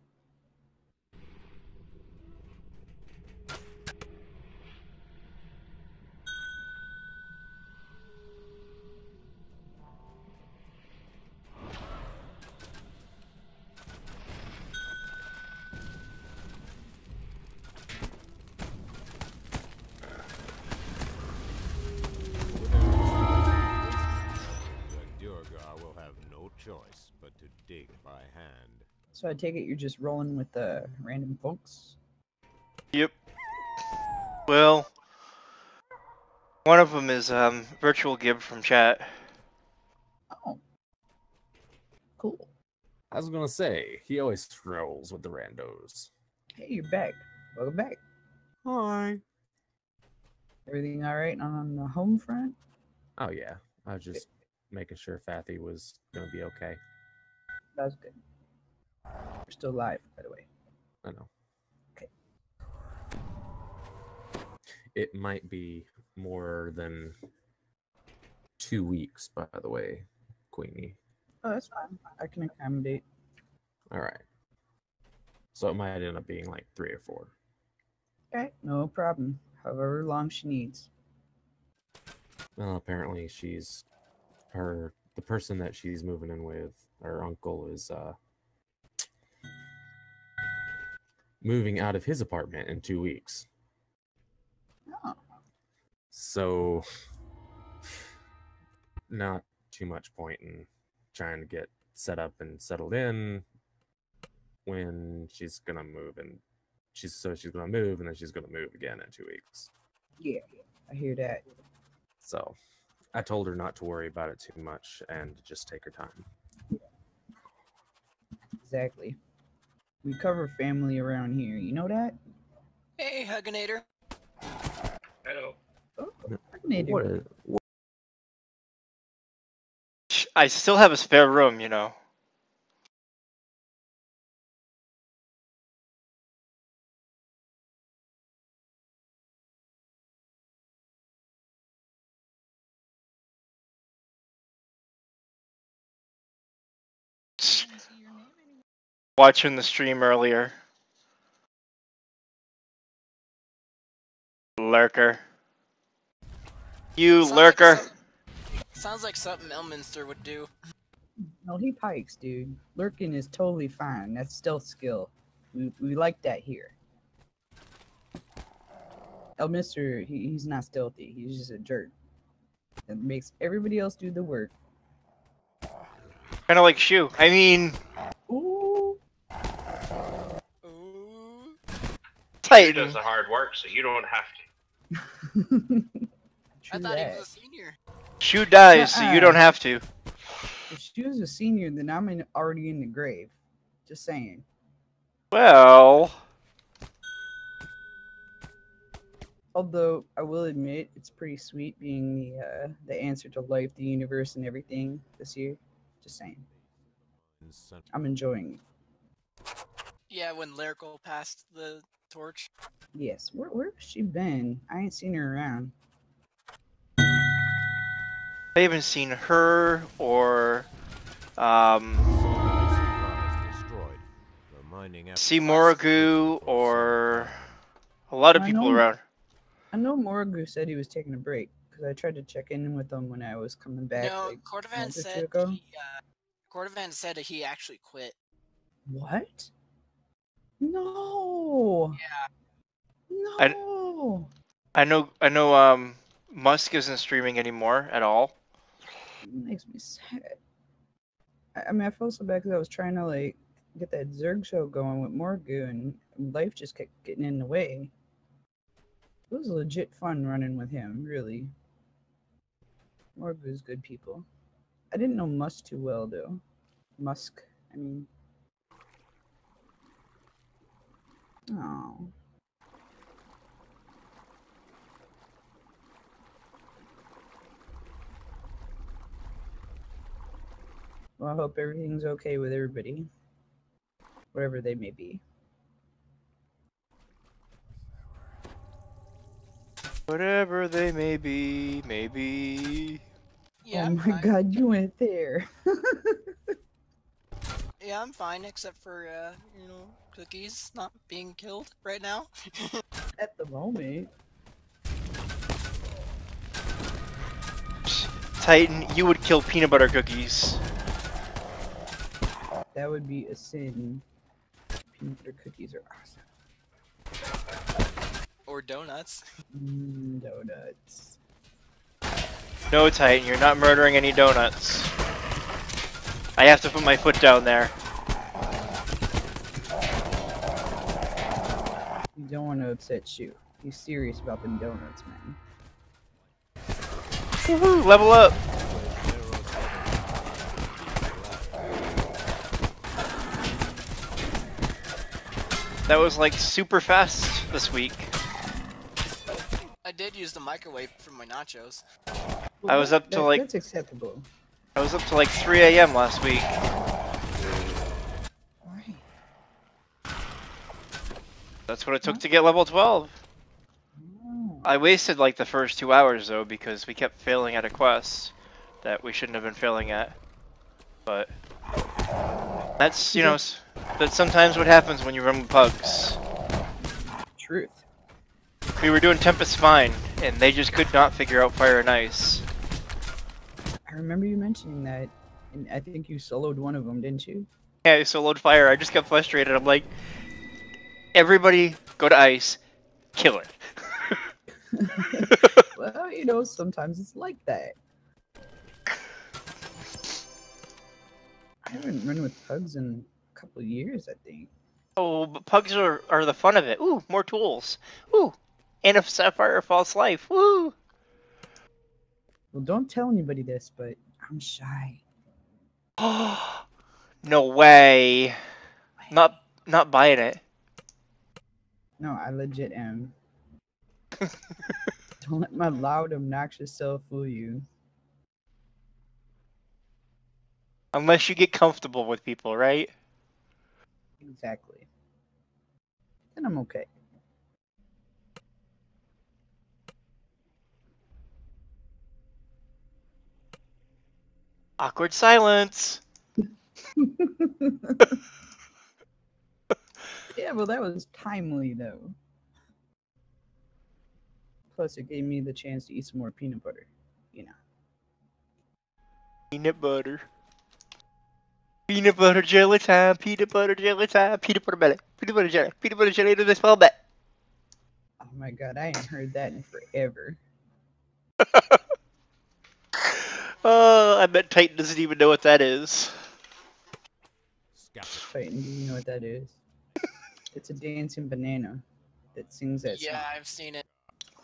Choice but to dig by hand. So I take it you're just rolling with the uh, random folks? Yep. Well, one of them is um, Virtual Gib from chat. Oh. Cool. I was gonna say, he always rolls with the randos. Hey, you're back. Welcome back. Hi. Everything alright on the home front? Oh yeah, I was just making sure Fathy was gonna be okay. That's good. We're still live, by the way. I know. Okay. It might be more than two weeks, by the way, Queenie. Oh, that's fine. I can accommodate. All right. So it might end up being like three or four. Okay, no problem. However long she needs. Well, apparently she's her the person that she's moving in with, her uncle, is uh moving out of his apartment in two weeks. Oh. So not too much point in trying to get set up and settled in when she's gonna move, and she's so she's gonna move and then she's gonna move again in two weeks. Yeah, I hear that. So I told her not to worry about it too much and just take her time. Exactly. We cover family around here. You know that? Hey, Hugginator. Hello. Oh, Hugginator. What is, what I still have a spare room, you know. Watching the stream earlier. Lurker. You Sounds like lurker. some- Sounds like something Elminster would do. No, he pikes, dude. Lurking is totally fine. That's stealth skill. We, we like that here. Elminster, he, he's not stealthy. He's just a jerk. That makes everybody else do the work. Kind of like Shu. I mean, Ooh. Ooh. He Titan. does the hard work, so you don't have to. I True thought he that. was a senior. Shu dies, so you Uh-uh. don't have to. If she was a senior, then I'm in, already in the grave. Just saying. Well, Although I will admit, it's pretty sweet being the uh, the answer to life, the universe, and everything this year. Just saying. I'm enjoying it. Yeah, when Lyrical passed the torch. Yes. Where where's she been? I ain't seen her around. I haven't seen her or um, Destroyed. The mining Seymourgu or a lot of I people know- around. I know Morgu said he was taking a break because I tried to check in with him when I was coming back. No, like, a Cordovan month or two said ago. he, uh, Cordovan said he actually quit. What? No. I- No. I know, I know. Um, Musk isn't streaming anymore at all. It makes me sad. I, I mean, I felt so bad because I was trying to like get that Zerg show going with Morgu, and life just kept getting in the way. It was legit fun running with him, really. Morgu's good people. I didn't know Musk too well though. Musk, I mean. Oh. Well, I hope everything's okay with everybody. Whatever they may be. Whatever they may be, maybe. Yeah, Oh I'm my fine. god, you went there. Yeah, I'm fine, except for, uh, you know, Cookies not being killed right now. At the moment. Titan, you would kill peanut butter cookies. That would be a sin. Peanut butter cookies are awesome. Or donuts. Mm, donuts. No, Titan, you're not murdering any donuts. I have to put my foot down there. You don't want to upset Shu. He's serious about them donuts, man. Woohoo! Level up. That was like super fast this week. I did use the microwave for my nachos. I was up to That- like That's acceptable. I was up to like three A M last week. Why? That's what it took to get level twelve. Oh. I wasted like the first two hours though because we kept failing at a quest that we shouldn't have been failing at. But that's, you know, s- that's sometimes what happens when you run with pugs. Truth. We were doing Tempest fine, and they just could not figure out Fire and Ice. I remember you mentioning that, and I think you soloed one of them, didn't you? Yeah, I soloed Fire. I just got frustrated. I'm like, everybody go to Ice, kill her. Well, you know, sometimes it's like that. I haven't run with pugs in a couple of years, I think. Oh, but pugs are, are the fun of it. Ooh, more tools. Ooh, and a Sapphire False Life. Woo! Well, don't tell anybody this, but I'm shy. No way. Not not buying it. No, I legit am. Don't let my loud, obnoxious self fool you. Unless you get comfortable with people, right? Exactly. Then I'm okay. Awkward silence. Yeah, well, that was timely, though. Plus, it gave me the chance to eat some more peanut butter. You know. Peanut butter. Peanut butter jelly time. Peanut butter jelly time. Peanut butter jelly. Peanut butter jelly. Peanut butter jelly to this well bet. Oh my god, I ain't heard that in forever. Oh, I bet Titan doesn't even know what that is. Titan, do you know what that is? It's a dancing banana that sings that Yeah, song. I've seen it.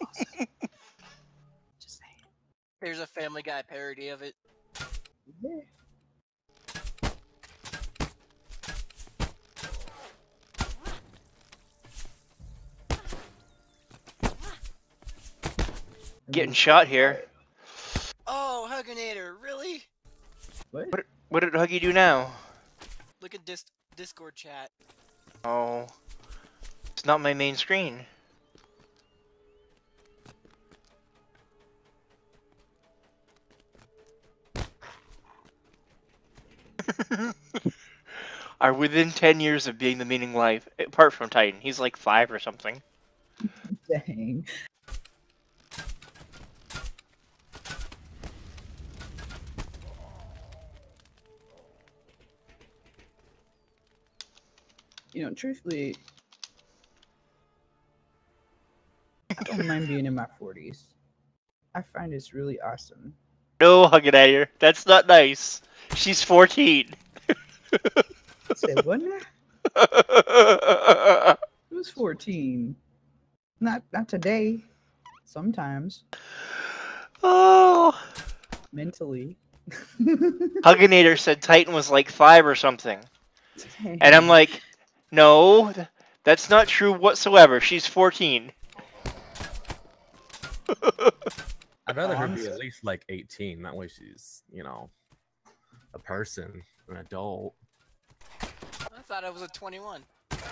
Just saying. There's a Family Guy parody of it. Yeah. Getting shot here. Oh, Hugginator, really? What? What, what did Huggy do now? Look at dis Discord chat. Oh. It's not my main screen. Are within ten years of being the meaning life, apart from Titan. He's like five or something. Dang. You know, truthfully, I don't mind being in my forties. I find it's really awesome. No, Hugginator. That's not nice. She's fourteen. Say what now? Who's fourteen? Not not today. Sometimes. Oh. Mentally. Hugginator said Titan was like five or something. And I'm like, no, that's not true whatsoever. She's fourteen. I'd rather her be at least like eighteen. That way she's, you know, a person, an adult. I thought I was a twenty-one.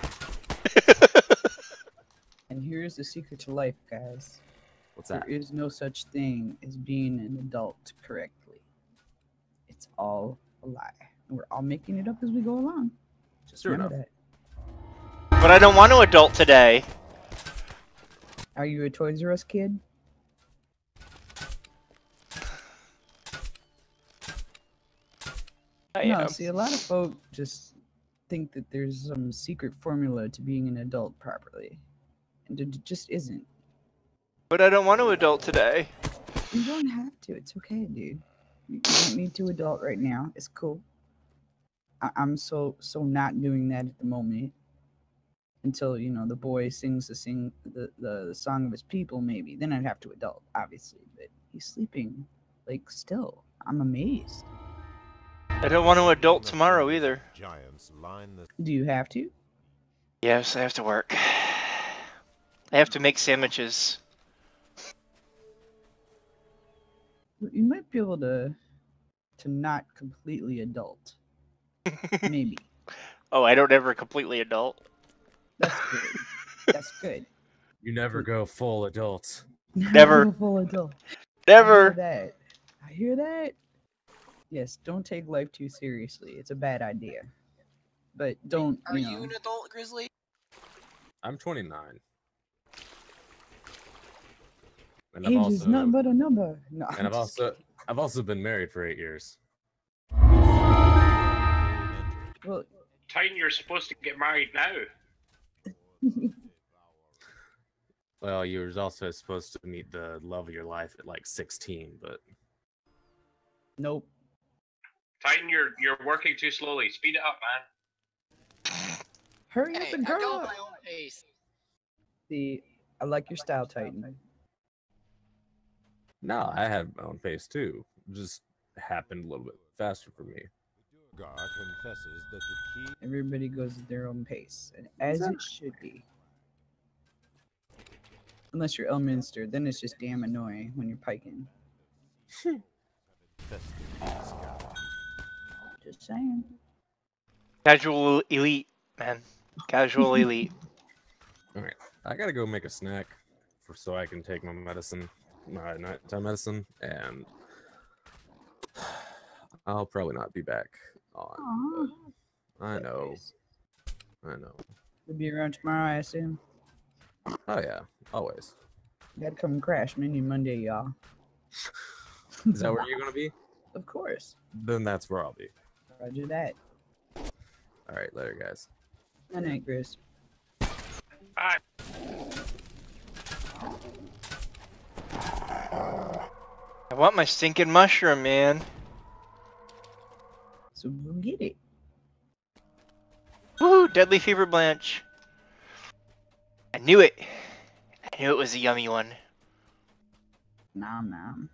And here's the secret to life, guys. What's that? There is no such thing as being an adult correctly. It's all a lie. And we're all making it up as we go along. Just True remember enough. that. But I don't want to adult today. Are you a Toys R Us kid? I no, am. see, a lot of folk just think that there's some secret formula to being an adult properly. And it just isn't. But I don't want to adult today. You don't have to. It's okay, dude. You don't need to adult right now. It's cool. I- I'm so so not doing that at the moment. Until, you know, the boy sings the sing the, the, the song of his people, maybe. Then I'd have to adult, obviously. But he's sleeping, like, still. I'm amazed. I don't want to adult tomorrow either. Giants line the Do you have to? Yes, I have to work. I have to make sandwiches. You might be able to to not completely adult. Maybe. Oh, I don't ever completely adult. That's good. That's good. You never go full adult. Never. Full adult. Never. I hear that. I hear that. Yes, don't take life too seriously. It's a bad idea. But don't, Are you you know. an adult, Grizzly? I'm twenty-nine. And Age I've also, is nothing but a number. No, and I'm I've just also I've also been married for eight years. Well, Titan, you're supposed to get married now. Well, you were also supposed to meet the love of your life at like sixteen, but nope. Titan, you're you're working too slowly. Speed it up, man. Hurry Hey, up and I go grow at up. my own pace. See, I like your style, Titan. no, I had my own pace too. It just happened a little bit faster for me. Gar confesses that the key Everybody goes at their own pace, and as it should be. Unless you're Elminster, then it's just damn annoying when you're piking. Just saying. Casual elite, man. Casual elite. All right, I gotta go make a snack for so I can take my medicine, my nighttime medicine, and I'll probably not be back on. But I know. I know. We'll be around tomorrow, I assume. Oh yeah, always. You gotta come and crash Mini Monday, y'all. Is that where you're gonna be? Of course. Then that's where I'll be. Roger that. All right, later, guys. Good night, Chris. Bye. I want my stinking mushroom, man. So go get it. Woo! Deadly Fever Blanche. I knew it. I knew it was a yummy one. Nom nom.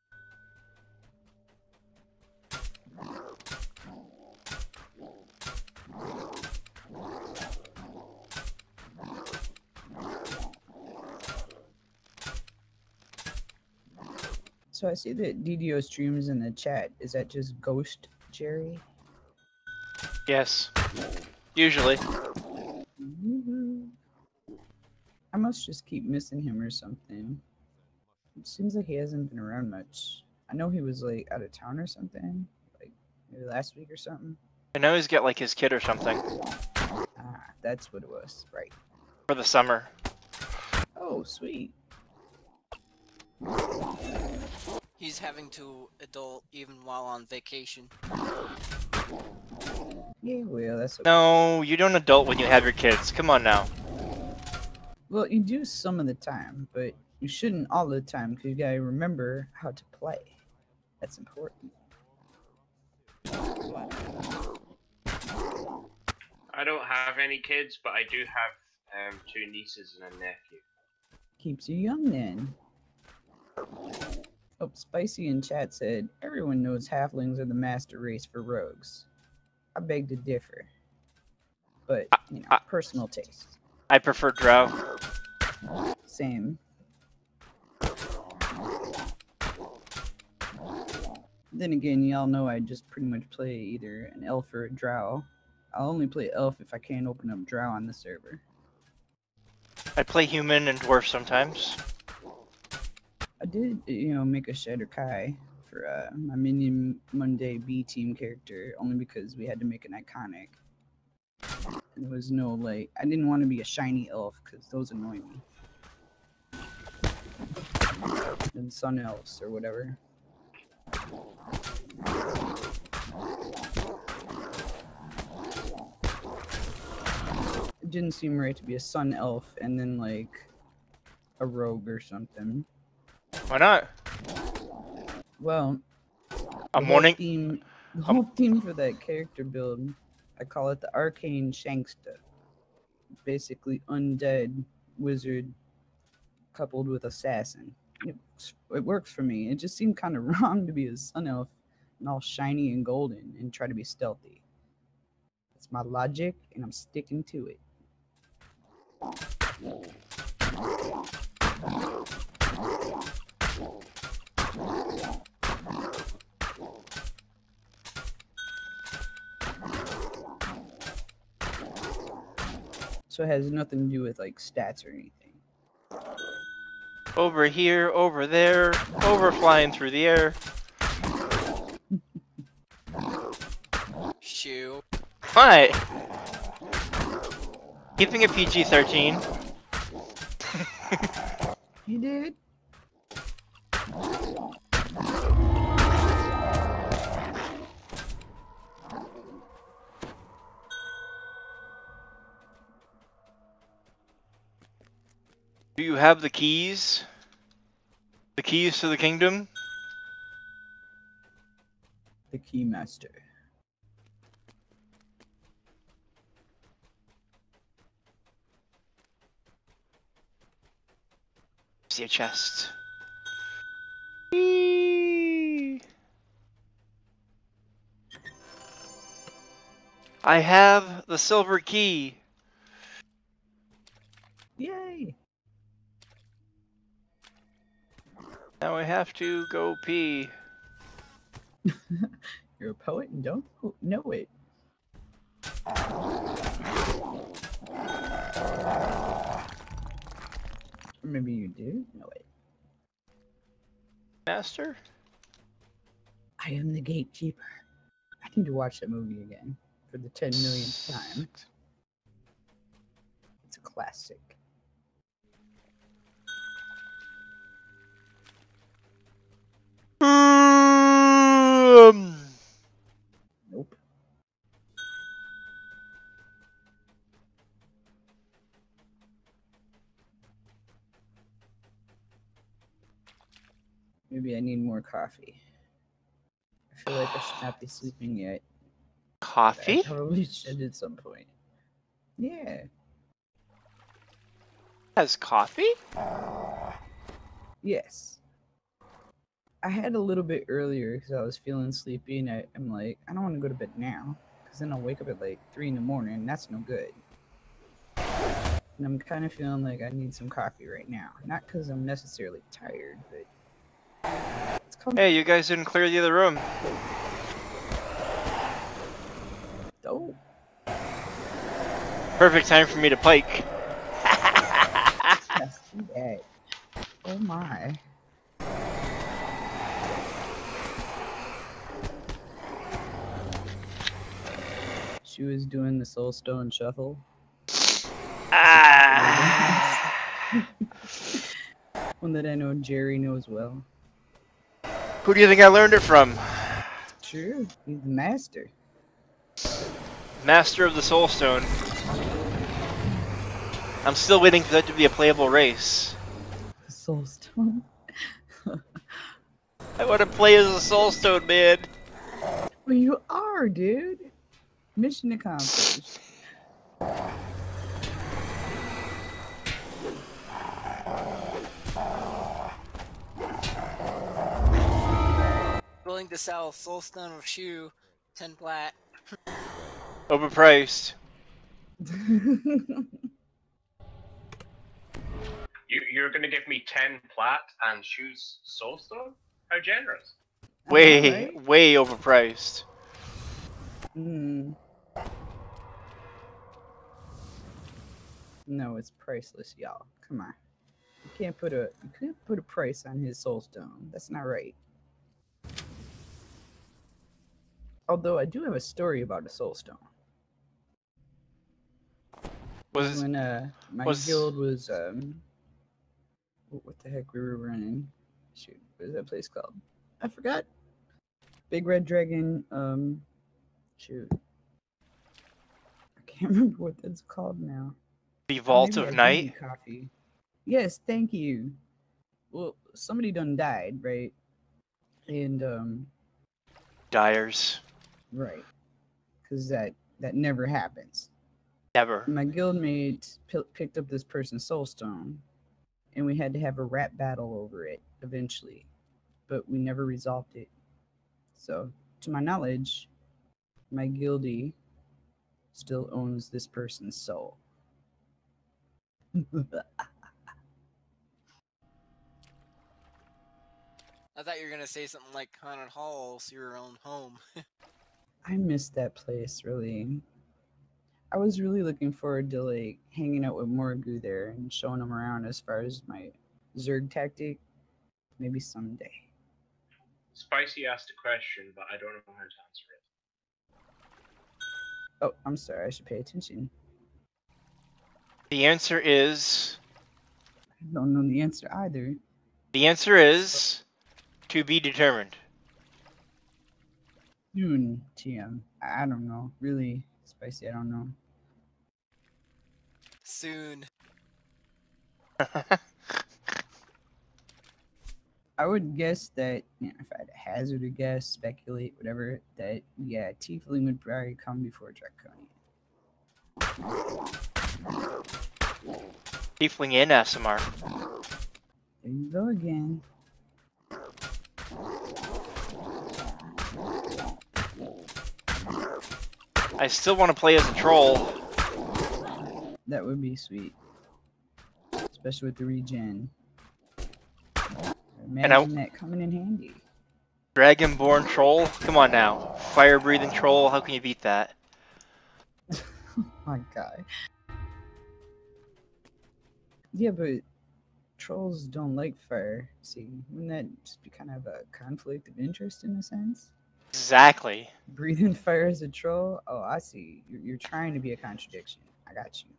So I see that D D O streams in the chat. Is that just Ghost Jerry? Yes. Usually. Mhm. I must just keep missing him or something. It seems like he hasn't been around much. I know he was like out of town or something, like maybe last week or something. I know he's got like his kid or something Ah, that's what it was, right? for the summer. Oh, sweet. He's having to adult even while on vacation. Yeah, well, that's okay. No, you don't adult when you have your kids. Come on now. Well, you do some of the time, but you shouldn't all the time because you gotta remember how to play. That's important. I don't have any kids, but I do have um, two nieces and a nephew. Keeps you young then. Oh, Spicy in chat said, everyone knows halflings are the master race for rogues. I beg to differ. But, you know, I- personal taste. I prefer Drow. Same. Then again, y'all know I just pretty much play either an elf or a drow. I'll only play elf if I can't open up drow on the server. I play human and dwarf sometimes. I did, you know, make a Shadow Kai for uh, my Minion Monday B team character only because we had to make an iconic. And there was no, like, I didn't want to be a shiny elf because those annoy me. And sun elves or whatever. It didn't seem right to be a sun elf and then, like, a rogue or something. Why not? Well, A the whole morning. theme, the whole theme for that character build, I call it the Arcane Shanksta. Basically, undead wizard coupled with assassin. It, it works for me. It just seemed kind of wrong to be a sun elf and all shiny and golden and try to be stealthy. It's my logic, and I'm sticking to it. So it has nothing to do with like stats or anything. Over here, over there, over flying through the air. Shoo. What? Keeping it P G thirteen. You did? Do you have the keys? The keys to the kingdom? The Keymaster. See a chest. Whee! I have the silver key. Yay! Now I have to go pee. You're a poet and don't know it. Or maybe you do know it. Master? I am the gatekeeper. I need to watch that movie again for the ten millionth time. It's a classic. Um, Nope. Maybe I need more coffee. I feel like I should not be sleeping yet. Coffee? I probably should at some point. Yeah. Has coffee? Yes. I had a little bit earlier because I was feeling sleepy, and I, I'm like, I don't want to go to bed now because then I'll wake up at like three in the morning, and that's no good. And I'm kind of feeling like I need some coffee right now. Not because I'm necessarily tired, but it's comfy. Hey, you guys didn't clear the other room. Oh. Perfect time for me to pike. Yes, see that. Oh my. She was doing the Soulstone Shuffle. Ah. One that I know Jerry knows well. Who do you think I learned it from? True, he's the master. Master of the Soulstone. I'm still waiting for that to be a playable race. The Soulstone. I want to play as a Soulstone, man. Well, you are, dude. Mission accomplished. Willing to sell Soulstone of Shoe, ten plat. Overpriced. You, you're going to give me ten plat and shoes Soulstone? How generous. Way, right? way overpriced. Hmm. No, it's priceless, y'all. Come on. You can't put a you can't put a price on his Soulstone. That's not right. Although I do have a story about a Soulstone. Was when uh my was- guild was um what, what the heck we were running? Shoot, what is that place called? I forgot. Big Red Dragon. Um, shoot, I can't remember what that's called now. The Oh, Vault maybe I of do Night? need coffee. Yes, thank you. Well, somebody done died, right? And um, Dyers. right, because that that never happens. Never. My guildmate p- picked up this person's soulstone, and we had to have a rap battle over it eventually, but we never resolved it. So, to my knowledge, my guildie still owns this person's soul. I thought you were gonna say something like Haunted Halls, your own home. I miss that place, really. I was really looking forward to like hanging out with Morgu there and showing him around as far as my Zerg tactic. Maybe someday. Spicy asked a question, but I don't know how to answer it. Oh, I'm sorry. I should pay attention. The answer is. I don't know the answer either. The answer is to be determined. Soon, T M. I don't know. Really, Spicy, I don't know. Soon. I would guess that, you know, if I had to hazard a guess, speculate, whatever, that, yeah, Tiefling would probably come before Draconian. Tiefling and S M R. There you go again. I still want to play as a troll. That would be sweet. Especially with the regen. Imagine And I- that coming in handy. Dragonborn troll? Come on now. Fire breathing troll, how can you beat that? My god. Yeah, but trolls don't like fire. See, wouldn't that just be kind of a conflict of interest in a sense? Exactly. Breathing fire as a troll? Oh, I see. You're, you're trying to be a contradiction. I got you.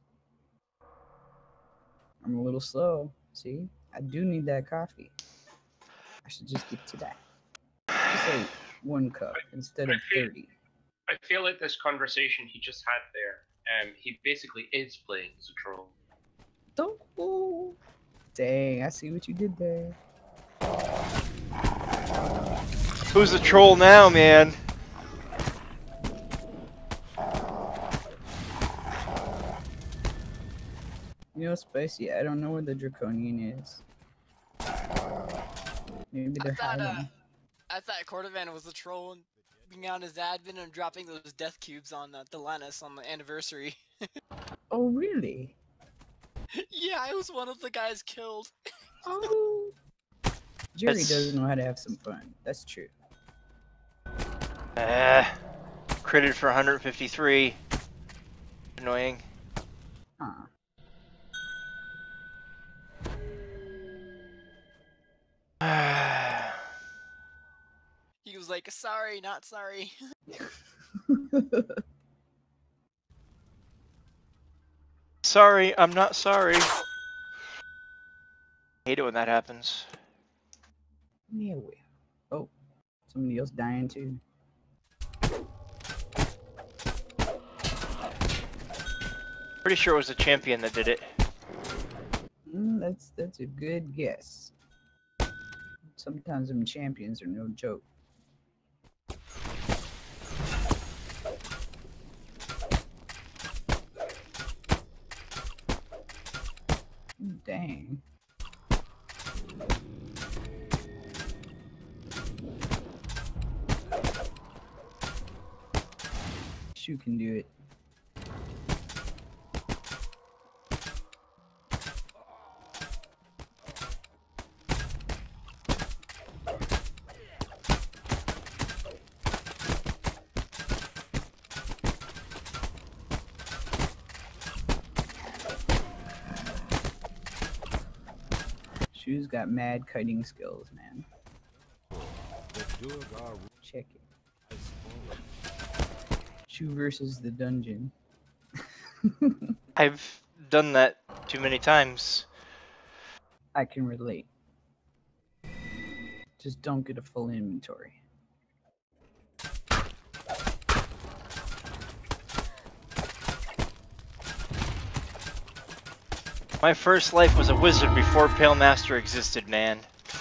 I'm a little slow. See? I do need that coffee. I should just get to that. Just like one cup instead of thirty. I feel like this conversation he just had there, um, he basically is playing as a troll. Oh, dang, I see what you did there. Who's the troll now, man? You know, Spicy, I don't know where the Draconian is. Maybe they're I thought, hiding. uh, I thought Cordovan was the troll and being on his admin and dropping those death cubes on uh, Delanus on the anniversary. Oh, really? Yeah, I was one of the guys killed. Oh. Jerry That's- does know how to have some fun. That's true. Uh, critted for one hundred fifty-three. Annoying. Huh. He was like, sorry, not sorry. Sorry, I'm not sorry. Hate it when that happens. Yeah, well. Oh, somebody else dying too. Pretty sure it was the champion that did it. Mm, that's that's a good guess. Sometimes them champions are no joke. Dang. Shu can do it. Shu's got mad kiting skills, man. Check it. Shu versus the dungeon. I've done that too many times. I can relate. Just don't get a full inventory. My first life was a wizard before Pale Master existed, man.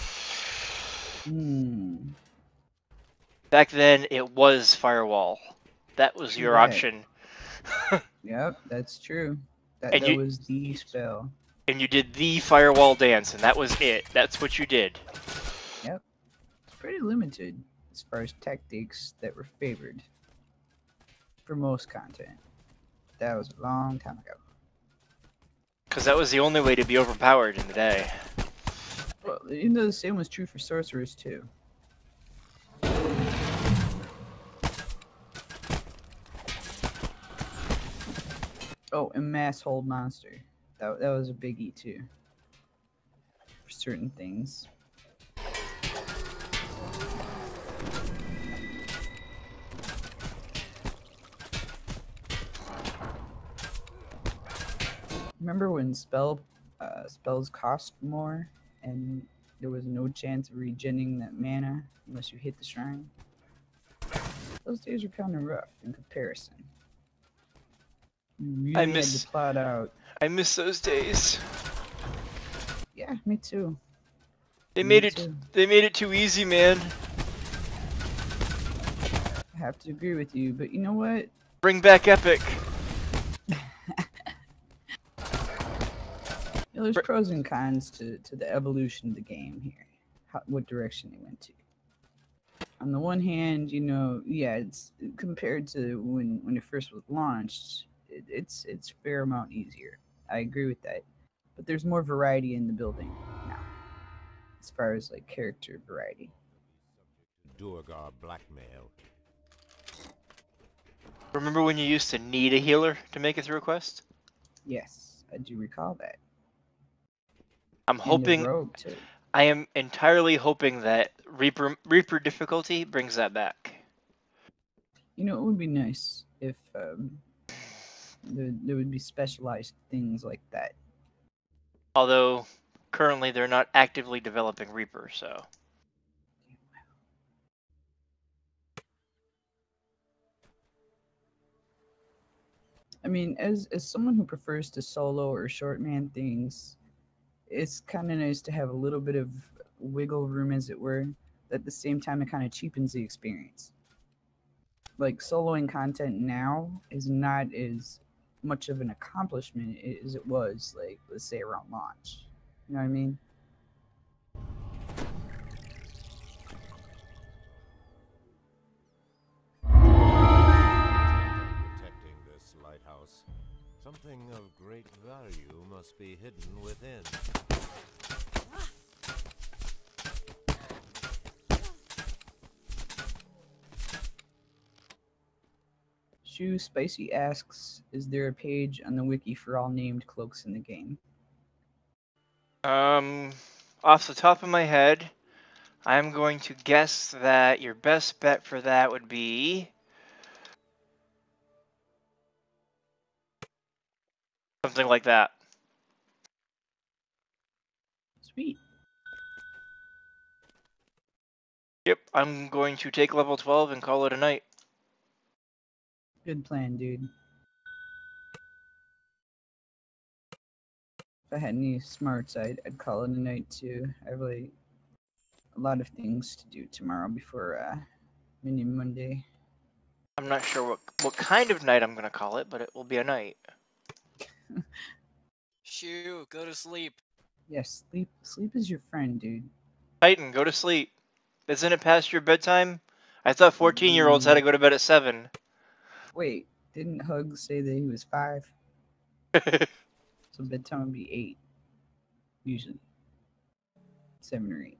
Hmm. Back then, it was Firewall. That was your Right. option. Yep, that's true. That, And that you- was the spell. And you did the Firewall dance, and that was it. That's what you did. Yep. It's pretty limited as far as tactics that were favored for most content. That was a long time ago. Because that was the only way to be overpowered in the day. Well, you know, the same was true for sorcerers too. Oh, and mass hold monster. That that was a biggie too. For certain things. Remember when spell uh, spells cost more and there was no chance of regenning that mana unless you hit the shrine? Those days were kind of rough in comparison. You really I had miss- to plot out. I miss those days. Yeah, me too. They Me made it. too. They made it too easy, man. I have to agree with you, but you know what? Bring back Epic. You know, there's pros and cons to, to the evolution of the game here. How, what direction it went to. On the one hand, you know, yeah, it's compared to when when it first was launched, it, it's it's fair amount easier. I agree with that, but there's more variety in the building now, as far as like character variety. Duergar blackmail. Remember when you used to need a healer to make it through a quest? Yes, I do recall that. I'm And the hoping. rogue too. I am entirely hoping that Reaper Reaper difficulty brings that back. You know, it would be nice if um, there, there would be specialized things like that. Although currently they're not actively developing Reaper, so. I mean, as as someone who prefers to solo or short man things, it's kind of nice to have a little bit of wiggle room, as it were. At the same time, it kind of cheapens the experience. Like, soloing content now is not as much of an accomplishment as it was, like, let's say around launch. You know what I mean? Protecting this lighthouse. Something of great value must be hidden within. Shu Spicy asks, is there a page on the wiki for all named cloaks in the game? Um, off the top of my head, I'm going to guess that your best bet for that would be something like that. Sweet. Yep, I'm going to take level twelve and call it a night. Good plan, dude. If I had any smarts, I'd, I'd call it a night too. I have like a lot of things to do tomorrow before uh, Mini Monday. I'm not sure what what kind of night I'm going to call it, but it will be a night. Shoo, go to sleep. Yes, sleep. Sleep is your friend, dude. Titan, go to sleep. Isn't it past your bedtime? I thought fourteen-year-olds had to go to bed at seven. Wait, didn't Hug say that he was five? So bedtime would be eight. Usually. Seven or eight.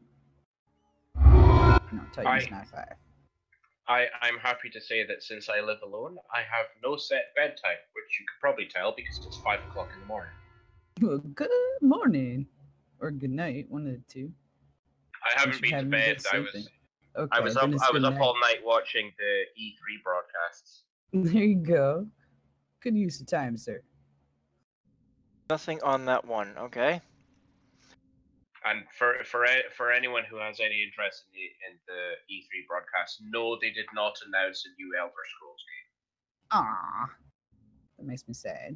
No, Titan's I- not five. I, I'm happy to say that since I live alone, I have no set bedtime, which you could probably tell because it's five o'clock in the morning. Well, good morning. Or good night, one of the two. I haven't you been to haven't bed. been I was sleeping. Okay, I was up then it's I was good up all night. night watching the E three broadcasts. There you go. Good use of time, sir. Nothing on that one, okay? And for for a- for anyone who has any interest in the in the E three broadcast, no, they did not announce a new Elder Scrolls game. Ah, that makes me sad.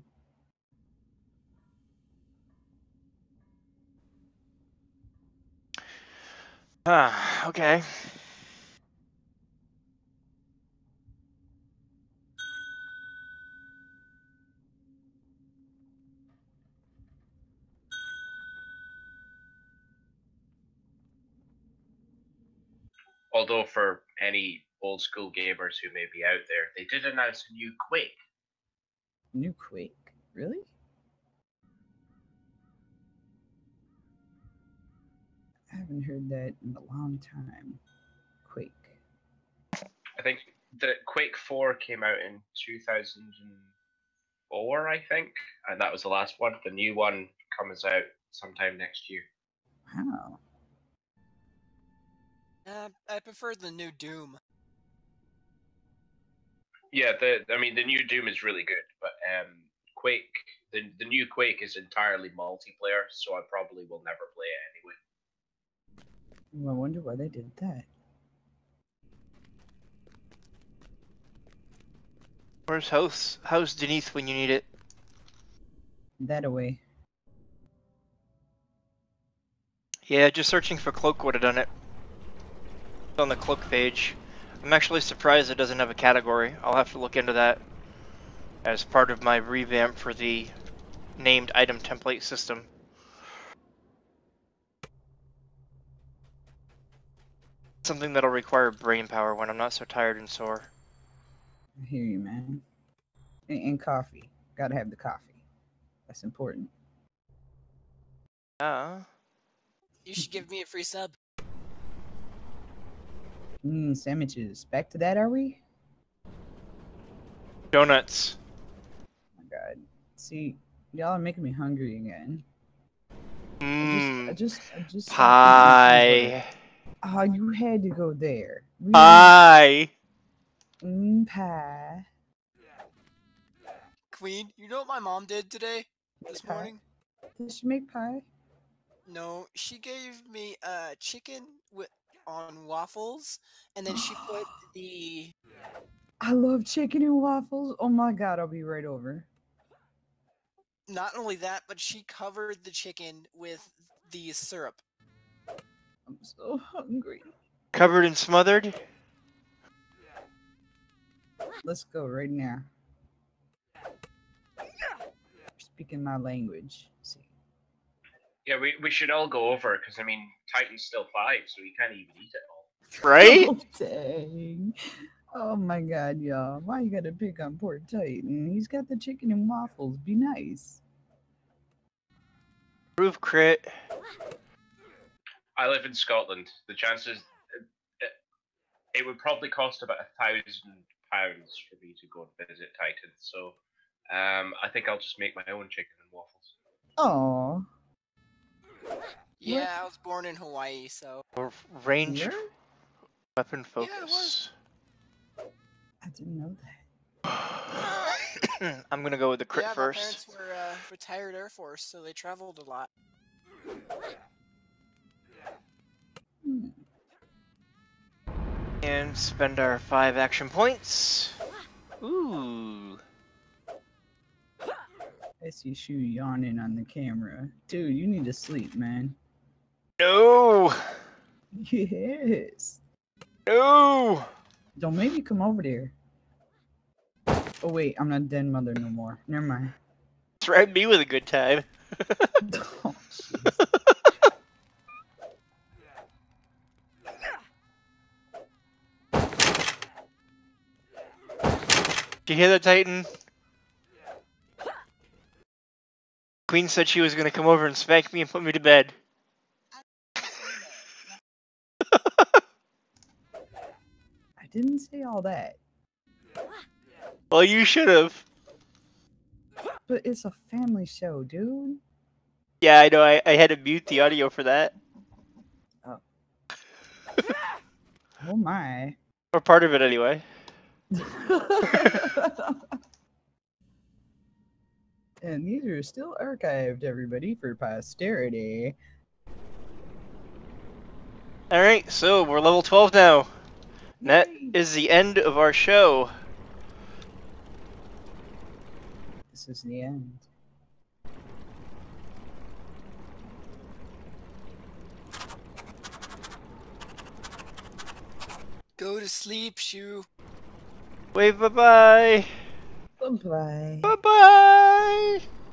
Ah, okay. Although for any old school gamers who may be out there, they did announce a new Quake. New Quake? Really? I haven't heard that in a long time. Quake. I think the Quake four came out in two thousand four, I think, and that was the last one. The new one comes out sometime next year. Wow. Uh, I prefer the new Doom. Yeah, the I mean the new Doom is really good, but um, Quake, the the new Quake is entirely multiplayer, so I probably will never play it anyway. Well, I wonder why they did that. Where's House House Denise when you need it? That away. Yeah, just searching for Cloak would have done it. It's on the Cloak page. I'm actually surprised it doesn't have a category. I'll have to look into that as part of my revamp for the named item template system. Something that'll require brain power when I'm not so tired and sore. I hear you, man. And, and coffee. Gotta have the coffee. That's important. Ah. You should give me a free sub. Mmm, sandwiches. Back to that, are we? Donuts. Oh my god. See, y'all are making me hungry again. Mmm. Mmm. just, I just. Pie. Oh, you had to go there. Really? Pie. Mm, pie. Queen, you know what my mom did today? This Pie? morning? Did she make pie? No, she gave me uh chicken with on waffles, and then she put the. I love chicken and waffles. Oh my god, I'll be right over. Not only that, but she covered the chicken with the syrup. I'm so hungry. Covered and smothered? Let's go right now. Speaking my language. See. Yeah, we, we should all go over because I mean Titan's still five, so he can't even eat it all. Right? Oh, dang. Oh my god, y'all. Why you gotta pick on poor Titan? He's got the chicken and waffles. Be nice. Proof crit. I live in Scotland. The chances it, it would probably cost about a thousand pounds for me to go and visit Titan. So um, I think I'll just make my own chicken and waffles. Oh. Yeah, I was born in Hawaii, so. Or range Where? weapon Yeah, focus. it was. I didn't know that. I'm gonna go with the crit yeah, first. my parents were uh, retired Air Force, so they traveled a lot. Hmm. And spend our five action points. Ooh. I see Shu yawning on the camera. Dude, you need to sleep, man. No. Yes. No. Don't make me come over there. Oh wait, I'm not den mother no more. Never mind. Threaten me with a good time. Oh, jeez. Did you hear that, Titan? Queen said she was gonna come over and spank me and put me to bed. I didn't say all that. Well, you should have. But it's a family show, dude. Yeah, I know. I, I had to mute the audio for that. Oh. Oh my. Or part of it, anyway. And these are still archived, everybody, for posterity. Alright, so we're level twelve now. And that Yay. is the end of our show. This is the end. Go to sleep, Shu. Wave bye-bye. Bye-bye. Bye-bye.